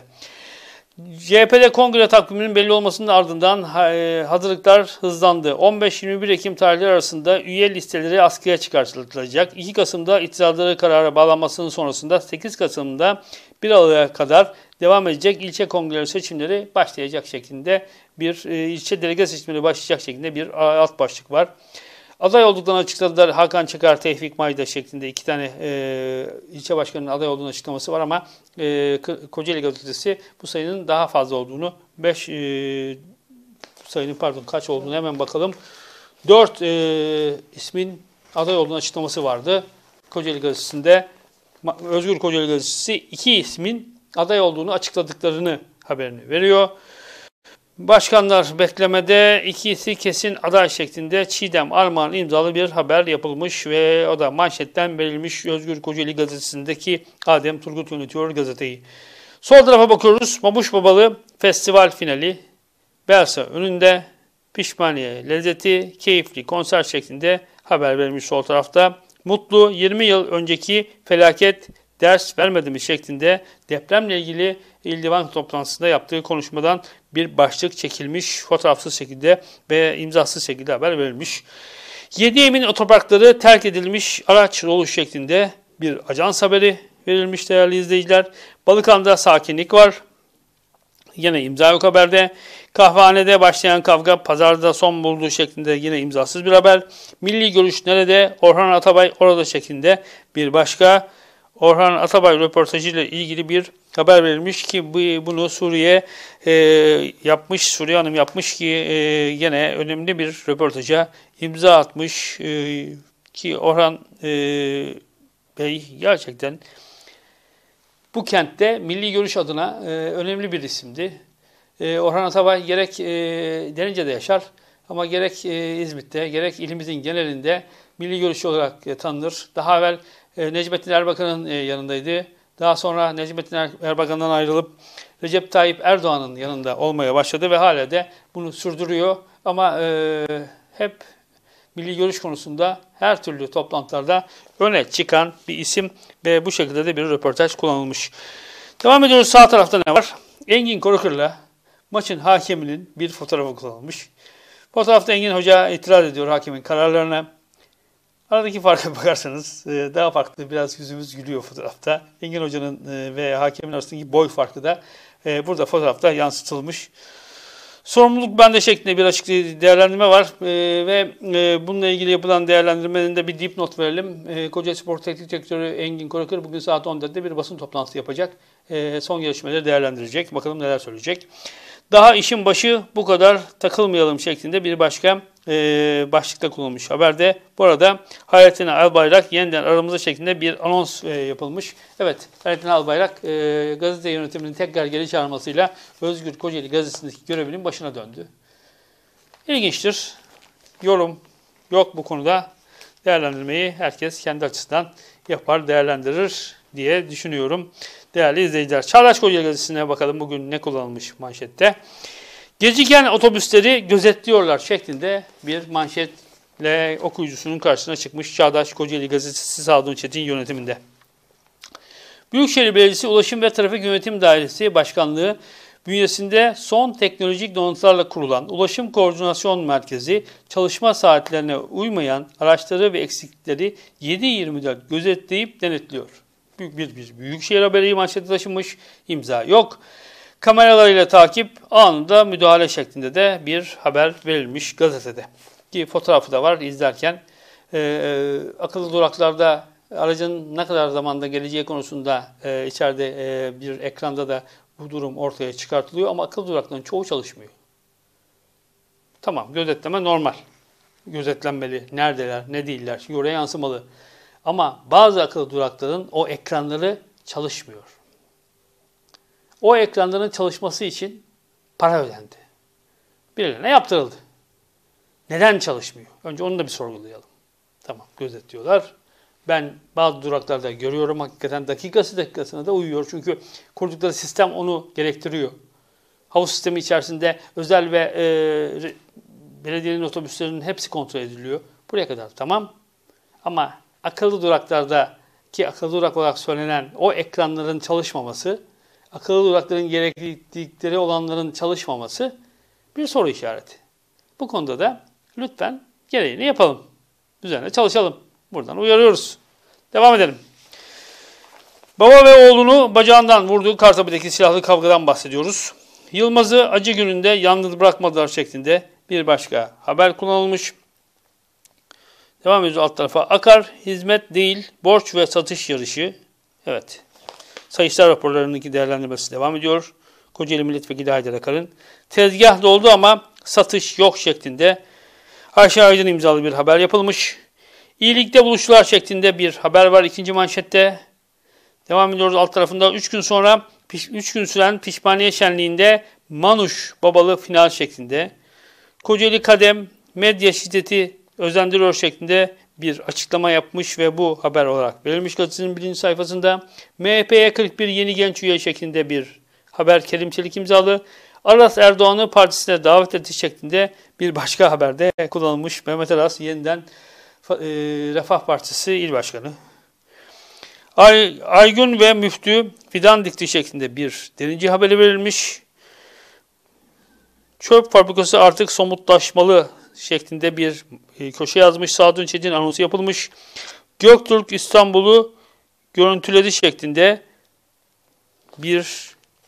C H P'de kongre takviminin belli olmasının ardından e, hazırlıklar hızlandı. on beş yirmi bir Ekim tarihleri arasında üye listeleri askıya çıkartılacak. iki Kasım'da itirazları karara bağlanmasının sonrasında sekiz Kasım'da bir Aralık'a kadar devam edecek ilçe kongreleri seçimleri başlayacak şeklinde bir e, ilçe delege seçimleri başlayacak şeklinde bir alt başlık var. Aday olduklarını açıkladılar. Hakan Çakar, Tevfik Mayda şeklinde iki tane e, ilçe başkanının aday olduğunu açıklaması var ama e, Kocaeli Gazetesi bu sayının daha fazla olduğunu, beş e, sayının pardon kaç olduğunu hemen bakalım. dört e, ismin aday olduğunu açıklaması vardı. Kocaeli Gazetesi'nde Özgür Kocaeli Gazetesi iki ismin aday olduğunu açıkladıklarını haberini veriyor. Başkanlar beklemede, ikisi kesin aday şeklinde Çiğdem Armağan imzalı bir haber yapılmış ve o da manşetten verilmiş. Özgür Kocaeli Gazetesi'ndeki Adem Turgut yönetiyor gazeteyi. Sol tarafa bakıyoruz. Mamuş Babalı Festival finali. Belsa önünde pişmaniye lezzeti, keyifli konser şeklinde haber verilmiş sol tarafta. Mutlu yirmi yıl önceki felaket ders vermedi mi şeklinde depremle ilgili İl Divan toplantısında yaptığı konuşmadan bir başlık çekilmiş, fotoğrafsız şekilde ve imzasız şekilde haber verilmiş. Yedi Emin otoparkları terk edilmiş araç dolu şeklinde bir ajans haberi verilmiş değerli izleyiciler. Balıkhan'da sakinlik var. Yine imza yok haberde. Kahvehanede başlayan kavga pazarda son bulduğu şeklinde yine imzasız bir haber. Milli görüş nerede? Orhan Atabay orada şeklinde bir başka Orhan Atabay röportajıyla ilgili bir haber verilmiş ki bu, bunu Suriye e, yapmış, Suriye Hanım yapmış ki e, yine önemli bir röportaja imza atmış e, ki Orhan e, Bey gerçekten bu kentte milli görüş adına e, önemli bir isimdi. E, Orhan Atabay gerek e, Derince'de yaşar ama gerek e, İzmit'te gerek ilimizin genelinde milli görüş olarak e, tanınır. Daha evvel e, Necmettin Erbakan'ın e, yanındaydı. Daha sonra Necmettin Erbakan'dan ayrılıp Recep Tayyip Erdoğan'ın yanında olmaya başladı ve hala de bunu sürdürüyor. Ama e, hep milli görüş konusunda her türlü toplantılarda öne çıkan bir isim ve bu şekilde de bir röportaj kullanılmış. Devam ediyoruz. Sağ tarafta ne var? Engin Korukır'la maçın hakeminin bir fotoğrafı kullanılmış. Fotoğrafta Engin Hoca itiraz ediyor hakemin kararlarına. Aradaki farka bakarsanız daha farklı, biraz yüzümüz gülüyor fotoğrafta. Engin Hoca'nın ve hakemin arasındaki boy farkı da burada fotoğrafta yansıtılmış. Sorumluluk bende şeklinde bir açık değerlendirme var ee, ve e, bununla ilgili yapılan değerlendirmenin de bir dipnot verelim. E, Kocaeli Spor Teknik Direktörü Engin Korukır bugün saat on dörtte bir basın toplantısı yapacak. E, son gelişmeleri değerlendirecek. Bakalım neler söyleyecek. Daha işin başı bu kadar takılmayalım şeklinde bir başka e, başlıkta kullanılmış haberde. Bu arada Hayrettin Albayrak yeniden aramızda şeklinde bir anons e, yapılmış. Evet, Hayrettin Albayrak e, gazete yönetiminin tekrar geri çağırmasıyla Özgür Kocaeli gazetesindeki görevinin başına döndü. İlginçtir. Yorum yok bu konuda. Değerlendirmeyi herkes kendi açısından yapar, değerlendirir diye düşünüyorum. Değerli izleyiciler, Çağdaş Kocaeli Gazetesi'ne bakalım bugün ne kullanılmış manşette. Geciken otobüsleri gözetliyorlar şeklinde bir manşetle okuyucusunun karşısına çıkmış Çağdaş Kocaeli Gazetesi Sadun Çetin yönetiminde. Büyükşehir Belediyesi Ulaşım ve Trafik Yönetim Dairesi Başkanlığı bünyesinde son teknolojik donatılarla kurulan Ulaşım Koordinasyon Merkezi çalışma saatlerine uymayan araçları ve eksiklikleri yedi yirmi dört gözetleyip denetliyor. Büyük bir, bir büyükşehir haberi manşete taşınmış, imza yok. Kameralarıyla takip, anında müdahale şeklinde de bir haber verilmiş gazetede. Ki fotoğrafı da var izlerken. E, e, akıllı duraklarda aracın ne kadar zamanda geleceği konusunda e, içeride e, bir ekranda da bu durum ortaya çıkartılıyor ama akıllı durakların çoğu çalışmıyor. Tamam, gözetleme normal. Gözetlenmeli, neredeler, ne değiller, çünkü oraya yansımalı. Ama bazı akıllı durakların o ekranları çalışmıyor. O ekranların çalışması için para ödendi. Birilerine yaptırıldı. Neden çalışmıyor? Önce onu da bir sorgulayalım. Tamam, gözetliyorlar. Ben bazı duraklarda görüyorum, hakikaten dakikası dakikasına da uyuyor. Çünkü kurdukları sistem onu gerektiriyor. Havuz sistemi içerisinde özel ve e, belediyenin otobüslerinin hepsi kontrol ediliyor. Buraya kadar tamam. Ama akıllı duraklarda ki akıllı durak olarak söylenen o ekranların çalışmaması, akıllı durakların gereklilikleri olanların çalışmaması bir soru işareti. Bu konuda da lütfen gereğini yapalım. Üzerine çalışalım. Buradan uyarıyoruz. Devam edelim. Baba ve oğlunu bacağından vurduğu Kartepe'deki silahlı kavgadan bahsediyoruz. Yılmaz'ı acı gününde yalnız bırakmadılar şeklinde bir başka haber kullanılmış. Devam ediyoruz alt tarafa. Akar, hizmet değil, borç ve satış yarışı. Evet. Sayıştay raporlarındaki değerlendirmesi devam ediyor. Kocaeli Milletvekili Haydar Akar'ın. Tezgah doldu ama satış yok şeklinde Ayşe Aydın imzalı bir haber yapılmış. İyilikte buluştular şeklinde bir haber var ikinci manşette. Devam ediyoruz alt tarafında. üç gün sonra üç gün süren pişmaniye şenliğinde Manuş babalı final şeklinde. Kocaeli Kadem medya şiddeti özendiriyor şeklinde bir açıklama yapmış ve bu haber olarak verilmiş gazetenin birinci sayfasında. M H P'ye kırk bir yeni genç üye şeklinde bir haber Kerim Çelik imzalı. Aras Erdoğan'ı partisine davet ettiği şeklinde bir başka haberde kullanılmış. Mehmet Aras yeniden e, Refah Partisi İl Başkanı. Ay, Aygün ve Müftü fidan dikti şeklinde bir derinci haberi verilmiş. Çöp fabrikası artık somutlaşmalı şeklinde bir köşe yazmış. Sadun Çetin anonsu yapılmış. Göktürk İstanbul'u görüntüledi şeklinde bir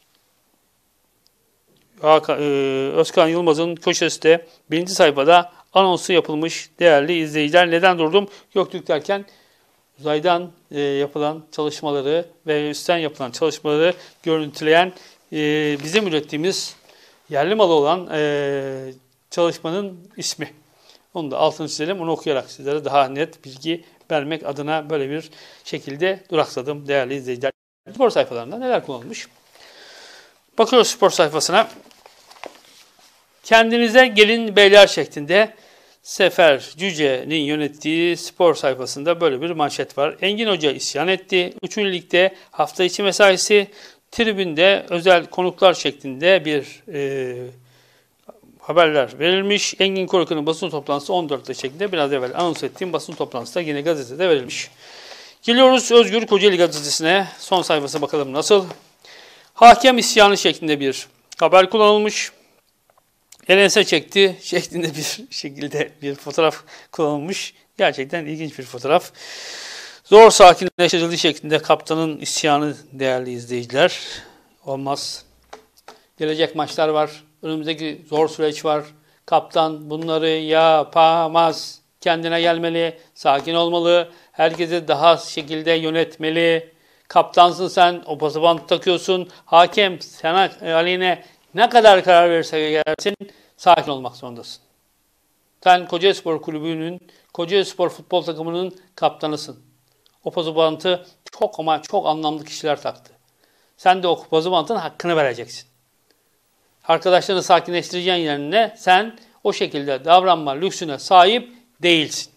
Özkan Yılmaz'ın köşesinde birinci sayfada anonsu yapılmış değerli izleyiciler. Neden durdum? Göktürk derken uzaydan e, yapılan çalışmaları ve üstten yapılan çalışmaları görüntüleyen e, bizim ürettiğimiz yerli malı olan e, çalışmanın ismi. Onu da altını çizelim. Onu okuyarak sizlere daha net bilgi vermek adına böyle bir şekilde duraksadım değerli izleyiciler. Spor sayfalarında neler kullanılmış? Bakıyoruz spor sayfasına. Kendinize gelin beyler şeklinde Sefer Cüce'nin yönettiği spor sayfasında böyle bir manşet var. Engin Hoca isyan etti. Üçüncü Lig'de hafta içi mesaisi, tribünde özel konuklar şeklinde bir e, haberler verilmiş. Engin Korkun'un basın toplantısı on dörtte şeklinde biraz evvel anons ettiğim basın toplantısı da yine gazetede verilmiş. Geliyoruz Özgür Kocaeli gazetesine. Son sayfası bakalım nasıl. Hakem isyanı şeklinde bir haber kullanılmış. Elense çekti şeklinde bir şekilde bir fotoğraf kullanılmış. Gerçekten ilginç bir fotoğraf. Zor sakinleştirildiği şeklinde kaptanın isyanı değerli izleyiciler. Olmaz. Gelecek maçlar var. Önümüzdeki zor süreç var. Kaptan bunları yapamaz. Kendine gelmeli. Sakin olmalı. Herkesi daha şekilde yönetmeli. Kaptansın sen. O pası bant takıyorsun. Hakem sana aleyhine ne kadar karar verirse gelsin. Sakin olmak zorundasın. Sen Kocaelispor Kulübü'nün, Kocaelispor futbol takımının kaptanısın. O pası bantı çok ama çok anlamlı kişiler taktı. Sen de o pası bantın hakkını vereceksin. Arkadaşlarını sakinleştireceğin yerine sen o şekilde davranma lüksüne sahip değilsin.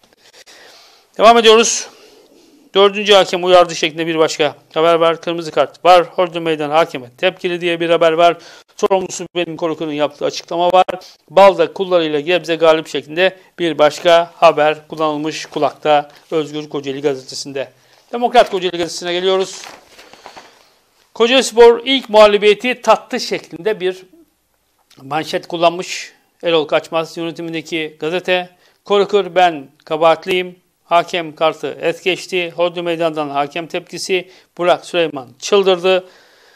Devam ediyoruz. Dördüncü hakem uyardı şeklinde bir başka haber var. Kırmızı kart var. Hordu Meydan hakeme tepkili diye bir haber var. Sorumlusu benim Korkun'un yaptığı açıklama var. Balda kullarıyla Gebze galip şeklinde bir başka haber kullanılmış kulakta Özgür Kocaeli gazetesinde. Demokrat Kocaeli gazetesine geliyoruz. Kocaelispor ilk mağlubiyeti tattı şeklinde bir manşet kullanmış. Erol Kaçmaz yönetimindeki gazete. Korkur ben kabahatliyim. Hakem kartı et geçti. Hordu Meydan'dan hakem tepkisi. Burak Süleyman çıldırdı.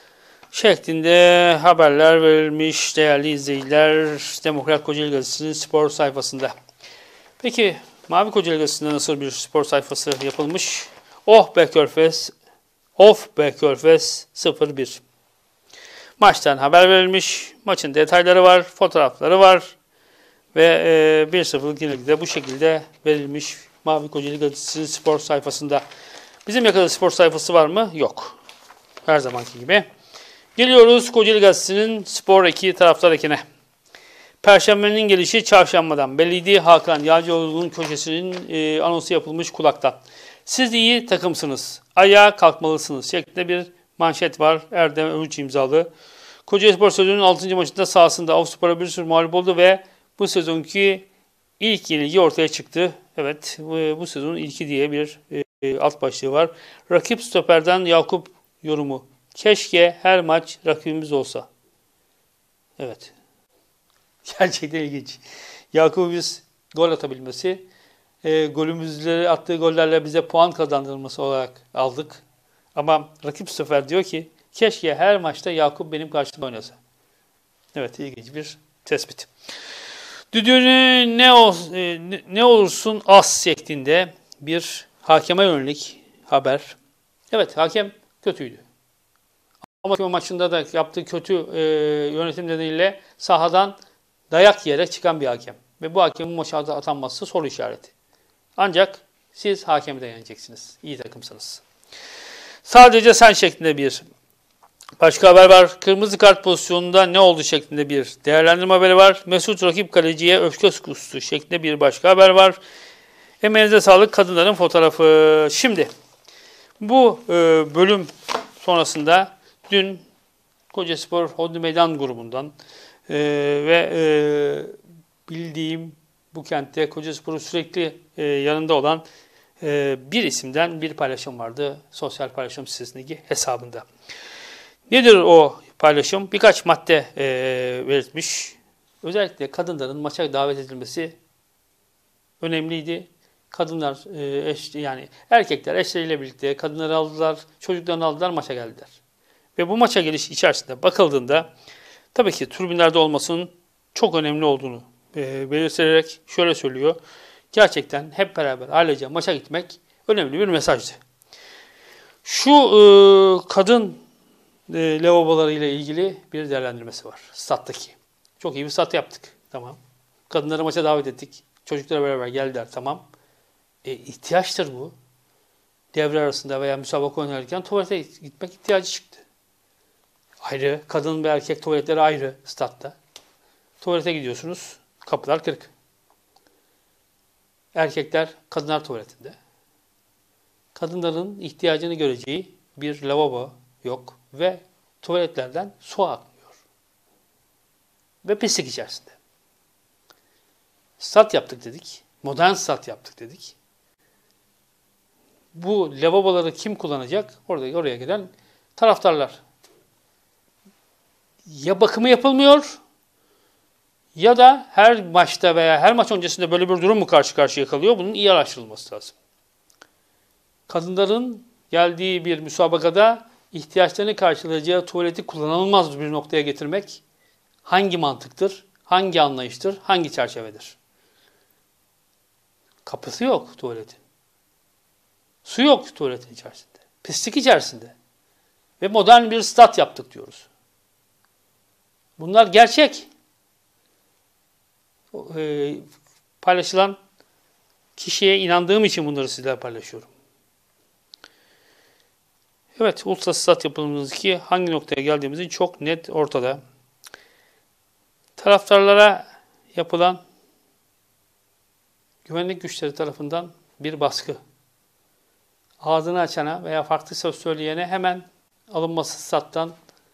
Şeklinde haberler verilmiş değerli izleyiciler. Demokrat Kocaeli Gazetesi'nin spor sayfasında. Peki Mavi Kocaeli Gazetesi'nde nasıl bir spor sayfası yapılmış? Oh be Körfez, of be Körfez sıfır bir. Maçtan haber verilmiş. Maçın detayları var, fotoğrafları var. Ve e, bir sıfırlık yenilgide bu şekilde verilmiş Mavi Kocaeli Gazetesi'nin spor sayfasında. Bizim yakada spor sayfası var mı? Yok. Her zamanki gibi. Geliyoruz Kocaeli Gazetesi'nin spor eki taraftar ekine. Perşembenin gelişi çarşambadan belliydi. Hakan Yağcıoğlu'nun köşesinin e, anonsu yapılmış kulaktan. Siz iyi takımsınız. Ayağa kalkmalısınız şeklinde bir manşet var. Erdem Övünç imzalı. Kocaelispor sezonunun altıncı maçında sahasında Avspor'a bir sürü mağlup oldu ve bu sezonki ilk yenilgi ortaya çıktı. Evet bu, bu sezonun ilki diye bir e, alt başlığı var. Rakip stoperden Yakup yorumu. Keşke her maç rakibimiz olsa. Evet. Gerçekten ilginç. Yakup'u biz gol atabilmesi, e, golümüzle attığı gollerle bize puan kazandırılması olarak aldık. Ama rakip stoper diyor ki keşke her maçta Yakup benim karşımda oynasa. Evet ilginç bir tespit. Düdüğünü ne, ol, e, ne olursun as şeklinde bir hakeme yönelik haber. Evet hakem kötüydü. Ama maçında da yaptığı kötü e, yönetim nedeniyle sahadan dayak yiyerek çıkan bir hakem. Ve bu hakemin maça atanması soru işareti. Ancak siz hakemi de yeneceksiniz. İyi takımsınız. Sadece sen şeklinde bir başka haber var. Kırmızı kart pozisyonunda ne oldu şeklinde bir değerlendirme haberi var. Mesut rakip kaleciye öfke kustu şeklinde bir başka haber var. Emeğinize sağlık kadınların fotoğrafı. Şimdi bu e, bölüm sonrasında dün Kocaelispor Hodri Meydan grubundan e, ve e, bildiğim bu kentte Kocaelispor'un sürekli e, yanında olan e, bir isimden bir paylaşım vardı. Sosyal paylaşım sitesindeki hesabında. Nedir o paylaşım? Birkaç madde e, belirtmiş. Özellikle kadınların maça davet edilmesi önemliydi. Kadınlar, e, eş, yani erkekler eşleriyle birlikte kadınları aldılar, çocuklarını aldılar, maça geldiler. Ve bu maça geliş içerisinde bakıldığında tabii ki tribünlerde olmasının çok önemli olduğunu e, belirterek şöyle söylüyor. Gerçekten hep beraber ailece maça gitmek önemli bir mesajdı. Şu e, kadın e, lavaboları ile ilgili bir değerlendirmesi var stat'taki. Çok iyi bir stat yaptık. Tamam. Kadınları maça davet ettik. Çocuklarla beraber geldiler. Tamam. E, ihtiyaçtır bu. Devre arasında veya müsabaka oynarken tuvalete gitmek ihtiyacı çıktı. Ayrı. Kadın ve erkek tuvaletleri ayrı statta. Tuvalete gidiyorsunuz. Kapılar kırık. Erkekler kadınlar tuvaletinde. Kadınların ihtiyacını göreceği bir lavabo yok ve tuvaletlerden su akmıyor. Ve pislik içerisinde. Stat yaptık dedik. Modern stat yaptık dedik. Bu lavaboları kim kullanacak? Orada oraya gelen taraftarlar. Ya bakımı yapılmıyor ya da her maçta veya her maç öncesinde böyle bir durum mu karşı karşıya kalıyor? Bunun iyi araştırılması lazım. Kadınların geldiği bir müsabakada ihtiyaçlarını karşılayacağı tuvaleti kullanılmaz bir noktaya getirmek hangi mantıktır, hangi anlayıştır, hangi çerçevedir? Kapısı yok tuvaletin. Su yok tuvaletin içerisinde. Pislik içerisinde. Ve modern bir stat yaptık diyoruz. Bunlar gerçek. E, paylaşılan kişiye inandığım için bunları sizlerle paylaşıyorum. Evet, uluslararası stat yapımımızdaki hangi noktaya geldiğimizin çok net ortada. Taraftarlara yapılan güvenlik güçleri tarafından bir baskı. Ağzını açana veya farklı söz söyleyene hemen alınması stat'tan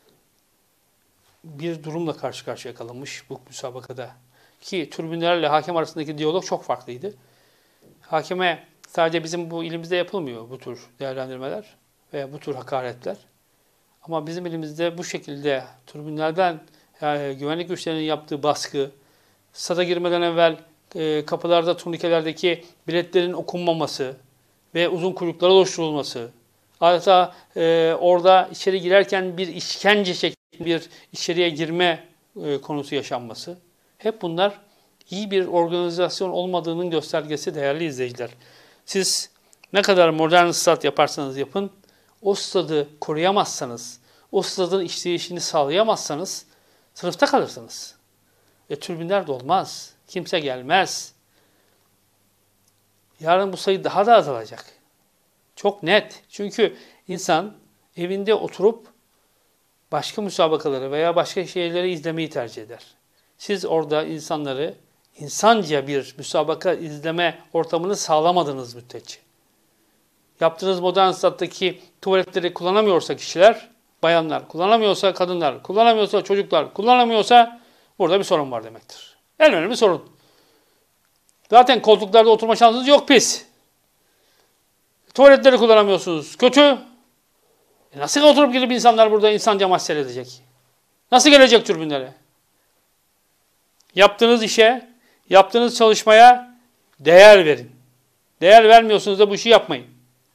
bir durumla karşı karşıya kalınmış bu müsabakada. Ki tribünlerle hakem arasındaki diyalog çok farklıydı. Hakeme sadece bizim bu ilimizde yapılmıyor bu tür değerlendirmeler veya bu tür hakaretler. Ama bizim elimizde bu şekilde tribünlerden yani güvenlik güçlerinin yaptığı baskı, stada girmeden evvel e, kapılarda, turnikelerdeki biletlerin okunmaması ve uzun kuyruklara oluşturulması, adeta e, orada içeri girerken bir işkence şeklinde bir içeriye girme e, konusu yaşanması. Hep bunlar iyi bir organizasyon olmadığının göstergesi değerli izleyiciler. Siz ne kadar modern stat yaparsanız yapın, o stadı koruyamazsanız, o stadın işleyişini sağlayamazsanız sınıfta kalırsınız. E tribünler de olmaz. Kimse gelmez. Yarın bu sayı daha da azalacak. Çok net. Çünkü insan evinde oturup başka müsabakaları veya başka şeyleri izlemeyi tercih eder. Siz orada insanları insanca bir müsabaka izleme ortamını sağlamadınız müddetçe. Yaptığınız modern stat'taki tuvaletleri kullanamıyorsa kişiler, bayanlar kullanamıyorsa, kadınlar kullanamıyorsa, çocuklar kullanamıyorsa burada bir sorun var demektir. En önemli sorun. Zaten koltuklarda oturma şansınız yok, pis. Tuvaletleri kullanamıyorsunuz, kötü. E nasıl oturup gelip insanlar burada insanca maç seyredecek? Nasıl gelecek tribünlere? Yaptığınız işe, yaptığınız çalışmaya değer verin. Değer vermiyorsunuz da bu işi yapmayın.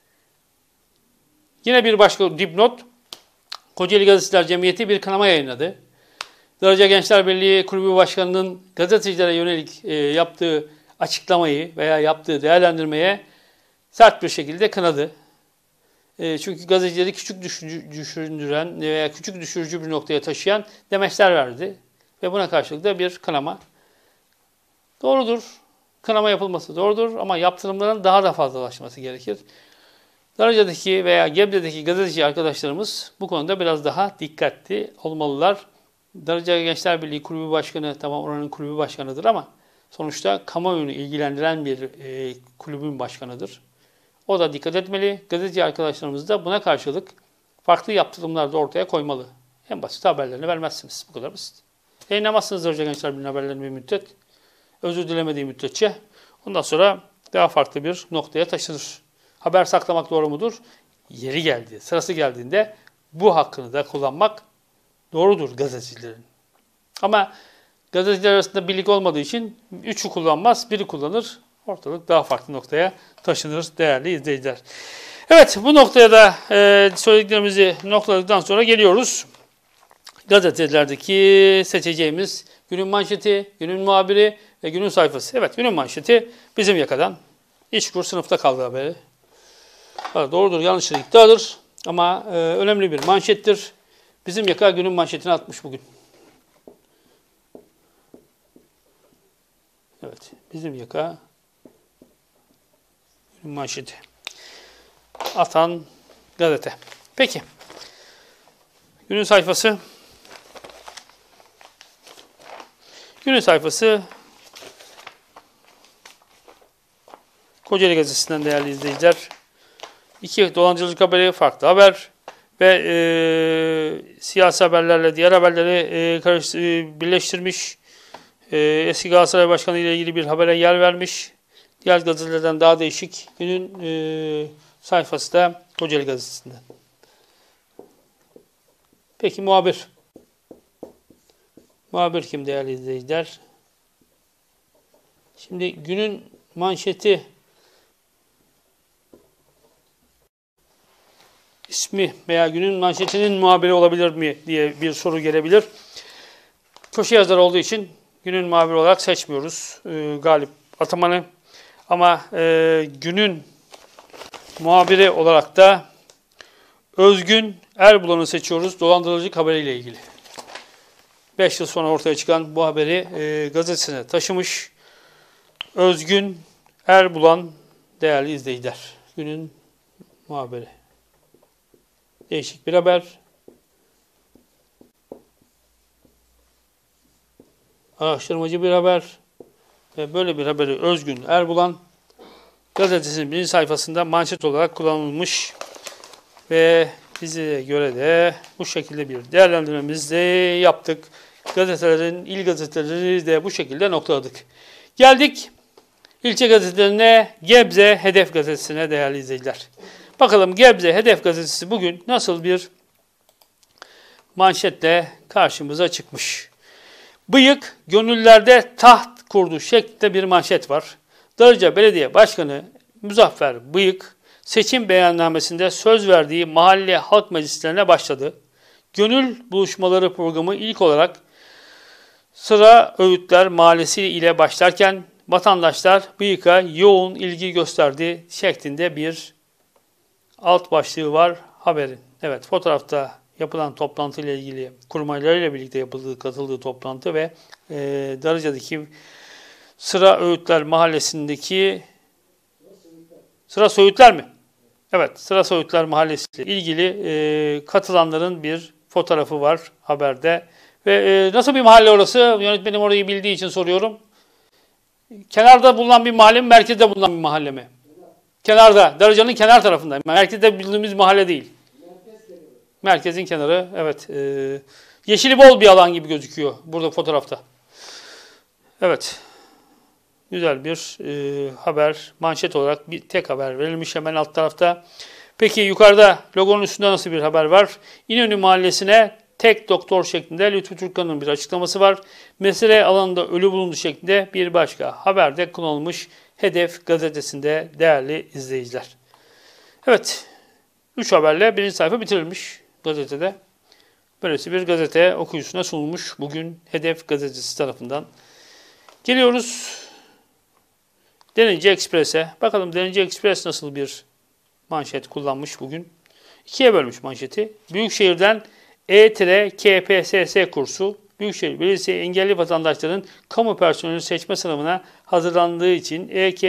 Yine bir başka dipnot. Kocaeli Gazeteciler Cemiyeti bir kınama yayınladı. Darıca Gençler Birliği Kulübü Başkanı'nın gazetecilere yönelik e, yaptığı açıklamayı veya yaptığı değerlendirmeye sert bir şekilde kınadı. E, çünkü gazetecileri küçük düşürdüren veya küçük düşürücü bir noktaya taşıyan demeçler verdi. Ve buna karşılık da bir kınama. Doğrudur. Kınama yapılması doğrudur ama yaptırımların daha da fazlalaşması gerekir. Darıca'daki veya Gebze'deki gazeteci arkadaşlarımız bu konuda biraz daha dikkatli olmalılar. Darıca Gençler Birliği Kulübü Başkanı, tamam oranın kulübü başkanıdır ama sonuçta kamuoyunu ilgilendiren bir e, kulübün başkanıdır. O da dikkat etmeli. Gazeteci arkadaşlarımız da buna karşılık farklı yaptırımlar da ortaya koymalı. En basit haberlerini vermezsiniz. Bu kadar basit. Yayınlamazsınız Darıca Gençler Birliği haberlerini bir müddet. Özür dilemediği müddetçe. Ondan sonra daha farklı bir noktaya taşınır. Haber saklamak doğru mudur? Yeri geldi, sırası geldiğinde bu hakkını da kullanmak doğrudur gazetecilerin. Ama gazeteciler arasında birlik olmadığı için üçü kullanmaz, biri kullanır. Ortalık daha farklı noktaya taşınır değerli izleyiciler. Evet, bu noktaya da e, söylediklerimizi noktaladıktan sonra geliyoruz. Gazetelerdeki seçeceğimiz günün manşeti, günün muhabiri ve günün sayfası. Evet, günün manşeti bizim yakadan. İşkur sınıfta kaldı haberi. Doğrudur, yanlıştır, iddiadır ama e, önemli bir manşettir. Bizim yaka günün manşetini atmış bugün. Evet, bizim yaka günün manşeti. Atan gazete. Peki. Günün sayfası. Günün sayfası Kocaeli Gazetesi'nden değerli izleyiciler. İki dolandırıcılık haberi, farklı haber ve e, siyasi haberlerle diğer haberleri e, karış, e, birleştirmiş. e, eski Galatasaray Başkanı ile ilgili bir habere yer vermiş. Diğer gazetelerden daha değişik. Günün e, sayfası da Kocaeli Gazetesi'nden. Peki muhabir. Muhabir kim değerli izleyiciler? Şimdi günün manşeti ismi veya günün manşetinin muhabiri olabilir mi diye bir soru gelebilir. Köşe yazarı olduğu için günün muhabiri olarak seçmiyoruz e, Galip Ataman'ı. Ama e, günün muhabiri olarak da Özgün Erbulan'ı seçiyoruz dolandırıcılık haberiyle ilgili. beş yıl sonra ortaya çıkan bu haberi e, gazetesine taşımış. Özgün Erbulan değerli izleyiciler. Günün muhabiri. Değişik bir haber. Araştırmacı bir haber. Ve böyle bir haberi Özgün Erbulan gazetesinin birinci sayfasında manşet olarak kullanılmış. Ve bize göre de bu şekilde bir değerlendirmemizi de yaptık. Gazetelerin, il gazeteleri de bu şekilde noktaladık. Geldik ilçe gazetelerine, Gebze Hedef Gazetesi'ne değerli izleyiciler. Bakalım Gebze Hedef Gazetesi bugün nasıl bir manşetle karşımıza çıkmış. Bıyık gönüllerde taht kurdu şeklinde bir manşet var. Darıca Belediye Başkanı Muzaffer Bıyık seçim beyannamesinde söz verdiği mahalle halk meclislerine başladı. Gönül buluşmaları programı ilk olarak Sıra Öğütler Mahallesi ile başlarken vatandaşlar Bıyık'a yoğun ilgi gösterdi şeklinde bir alt başlığı var haberin. Evet, fotoğrafta yapılan toplantı ile ilgili kurmaylarıyla birlikte yapıldığı, katıldığı toplantı ve e, Darıca'daki Sıra Öğütler Mahallesi'ndeki Sıra Söğütler mi? Evet, Sıra Söğütler Mahallesi ile ilgili e, katılanların bir fotoğrafı var haberde. Ve e, nasıl bir mahalle orası? Yönetmenim orayı bildiği için soruyorum. Kenarda bulunan bir mahalle mi, merkezde bulunan bir mahalle mi? Kenarda, Darıca'nın kenar tarafında. Merkezde bildiğimiz mahalle değil. Merkezin kenarı, evet. E, yeşili bol bir alan gibi gözüküyor burada fotoğrafta. Evet. Güzel bir e, haber, manşet olarak bir tek haber verilmiş hemen alt tarafta. Peki yukarıda logonun üstünde nasıl bir haber var? İnönü Mahallesi'ne tek doktor şeklinde Lütfü Türkkan'ın bir açıklaması var. Mesele alanında ölü bulundu şeklinde bir başka haberde kullanılmış Hedef gazetesinde değerli izleyiciler. Evet, üç haberle birinci sayfa bitirilmiş gazetede. Böylesi bir gazete okuyucusuna sunulmuş bugün Hedef gazetesi tarafından. Geliyoruz Denizci Ekspres'e. Bakalım Denizci Ekspres nasıl bir manşet kullanmış bugün. İkiye bölmüş manşeti. Büyükşehir'den E-K P S S kursu. Büyükşehir Belediyesi engelli vatandaşların kamu personeli seçme sınavına hazırlandığı için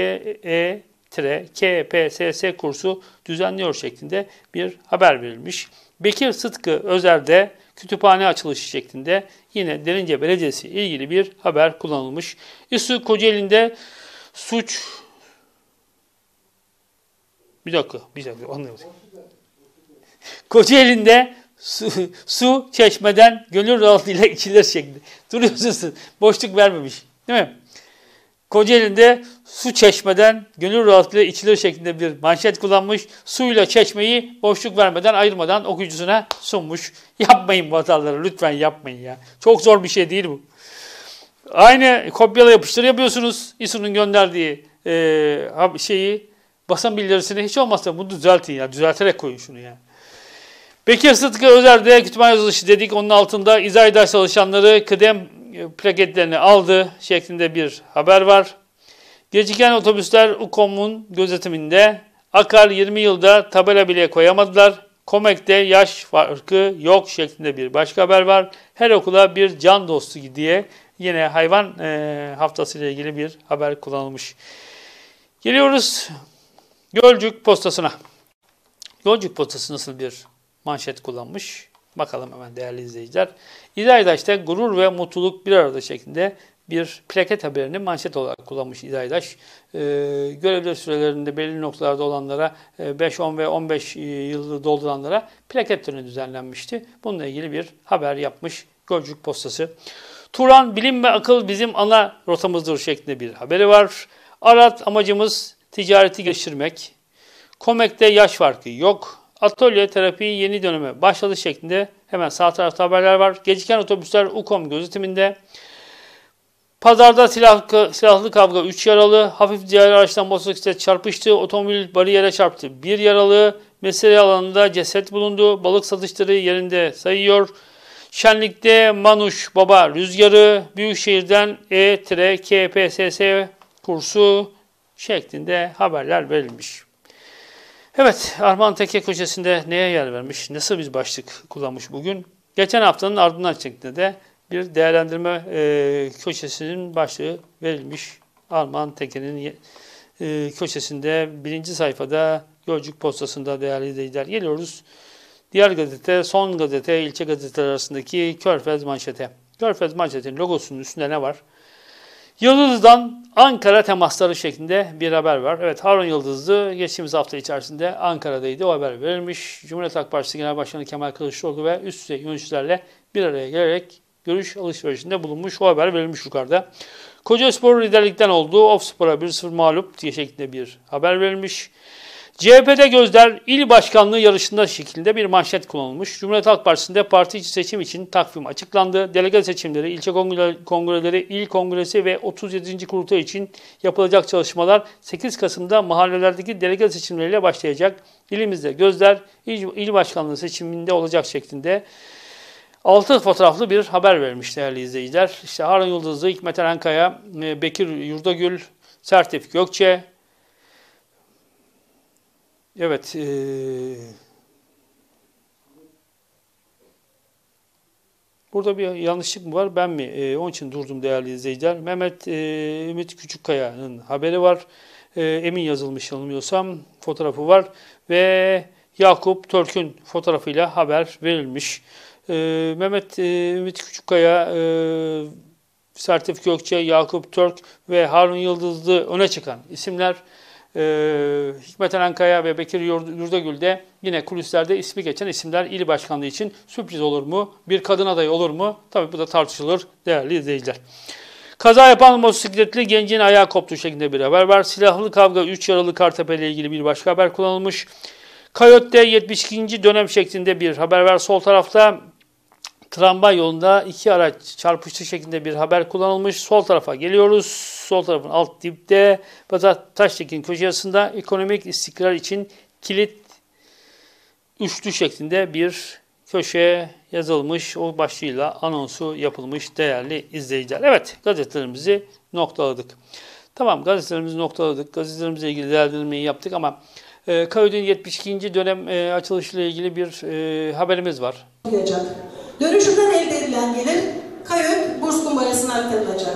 E-K P S S kursu düzenliyor şeklinde bir haber verilmiş. Bekir Sıtkı Özer'de kütüphane açılışı şeklinde yine Derince Belediyesi ilgili bir haber kullanılmış. İSU Kocaeli'nde suç... Bir dakika, bir dakika anlayamadım. Kocaeli'nde su, su çeşmeden gönül rahatlığıyla içilir şeklinde. Duruyorsunuz, boşluk vermemiş. Değil mi? Kocaeli'nde su çeşmeden gönül rahatlığıyla içilir şeklinde bir manşet kullanmış. Suyla çeşmeyi boşluk vermeden, ayırmadan okuyucusuna sunmuş. Yapmayın bu hataları, lütfen yapmayın ya. Çok zor bir şey değil bu. Aynı kopyala yapıştır yapıyorsunuz. İSU'nun gönderdiği e, şeyi, basın bildirisini hiç olmazsa bunu düzeltin ya. Düzelterek koyun şunu ya. Bekir Sıtkı Özer'de kütüphane yazılışı dedik. Onun altında İzaydaş çalışanları kıdem plaketlerini aldı şeklinde bir haber var. Geciken otobüsler UKOM'un gözetiminde. Akar yirmi yılda tabela bile koyamadılar. Komek'te yaş farkı yok şeklinde bir başka haber var. Her okula bir can dostu diye yine hayvan e, haftası ile ilgili bir haber kullanılmış. Geliyoruz Gölcük Postası'na. Gölcük Postası nasıl bir manşet kullanmış? Bakalım hemen değerli izleyiciler. İzaydaş'ta gurur ve mutluluk bir arada şeklinde bir plaket haberini manşet olarak kullanmış İzaydaş. Ee, görevli sürelerinde belirli noktalarda olanlara beş, on ve on beş yılı dolduranlara plaket töreni düzenlenmişti. Bununla ilgili bir haber yapmış Gölcük Postası. Turan, bilim ve akıl bizim ana rotamızdır şeklinde bir haberi var. Arat, amacımız ticareti geliştirmek. Komek'te yaş farkı yok. Atölye terapi yeni döneme başladı şeklinde hemen sağ tarafta haberler var. Geciken otobüsler UKOM gözetiminde. Pazarda silah, silahlı kavga üç yaralı. Hafif diğer araçtan motosiklet çarpıştı. Otomobil bariyere çarptı. bir yaralı. Mesire alanında ceset bulundu. Balık satışları yerinde sayıyor. Şenlik'te Manuş Baba rüzgarı. Büyükşehir'den E K P S S kursu şeklinde haberler verilmiş. Evet, Armağan Teke köşesinde neye yer vermiş, nasıl bir başlık kullanmış bugün? Geçen haftanın ardından şeklinde de bir değerlendirme e, köşesinin başlığı verilmiş. Armağan Teke'nin e, köşesinde birinci sayfada Gölcük Postası'nda değerli izleyiciler geliyoruz. Diğer gazete, Son Gazete, ilçe gazeteler arasındaki Körfez manşete. Körfez manşetin logosunun üstünde ne var? Yıldız'dan Ankara temasları şeklinde bir haber var. Evet, Harun Yıldızlı geçtiğimiz hafta içerisinde Ankara'daydı. O haber verilmiş. Cumhuriyet Halk Partisi Genel Başkanı Kemal Kılıçdaroğlu ve üst düzey yöneticilerle bir araya gelerek görüş alışverişinde bulunmuş. O haber verilmiş yukarıda. Kocaspor liderlikten oldu. Ofspor'a bir sıfır mağlup diye şeklinde bir haber verilmiş. C H P'de gözler il başkanlığı yarışında şeklinde bir manşet kullanılmış. Cumhuriyet Halk Partisi'nde parti içi seçim için takvim açıklandı. Delege seçimleri, ilçe kongreleri, il kongresi ve otuz yedinci kurultay için yapılacak çalışmalar sekiz Kasım'da mahallelerdeki delege seçimleriyle başlayacak. İlimizde gözler il, il başkanlığı seçiminde olacak şeklinde altı fotoğraflı bir haber vermiş değerli izleyiciler. İşte Harun Yıldızlı, Hikmet Erenkaya, Bekir Yurdagül, Sertif Gökçe. Evet. Ee, burada bir yanlışlık mı var? Ben mi? Ee, onun için durdum değerli izleyiciler. Mehmet e, Ümit Küçükkaya'nın haberi var. E, Emin yazılmış yanılmıyorsam fotoğrafı var. Ve Yakup Törk'ün fotoğrafıyla haber verilmiş. E, Mehmet e, Ümit Küçükkaya, e, Sertif Gökçe, Yakup Törk ve Harun Yıldızlı öne çıkan isimler. Ee, Hikmet Erenkaya ve Bekir Yurdagül de yine kulislerde ismi geçen isimler. İl başkanlığı için sürpriz olur mu? Bir kadın adayı olur mu? Tabii bu da tartışılır değerli izleyiciler. Kaza yapan motosikletli gencin ayağı koptu şeklinde bir haber var. Silahlı kavga üç yaralı Kartepe ile ilgili bir başka haber kullanılmış. Kayot'te yetmiş ikinci dönem şeklinde bir haber var. Sol tarafta tramvay yolunda iki araç çarpıştı şeklinde bir haber kullanılmış. Sol tarafa geliyoruz. Sol tarafın alt dipte Taştekin köşesinde ekonomik istikrar için kilit üçlü şeklinde bir köşe yazılmış. O başlığıyla anonsu yapılmış değerli izleyiciler. Evet, gazetelerimizi noktaladık. Tamam, gazetelerimizi noktaladık. Gazetelerimizle ilgili değerlendirmeyi yaptık ama e, Kayot'un yetmiş ikinci dönem e, açılışıyla ilgili bir e, haberimiz var. Dönüşümden elde edilen gelir Kayot burs kumbarasına aktarılacak.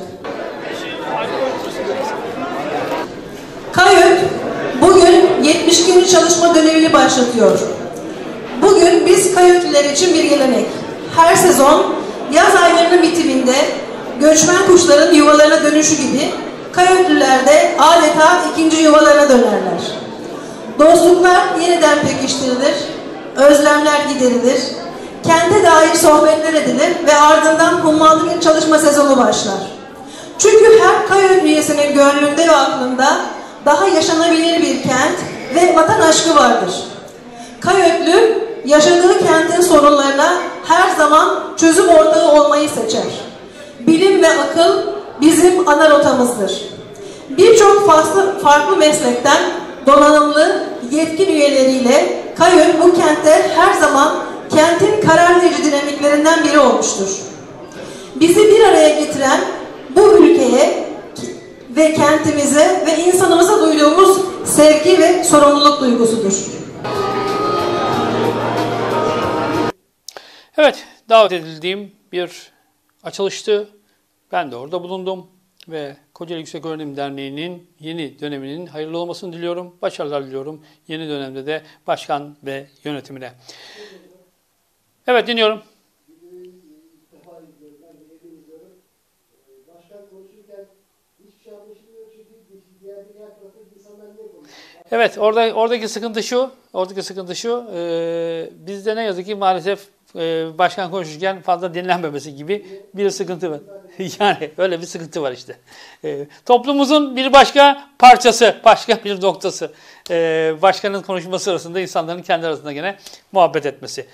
Kayot bugün yetmiş ikinci çalışma dönemini başlatıyor. Bugün biz Kayotliler için bir gelenek. Her sezon yaz aylarının bitiminde göçmen kuşların yuvalarına dönüşü gibi Kayotliler de adeta ikinci yuvalarına dönerler. Dostluklar yeniden pekiştirilir, özlemler giderilir. Kente dair sohbetler edilir ve ardından hummalı bir çalışma sezonu başlar. Çünkü her Kayot üyesinin gönlünde ve aklında daha yaşanabilir bir kent ve vatan aşkı vardır. Kayotlu yaşadığı kentin sorunlarına her zaman çözüm ortağı olmayı seçer. Bilim ve akıl bizim ana rotamızdır. Birçok farklı, farklı meslekten donanımlı yetkin üyeleriyle Kayot bu kentte her zaman kentin karar verici dinamiklerinden biri olmuştur. Bizi bir araya getiren bu ülkeye ve kentimize ve insanımıza duyduğumuz sevgi ve sorumluluk duygusudur. Evet, davet edildiğim bir açılıştı. Ben de orada bulundum ve Kocaeli Yükseköğretim Derneği'nin yeni döneminin hayırlı olmasını diliyorum. Başarılar diliyorum yeni dönemde de başkan ve yönetimine. Evet, dinliyorum. Evet, orada oradaki sıkıntı şu, oradaki sıkıntı şu, e, bizde ne yazık ki maalesef e, başkan konuşurken fazla dinlenmemesi gibi bir sıkıntı var. Yani öyle bir sıkıntı var işte. E, toplumumuzun bir başka parçası, başka bir noktası. E, başkanın konuşması sırasında insanların kendi arasında gene muhabbet etmesi.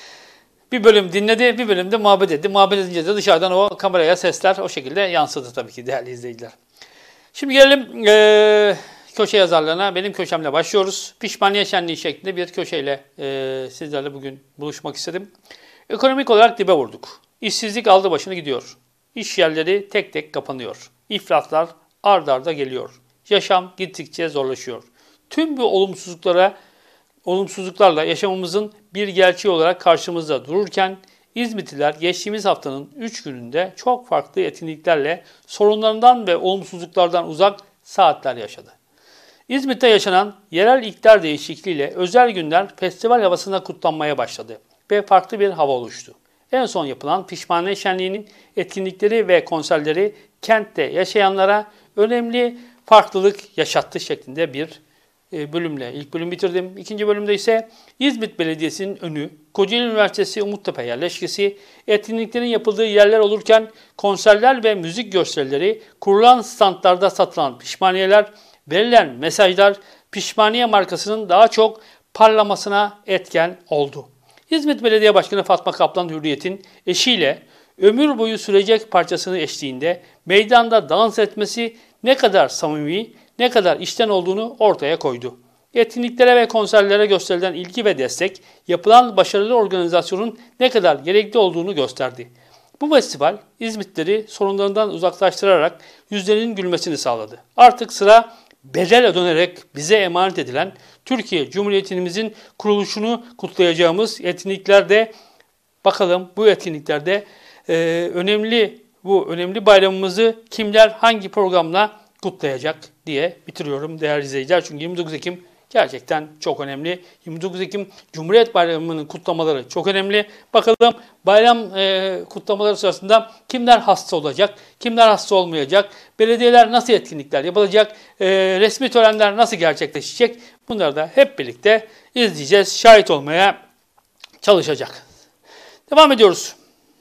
Bir bölüm dinledi, bir bölümde muhabbet etti. Muhabbet edince de dışarıdan o kameraya sesler o şekilde yansıdı tabii ki değerli izleyiciler. Şimdi gelelim e, köşe yazarlarına. Benim köşemle başlıyoruz. Pişmaniye şenliği şeklinde bir köşeyle e, sizlerle bugün buluşmak istedim. Ekonomik olarak dibe vurduk. İşsizlik aldı başını gidiyor. İş yerleri tek tek kapanıyor. İflaslar ard arda geliyor. Yaşam gittikçe zorlaşıyor. Tüm bu olumsuzluklara, olumsuzluklarla yaşamımızın bir gerçeği olarak karşımızda dururken İzmitliler geçtiğimiz haftanın üç gününde çok farklı etkinliklerle sorunlarından ve olumsuzluklardan uzak saatler yaşadı. İzmit'te yaşanan yerel iktidar değişikliğiyle özel günler festival havasında kutlanmaya başladı ve farklı bir hava oluştu. En son yapılan Pişmaniye Şenliği'nin etkinlikleri ve konserleri kentte yaşayanlara önemli farklılık yaşattı şeklinde bir bölümle ilk bölüm bitirdim. İkinci bölümde ise İzmit Belediyesi'nin önü, Kocaeli Üniversitesi Umuttepe yerleşkesi, etkinliklerin yapıldığı yerler olurken konserler ve müzik gösterileri, kurulan standlarda satılan pişmaniyeler, verilen mesajlar pişmaniye markasının daha çok parlamasına etken oldu. İzmit Belediye Başkanı Fatma Kaplan Hürriyet'in eşiyle ömür boyu sürecek parçasını eşliğinde meydanda dans etmesi ne kadar samimi, ne kadar içten olduğunu ortaya koydu. Etkinliklere ve konserlere gösterilen ilgi ve destek, yapılan başarılı organizasyonun ne kadar gerekli olduğunu gösterdi. Bu festival, İzmitlileri sorunlarından uzaklaştırarak yüzlerinin gülmesini sağladı. Artık sıra bedel ödenerek bize emanet edilen Türkiye Cumhuriyetimizin kuruluşunu kutlayacağımız etkinliklerde, bakalım bu etkinliklerde e, önemli bu önemli bayramımızı kimler hangi programla kutlayacak diye bitiriyorum değerli izleyiciler. Çünkü yirmi dokuz Ekim gerçekten çok önemli. yirmi dokuz Ekim Cumhuriyet Bayramı'nın kutlamaları çok önemli. Bakalım bayram e, kutlamaları sırasında kimler hasta olacak, kimler hasta olmayacak, belediyeler nasıl etkinlikler yapılacak, e, resmi törenler nasıl gerçekleşecek, bunları da hep birlikte izleyeceğiz, şahit olmaya çalışacak. Devam ediyoruz.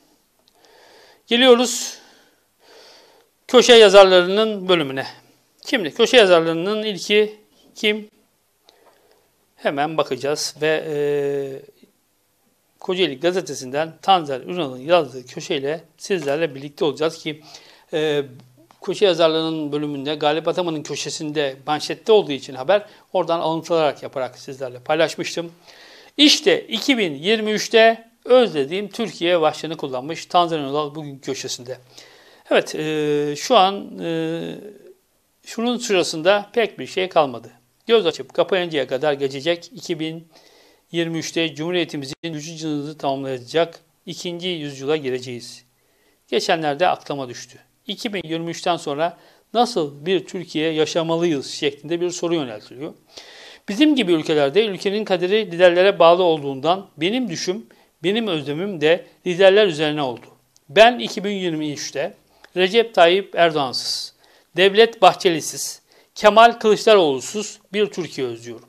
Geliyoruz köşe yazarlarının bölümüne. Şimdi köşe yazarlarının ilki kim? Hemen bakacağız ve e, Kocaeli Gazetesi'nden Tanzer Ünal'ın yazdığı köşeyle sizlerle birlikte olacağız ki e, köşe yazarlarının bölümünde Galip Ataman'ın köşesinde manşette olduğu için haber oradan alıntılarak yaparak sizlerle paylaşmıştım. İşte iki bin yirmi üçte özlediğim Türkiye başlığını kullanmış Tanzer Ünal bugün köşesinde. Evet, e, şu an e, şunun sırasında pek bir şey kalmadı. Göz açıp kapayıncaya kadar geçecek iki bin yirmi üçte Cumhuriyetimizin yüzüncü yılını tamamlayacak ikinci yüzyıla gireceğiz. Geçenlerde aklıma düştü. iki bin yirmi üçten sonra nasıl bir Türkiye yaşamalıyız şeklinde bir soru yöneltiliyor. Bizim gibi ülkelerde ülkenin kaderi liderlere bağlı olduğundan benim düşüm, benim özlemim de liderler üzerine oldu. Ben iki bin yirmi üçte Recep Tayyip Erdoğan'sız, Devlet Bahçeli'siz, Kemal Kılıçdaroğlu'suz bir Türkiye özlüyorum.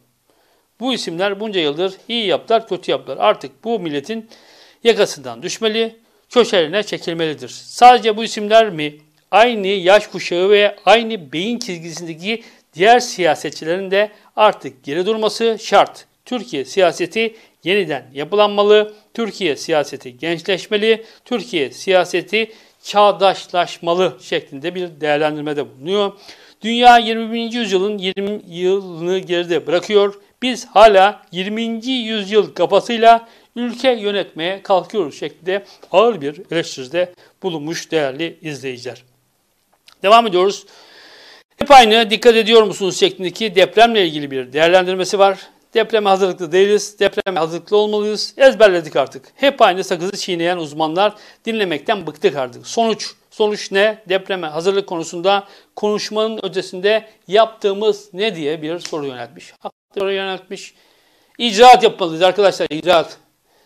Bu isimler bunca yıldır iyi yaptılar, kötü yaptılar. Artık bu milletin yakasından düşmeli, köşelerine çekilmelidir. Sadece bu isimler mi? Aynı yaş kuşağı ve aynı beyin çizgisindeki diğer siyasetçilerin de artık geri durması şart. Türkiye siyaseti yeniden yapılanmalı, Türkiye siyaseti gençleşmeli, Türkiye siyaseti çağdaşlaşmalı şeklinde bir değerlendirmede bulunuyor. Dünya yirmi birinci yüzyılın yirmi yılını geride bırakıyor. Biz hala yirminci yüzyıl kafasıyla ülke yönetmeye kalkıyoruz şeklinde ağır bir eleştiride bulunmuş değerli izleyiciler. Devam ediyoruz. Hep aynı dikkat ediyor musunuz şeklindeki depremle ilgili bir değerlendirmesi var. Depreme hazırlıklı değiliz, depreme hazırlıklı olmalıyız. Ezberledik artık. Hep aynı sakızı çiğneyen uzmanlar dinlemekten bıktık artık. Sonuç, sonuç ne? Depreme hazırlık konusunda konuşmanın ötesinde yaptığımız ne diye bir soru yöneltmiş. Haklı soru yöneltmiş. İcraat yapmalıyız arkadaşlar, icraat.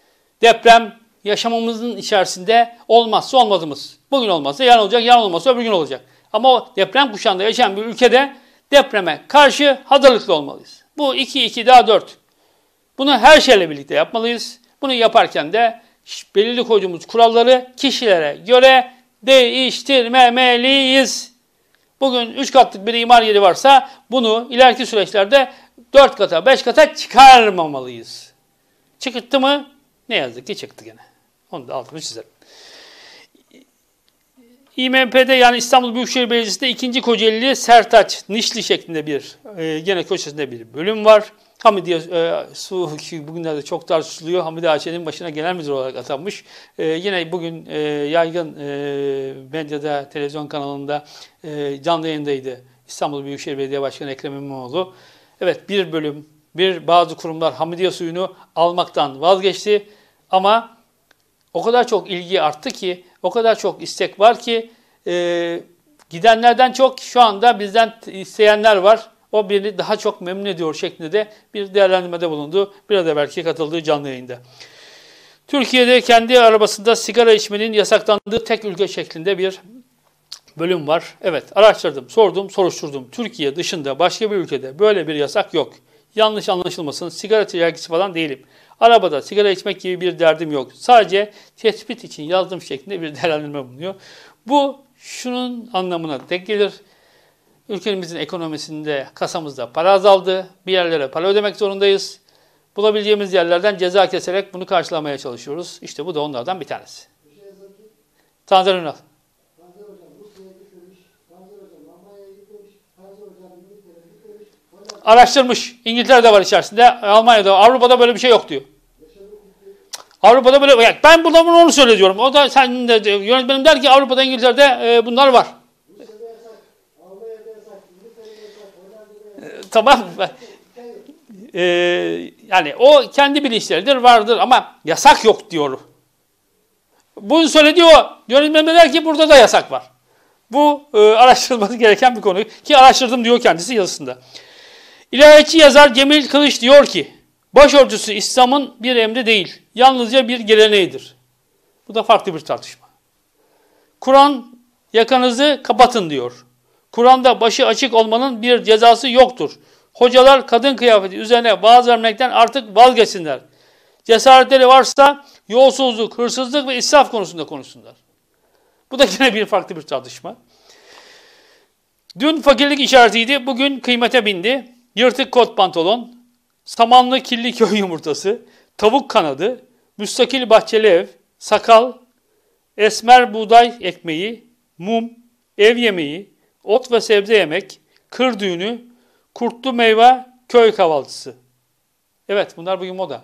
Deprem yaşamamızın içerisinde olmazsa olmazımız. Bugün olmazsa yarın olacak, yarın olmazsa öbür gün olacak. Ama o deprem kuşağında yaşayan bir ülkede depreme karşı hazırlıklı olmalıyız. Bu iki, iki daha dört. Bunu her şeyle birlikte yapmalıyız. Bunu yaparken de belirli koyduğumuz kuralları kişilere göre değiştirmemeliyiz. Bugün üç katlık bir imar yeri varsa bunu ileriki süreçlerde dört kata, beş kata çıkarmamalıyız. Çıktı mı? Ne yazık ki çıktı gene. Onu da altını çizelim. İ M P'de yani İstanbul Büyükşehir Belediyesi'nde ikinci Kocaeli Sertaç Nişli şeklinde bir e, gene köşesinde bir bölüm var. Hamidiye e, Su bugünlerde çok tartışılıyor. Hamidi A Ç'nin başına genel müdür olarak atanmış. E, yine bugün e, yaygın e, medyada, televizyon kanalında e, canlı yayındaydı İstanbul Büyükşehir Belediye Başkanı Ekrem İmamoğlu. Evet, bir bölüm, bir bazı kurumlar Hamidiye suyunu almaktan vazgeçti ama o kadar çok ilgi arttı ki, o kadar çok istek var ki e, gidenlerden çok şu anda bizden isteyenler var. O beni daha çok memnun ediyor şeklinde de bir değerlendirmede bulundu. Biraz evvelki katıldığı canlı yayında. Türkiye'de kendi arabasında sigara içmenin yasaklandığı tek ülke şeklinde bir bölüm var. Evet, araştırdım, sordum, soruşturdum. Türkiye dışında başka bir ülkede böyle bir yasak yok. Yanlış anlaşılmasın, sigara tiryakisi falan değilim. Arabada sigara içmek gibi bir derdim yok. Sadece tespit için yazdım şeklinde bir değerlendirme bulunuyor. Bu şunun anlamına denk gelir. Ülkemizin ekonomisinde, kasamızda para azaldı. Bir yerlere para ödemek zorundayız. Bulabileceğimiz yerlerden ceza keserek bunu karşılamaya çalışıyoruz. İşte bu da onlardan bir tanesi. Tanzer Ünal. Araştırmış. İngiltere'de var içerisinde. Almanya'da, Avrupa'da böyle bir şey yok diyor. Avrupa'da böyle, yani ben burada bunu onu söylüyorum. O da sen de yönetmenim der ki Avrupa'da, İngiltere'de e, bunlar var. Tamam. Ee, yani o kendi bilinçleridir, vardır ama yasak yok diyor. Bunu söylediği o. Yönetmenim der ki burada da yasak var. Bu e, araştırılması gereken bir konu ki araştırdım diyor kendisi yazısında. İlahiyatçı yazar Cemil Kılıç diyor ki, başörtüsü İslam'ın bir emri değil, yalnızca bir geleneğidir. Bu da farklı bir tartışma. Kur'an yakanızı kapatın diyor. Kur'an'da başı açık olmanın bir cezası yoktur. Hocalar kadın kıyafeti üzerine vaaz vermekten artık vazgeçsinler. Cesaretleri varsa yolsuzluk, hırsızlık ve israf konusunda konuşsunlar. Bu da yine bir farklı bir tartışma. Dün fakirlik işaretiydi, bugün kıymete bindi. Yırtık kot pantolon, samanlı kirli köy yumurtası, tavuk kanadı, müstakil bahçeli ev, sakal, esmer buğday ekmeği, mum, ev yemeği, ot ve sebze yemek, kır düğünü, kurtlu meyve, köy kahvaltısı. Evet, bunlar bugün moda.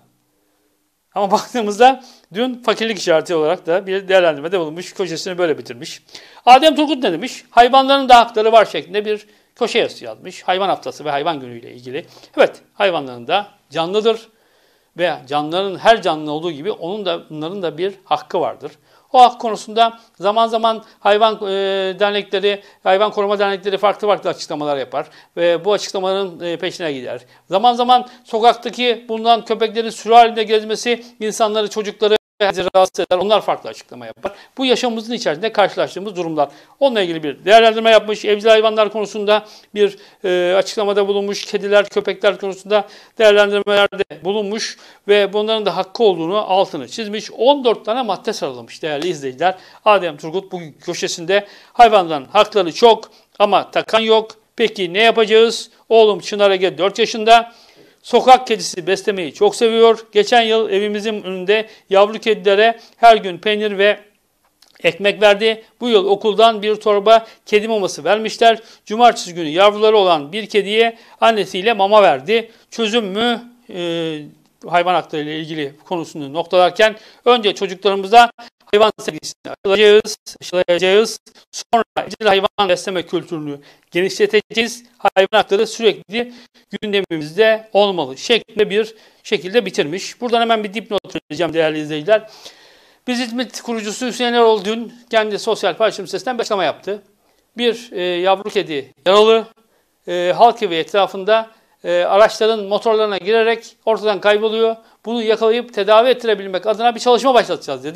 Ama baktığımızda dün fakirlik işareti olarak da bir değerlendirmede bulunmuş, köşesini böyle bitirmiş. Adem Turgut ne demiş? Hayvanların da hakları var şeklinde bir köşe yazısı yazmış. Hayvan haftası ve hayvan günüyle ilgili. Evet, hayvanların da canlıdır ve canlıların, her canlı olduğu gibi onun da, bunların da bir hakkı vardır. O hak konusunda zaman zaman hayvan e, dernekleri, hayvan koruma dernekleri farklı farklı açıklamalar yapar ve bu açıklamaların e, peşine gider. Zaman zaman sokaktaki bulunan köpeklerin sürü halinde gezmesi insanları, çocukları rahatsız eder. Onlar farklı açıklama yapar. Bu yaşamımızın içerisinde karşılaştığımız durumlar. Onunla ilgili bir değerlendirme yapmış. Evcil hayvanlar konusunda bir e, açıklamada bulunmuş. Kediler, köpekler konusunda değerlendirmelerde bulunmuş ve bunların da hakkı olduğunu altını çizmiş. on dört tane madde sıralamış değerli izleyiciler. Adem Turgut bugün köşesinde hayvanların hakları çok ama takan yok. Peki ne yapacağız? Oğlum Çınar Ege dört yaşında. Sokak kedisi beslemeyi çok seviyor. Geçen yıl evimizin önünde yavru kedilere her gün peynir ve ekmek verdi. Bu yıl okuldan bir torba kedi maması vermişler. Cumartesi günü yavruları olan bir kediye annesiyle mama verdi. Çözüm mü? Ee, hayvan hakları ile ilgili konusunu noktalarken önce çocuklarımıza hayvan sevgisini aşılayacağız, aşılayacağız. Sonra evcil hayvan besleme kültürünü genişleteceğiz. Hayvan hakları sürekli gündemimizde olmalı şeklinde bir şekilde bitirmiş. Buradan hemen bir dipnot vereceğim değerli izleyiciler. Biz İzmit kurucusu Hüseyin Erol dün kendi sosyal paylaşım sitesinden bir açıklama yaptı. Bir e, yavru kedi yaralı, e, halk evi etrafında e, araçların motorlarına girerek ortadan kayboluyor. Bunu yakalayıp tedavi ettirebilmek adına bir çalışma başlatacağız dedi.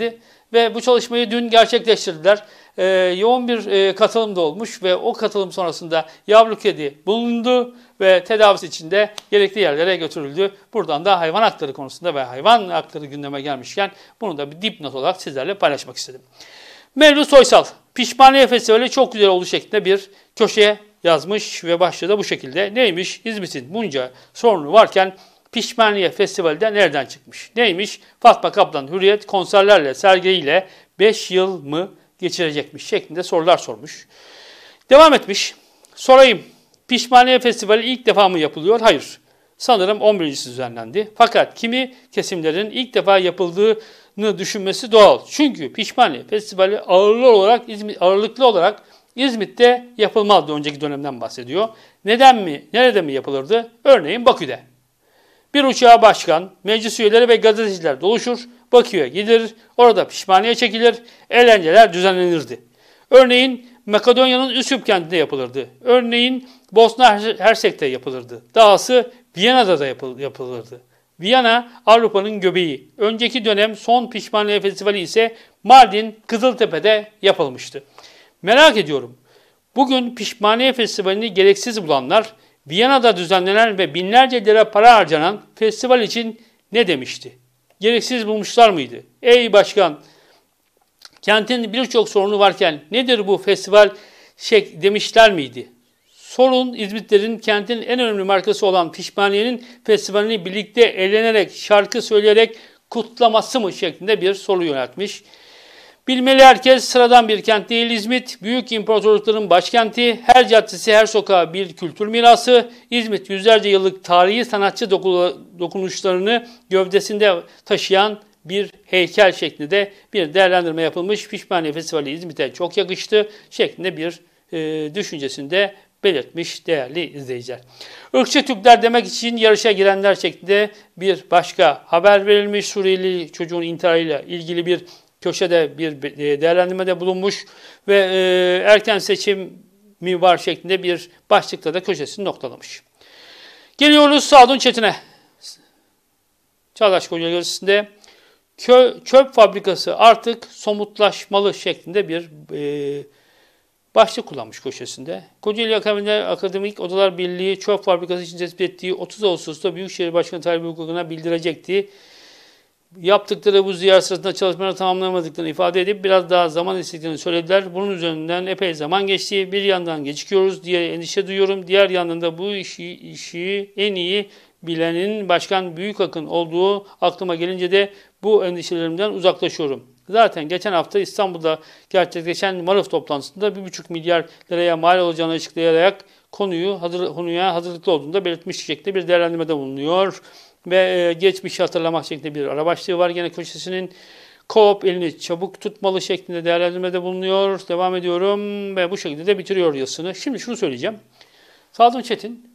ve bu çalışmayı dün gerçekleştirdiler. Ee, yoğun bir e, katılım da olmuş ve o katılım sonrasında yavru kedi bulundu ve tedavisi için de gerekli yerlere götürüldü. Buradan da hayvan hakları konusunda ve hayvan hakları gündeme gelmişken bunu da bir dipnot olarak sizlerle paylaşmak istedim. Mevlüt Soysal, Pişmaniye Festivali çok güzel oldu şeklinde bir köşeye yazmış ve başlığı da bu şekilde. Neymiş? İzmit'in bunca sorunu varken Pişmaniye Festivali'de nereden çıkmış? Neymiş? Fatma Kaplan Hürriyet konserlerle, sergiyle beş yıl mı geçirecekmiş şeklinde sorular sormuş. Devam etmiş. Sorayım. Pişmaniye Festivali ilk defa mı yapılıyor? Hayır. Sanırım on birincisi düzenlendi. Fakat kimi kesimlerin ilk defa yapıldığını düşünmesi doğal. Çünkü Pişmaniye Festivali ağırlıklı olarak İzmit, ağırlıklı olarak İzmit'te yapılmazdı. Önceki dönemden bahsediyor. Neden mi? Nerede mi yapılırdı? Örneğin Bakü'de. Bir uçağa başkan, meclis üyeleri ve gazeteciler doluşur, Bakü'ye gidilir, orada pişmaniye çekilir, eğlenceler düzenlenirdi. Örneğin Makedonya'nın Üsküp kentinde yapılırdı. Örneğin Bosna Hersek'te yapılırdı. Dahası Viyana'da da yapılırdı. Viyana Avrupa'nın göbeği. Önceki dönem son Pişmaniye Festivali ise Mardin Kızıltepe'de yapılmıştı. Merak ediyorum. Bugün Pişmaniye Festivali'ni gereksiz bulanlar Viyana'da düzenlenen ve binlerce lira para harcanan festival için ne demişti? Gereksiz bulmuşlar mıydı? Ey başkan, kentin birçok sorunu varken nedir bu festival şey demişler miydi? Sorun İzmitlerin kentin en önemli markası olan Pişmaniye'nin festivalini birlikte eğlenerek, şarkı söyleyerek kutlaması mı şeklinde bir soru yöneltmiş. Bilmeli herkes sıradan bir kent değil İzmit, büyük imparatorlukların başkenti, her caddesi, her sokağı bir kültür mirası. İzmit yüzlerce yıllık tarihi sanatçı dokunuşlarını gövdesinde taşıyan bir heykel şeklinde bir değerlendirme yapılmış. Pişmaniye Festivali İzmit'e çok yakıştı şeklinde bir e, düşüncesinde belirtmiş değerli izleyiciler. Irkçı Türkler demek için yarışa girenler şeklinde bir başka haber verilmiş. Suriyeli çocuğun intiharıyla ilgili bir köşede bir değerlendirmede bulunmuş ve e, erken seçim mi var şeklinde bir başlıkta da köşesini noktalamış. Geliyoruz Sadun Çetin'e. Çağdaş Kocaeli Gazetesi'nde kö, çöp fabrikası artık somutlaşmalı şeklinde bir e, başlık kullanmış köşesinde. Kocaeli Akademik Odalar Birliği çöp fabrikası için tespit ettiği otuz Ağustos'ta Büyükşehir Başkanı Tayyip Erdoğan'a bildirecekti. Yaptıkları bu ziyaret sırasında çalışmaları tamamlamadıklarını ifade edip biraz daha zaman istediklerini söylediler. Bunun üzerinden epey zaman geçti. Bir yandan gecikiyoruz diye endişe duyuyorum. Diğer yandan da bu işi, işi en iyi bilenin Başkan Büyükakın olduğu aklıma gelince de bu endişelerimden uzaklaşıyorum. Zaten geçen hafta İstanbul'da gerçekleşen Maruf toplantısında bir buçuk milyar liraya mal olacağını açıklayarak konuyu hazır, konuya hazırlıklı olduğunu da belirtmiş şekilde bir değerlendirmede bulunuyor. Ve geçmişi hatırlamak şeklinde bir ara başlığı var. Gene köşesinin Coop elini çabuk tutmalı şeklinde değerlendirmede bulunuyor. Devam ediyorum ve bu şekilde de bitiriyor yazısını. Şimdi şunu söyleyeceğim. Sadun Çetin,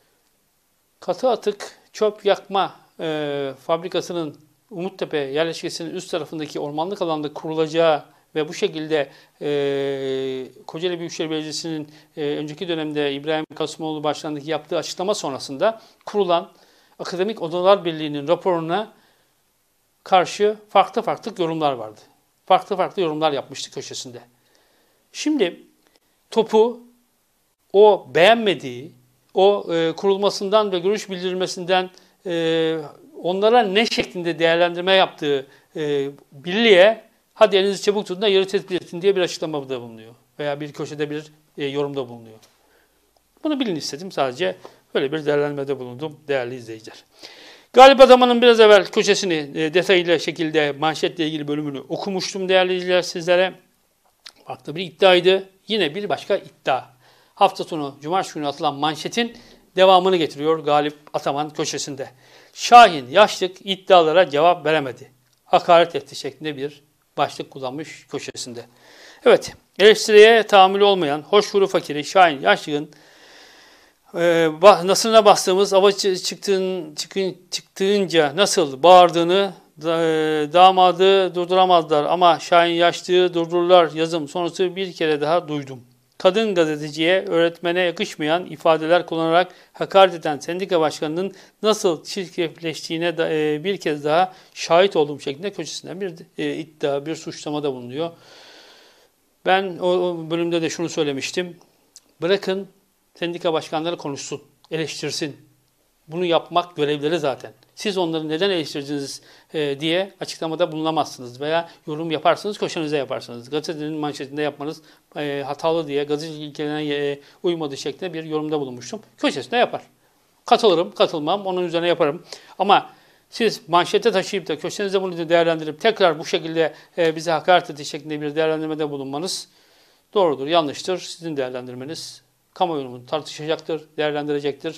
katı atık çöp yakma e, fabrikasının Umuttepe yerleşkesinin üst tarafındaki ormanlık alanda kurulacağı ve bu şekilde e, Kocaeli Büyükşehir Belediyesi'nin e, önceki dönemde İbrahim Kasımoğlu başkanındaki yaptığı açıklama sonrasında kurulan Akademik Odalar Birliği'nin raporuna karşı farklı farklı yorumlar vardı. Farklı farklı yorumlar yapmıştı köşesinde. Şimdi topu o beğenmediği, o e, kurulmasından ve görüş bildirilmesinden e, onlara ne şeklinde değerlendirme yaptığı e, birliğe hadi elinizi çabuk tutun da yeri tespit edin diye bir açıklamada bulunuyor. Veya bir köşede bir e, yorumda bulunuyor. Bunu bilin istedim sadece. Böyle bir değerlendirmede bulundum değerli izleyiciler. Galip Adaman'ın biraz evvel köşesini e, detaylı şekilde manşetle ilgili bölümünü okumuştum değerli izleyiciler sizlere. Farklı bir iddiaydı. Yine bir başka iddia. Hafta sonu Cumartesi günü atılan manşetin devamını getiriyor Galip Ataman köşesinde. Şahin Yaşlık iddialara cevap veremedi. Hakaret etti şeklinde bir başlık kullanmış köşesinde. Evet, eleştiriye tahammülü olmayan hoşgörü fakiri Şahin Yaşlık'ın Ee, nasırına bastığımız ava çıktığın, çıkın, çıktığınca nasıl bağırdığını da, e, damadı durduramazlar ama Şahin Yaşlı'yı durdururlar yazım sonrası bir kere daha duydum. kadın gazeteciye, öğretmene yakışmayan ifadeler kullanarak hakaret eden sendika başkanının nasıl çirkefleştiğine da, e, bir kez daha şahit olduğum şeklinde köşesinden bir e, iddia, bir suçlamada bulunuyor. Ben o, o bölümde de şunu söylemiştim. Bırakın sendika başkanları konuşsun, eleştirsin. Bunu yapmak görevleri zaten. Siz onları neden eleştirdiniz e, diye açıklamada bulunamazsınız veya yorum yaparsınız, köşenize yaparsınız. Gazetenin manşetinde yapmanız e, hatalı diye gazetecilik ilkelerine e, uymadığı şeklinde bir yorumda bulunmuştum. Köşesinde yapar. Katılırım, katılmam, onun üzerine yaparım. Ama siz manşete taşıyıp da köşenizde bunu değerlendirip tekrar bu şekilde e, bize hakaret ettiği şeklinde bir değerlendirmede bulunmanız doğrudur, yanlıştır. Sizin değerlendirmeniz kamuoyunu tartışacaktır, değerlendirecektir.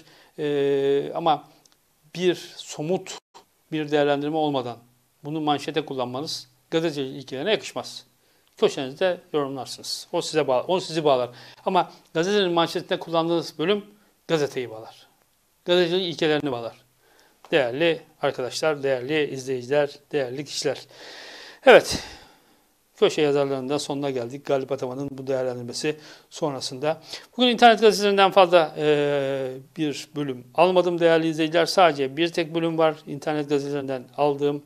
E, ama bir somut bir değerlendirme olmadan bunu manşete kullanmanız gazetecilik ilkelerine yakışmaz. Köşenizde yorumlarsınız. O size bağlar, onu sizi bağlar. Ama gazetenin manşetinde kullandığınız bölüm gazeteyi bağlar. Gazetecilik ilkelerini bağlar. Değerli arkadaşlar, değerli izleyiciler, değerli kişiler. Evet, köşe yazarlarından sonuna geldik. Galip Ataman'ın bu değerlendirmesi sonrasında. Bugün internet gazetelerinden fazla e, bir bölüm almadım değerli izleyiciler. Sadece bir tek bölüm var internet gazetelerinden aldığım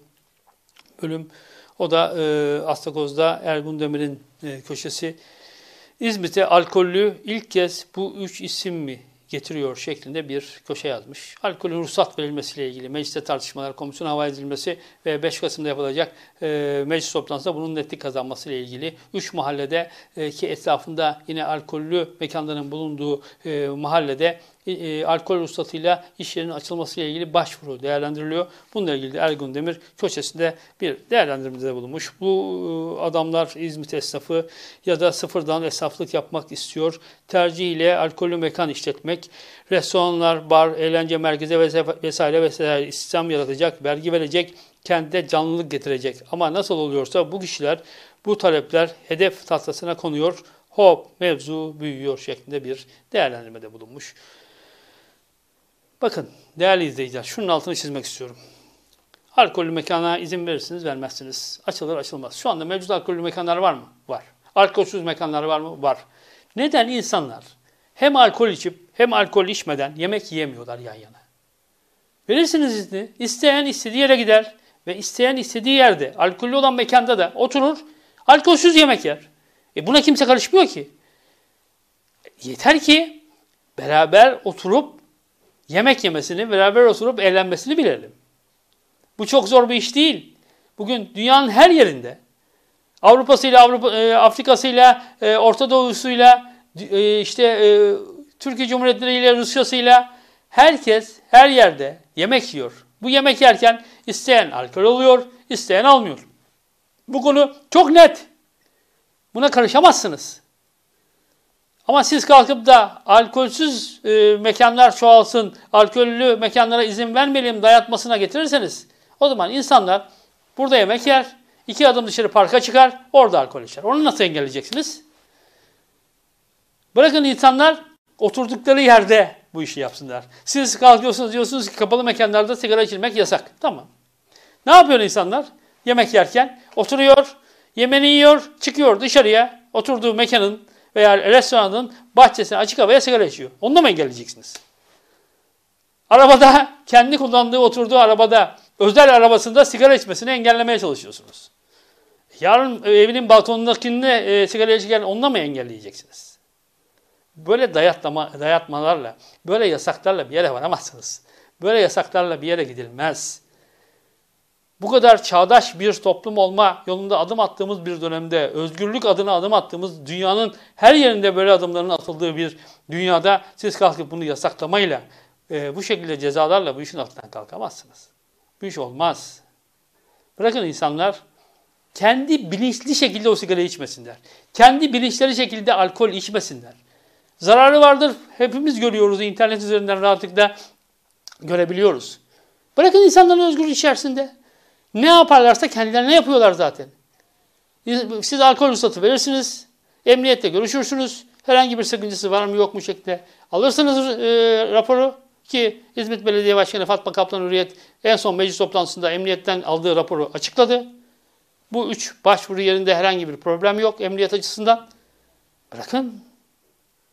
bölüm. O da e, Astakoz'da Ergun Demir'in e, köşesi. İzmit'e alkollü ilk kez bu üç isim mi getiriyor şeklinde bir köşe yazmış. Alkolün ruhsat verilmesiyle ilgili mecliste tartışmalar, komisyona havale edilmesi ve beş Kasım'da yapılacak e, meclis toplantısında bunun netlik kazanmasıyla ilgili üç mahallede e, ki etrafında yine alkollü mekanların bulunduğu e, mahallede e, alkol ruhsatıyla iş yerinin açılmasıyla ilgili başvuru değerlendiriliyor. Bununla ilgili de Ergun Demir köşesinde bir değerlendirmede bulunmuş. Bu e, adamlar İzmit esnafı ya da sıfırdan esnaflık yapmak istiyor. Tercihiyle alkollü mekan işletmek, restoranlar, bar, eğlence merkezi vesaire vesaire istihdam yaratacak, vergi verecek, kente canlılık getirecek. Ama nasıl oluyorsa bu kişiler, bu talepler hedef tahtasına konuyor. Hop mevzu büyüyor şeklinde bir değerlendirmede bulunmuş. Bakın değerli izleyiciler, şunun altını çizmek istiyorum. Alkollü mekana izin verirsiniz, vermezsiniz. Açılır, açılmaz. Şu anda mevcut alkollü mekanlar var mı? Var. Alkolsüz mekanlar var mı? Var. Neden insanlar hem alkol içip hem alkol içmeden yemek yiyemiyorlar yan yana? Verirsiniz izni. İsteyen istediği yere gider ve isteyen istediği yerde, alkollü olan mekanda da oturur, alkolsüz yemek yer. E buna kimse karışmıyor ki. Yeter ki beraber oturup yemek yemesini, beraber oturup eğlenmesini bilelim. Bu çok zor bir iş değil. Bugün dünyanın her yerinde, Avrupa'sıyla, Avrupa, e, Afrika'sıyla, e, Orta Doğu'suyla, e, işte e, Türkiye Cumhuriyetleri ile Rusya'sıyla herkes her yerde yemek yiyor. Bu yemek yerken isteyen alkol alıyor, isteyen almıyor. Bu konu çok net. Buna karışamazsınız. Ama siz kalkıp da alkolsüz e, mekanlar çoğalsın, alkollü mekanlara izin vermeyelim dayatmasına getirirseniz o zaman insanlar burada yemek yer, iki adım dışarı parka çıkar, orada alkol içer. Onu nasıl engelleyeceksiniz? Bırakın insanlar oturdukları yerde bu işi yapsınlar. Siz kalkıyorsunuz diyorsunuz ki kapalı mekanlarda sigara içilmek yasak. Tamam. Ne yapıyor insanlar? Yemek yerken oturuyor, yemeğini yiyor, çıkıyor dışarıya, oturduğu mekanın veya restoranın bahçesine açık havaya sigara içiyor. Onu da mı engelleyeceksiniz? Arabada, kendi kullandığı, oturduğu arabada, özel arabasında sigara içmesini engellemeye çalışıyorsunuz. Yarın evinin balkonundakinde e, sigara içerken onu da mı engelleyeceksiniz? Böyle dayatlama, dayatmalarla, böyle yasaklarla bir yere varamazsınız. Böyle yasaklarla bir yere gidilmez. Bu kadar çağdaş bir toplum olma yolunda adım attığımız bir dönemde, özgürlük adına adım attığımız, dünyanın her yerinde böyle adımların atıldığı bir dünyada siz kalkıp bunu yasaklamayla, e, bu şekilde cezalarla bu işin altından kalkamazsınız. Bu iş olmaz. Bırakın insanlar kendi bilinçli şekilde o sigarayı içmesinler. Kendi bilinçleri şekilde alkol içmesinler. Zararı vardır. Hepimiz görüyoruz. İnternet üzerinden rahatlıkla görebiliyoruz. Bırakın insanların özgürlük içerisinde. Ne yaparlarsa kendilerine yapıyorlar zaten. Siz alkol ruhsatı verirsiniz. Emniyette görüşürsünüz. Herhangi bir sakıncası var mı yok mu şeklinde alırsınız e, raporu. Ki İzmit Belediye Başkanı Fatma Kaplan Hürriyet en son meclis toplantısında emniyetten aldığı raporu açıkladı. Bu üç başvuru yerinde herhangi bir problem yok emniyet açısından. Bırakın.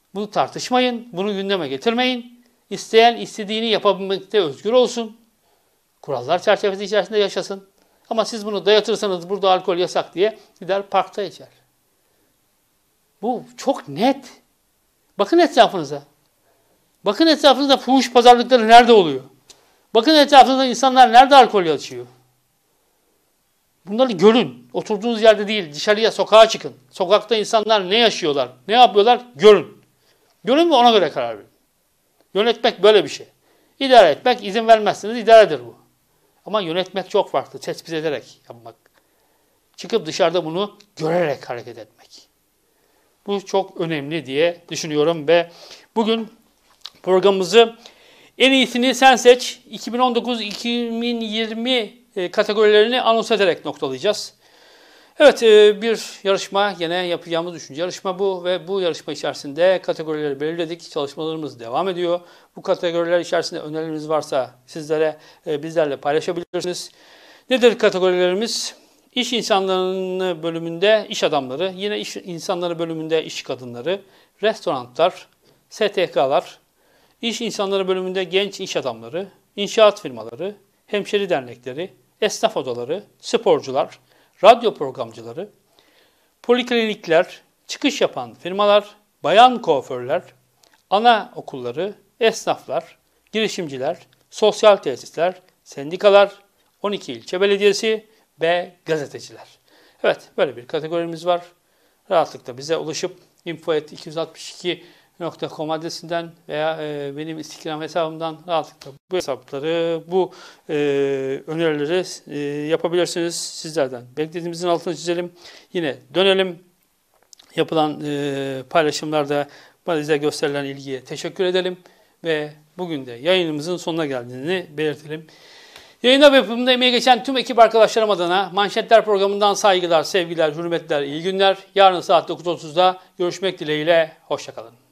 Bunu tartışmayın, bunu gündeme getirmeyin. İsteyen istediğini yapabilmekte özgür olsun. Kurallar çerçevesi içerisinde yaşasın. Ama siz bunu dayatırsanız burada alkol yasak diye gider parkta içer. Bu çok net. Bakın etrafınıza. Bakın etrafınızda fuhuş pazarlıkları nerede oluyor? Bakın etrafınızda insanlar nerede alkol içiyor? Bunları görün. Oturduğunuz yerde değil, dışarıya, sokağa çıkın. Sokakta insanlar ne yaşıyorlar, ne yapıyorlar görün. Görün ve ona göre karar verin. Yönetmek böyle bir şey. İdare etmek, izin vermezsiniz, idaredir bu. Ama yönetmek çok farklı. Tespit ederek yapmak. Çıkıp dışarıda bunu görerek hareket etmek. Bu çok önemli diye düşünüyorum ve bugün programımızı en iyisini sen seç iki bin on dokuz iki bin yirmi kategorilerini anons ederek noktalayacağız. Evet, bir yarışma yine yapacağımız üçüncü yarışma bu ve bu yarışma içerisinde kategorileri belirledik. Çalışmalarımız devam ediyor. Bu kategoriler içerisinde önerileriniz varsa sizlere bizlerle paylaşabilirsiniz. Nedir kategorilerimiz? İş insanları bölümünde iş adamları, yine iş insanları bölümünde iş kadınları, restoranlar, S T K'lar, iş insanları bölümünde genç iş adamları, inşaat firmaları, hemşeri dernekleri, esnaf odaları, sporcular, radyo programcıları, poliklinikler, çıkış yapan firmalar, bayan kuaförler, ana okulları, esnaflar, girişimciler, sosyal tesisler, sendikalar, on iki ilçe belediyesi ve gazeteciler. Evet, böyle bir kategorimiz var. Rahatlıkla bize ulaşıp info at iki yüz altmış iki nokta com adresinden veya e, benim Instagram hesabımdan rahatlıkla bu hesapları, bu e, önerileri e, yapabilirsiniz. Sizlerden beklediğimizin altını çizelim. Yine dönelim. Yapılan e, paylaşımlarda bize gösterilen ilgiye teşekkür edelim ve bugün de yayınımızın sonuna geldiğini belirtelim. Yayında ve yapımında emeği geçen tüm ekip arkadaşlarım adına Manşetler programından saygılar, sevgiler, hürmetler, iyi günler. Yarın saat dokuz otuzda görüşmek dileğiyle. Hoşça kalın.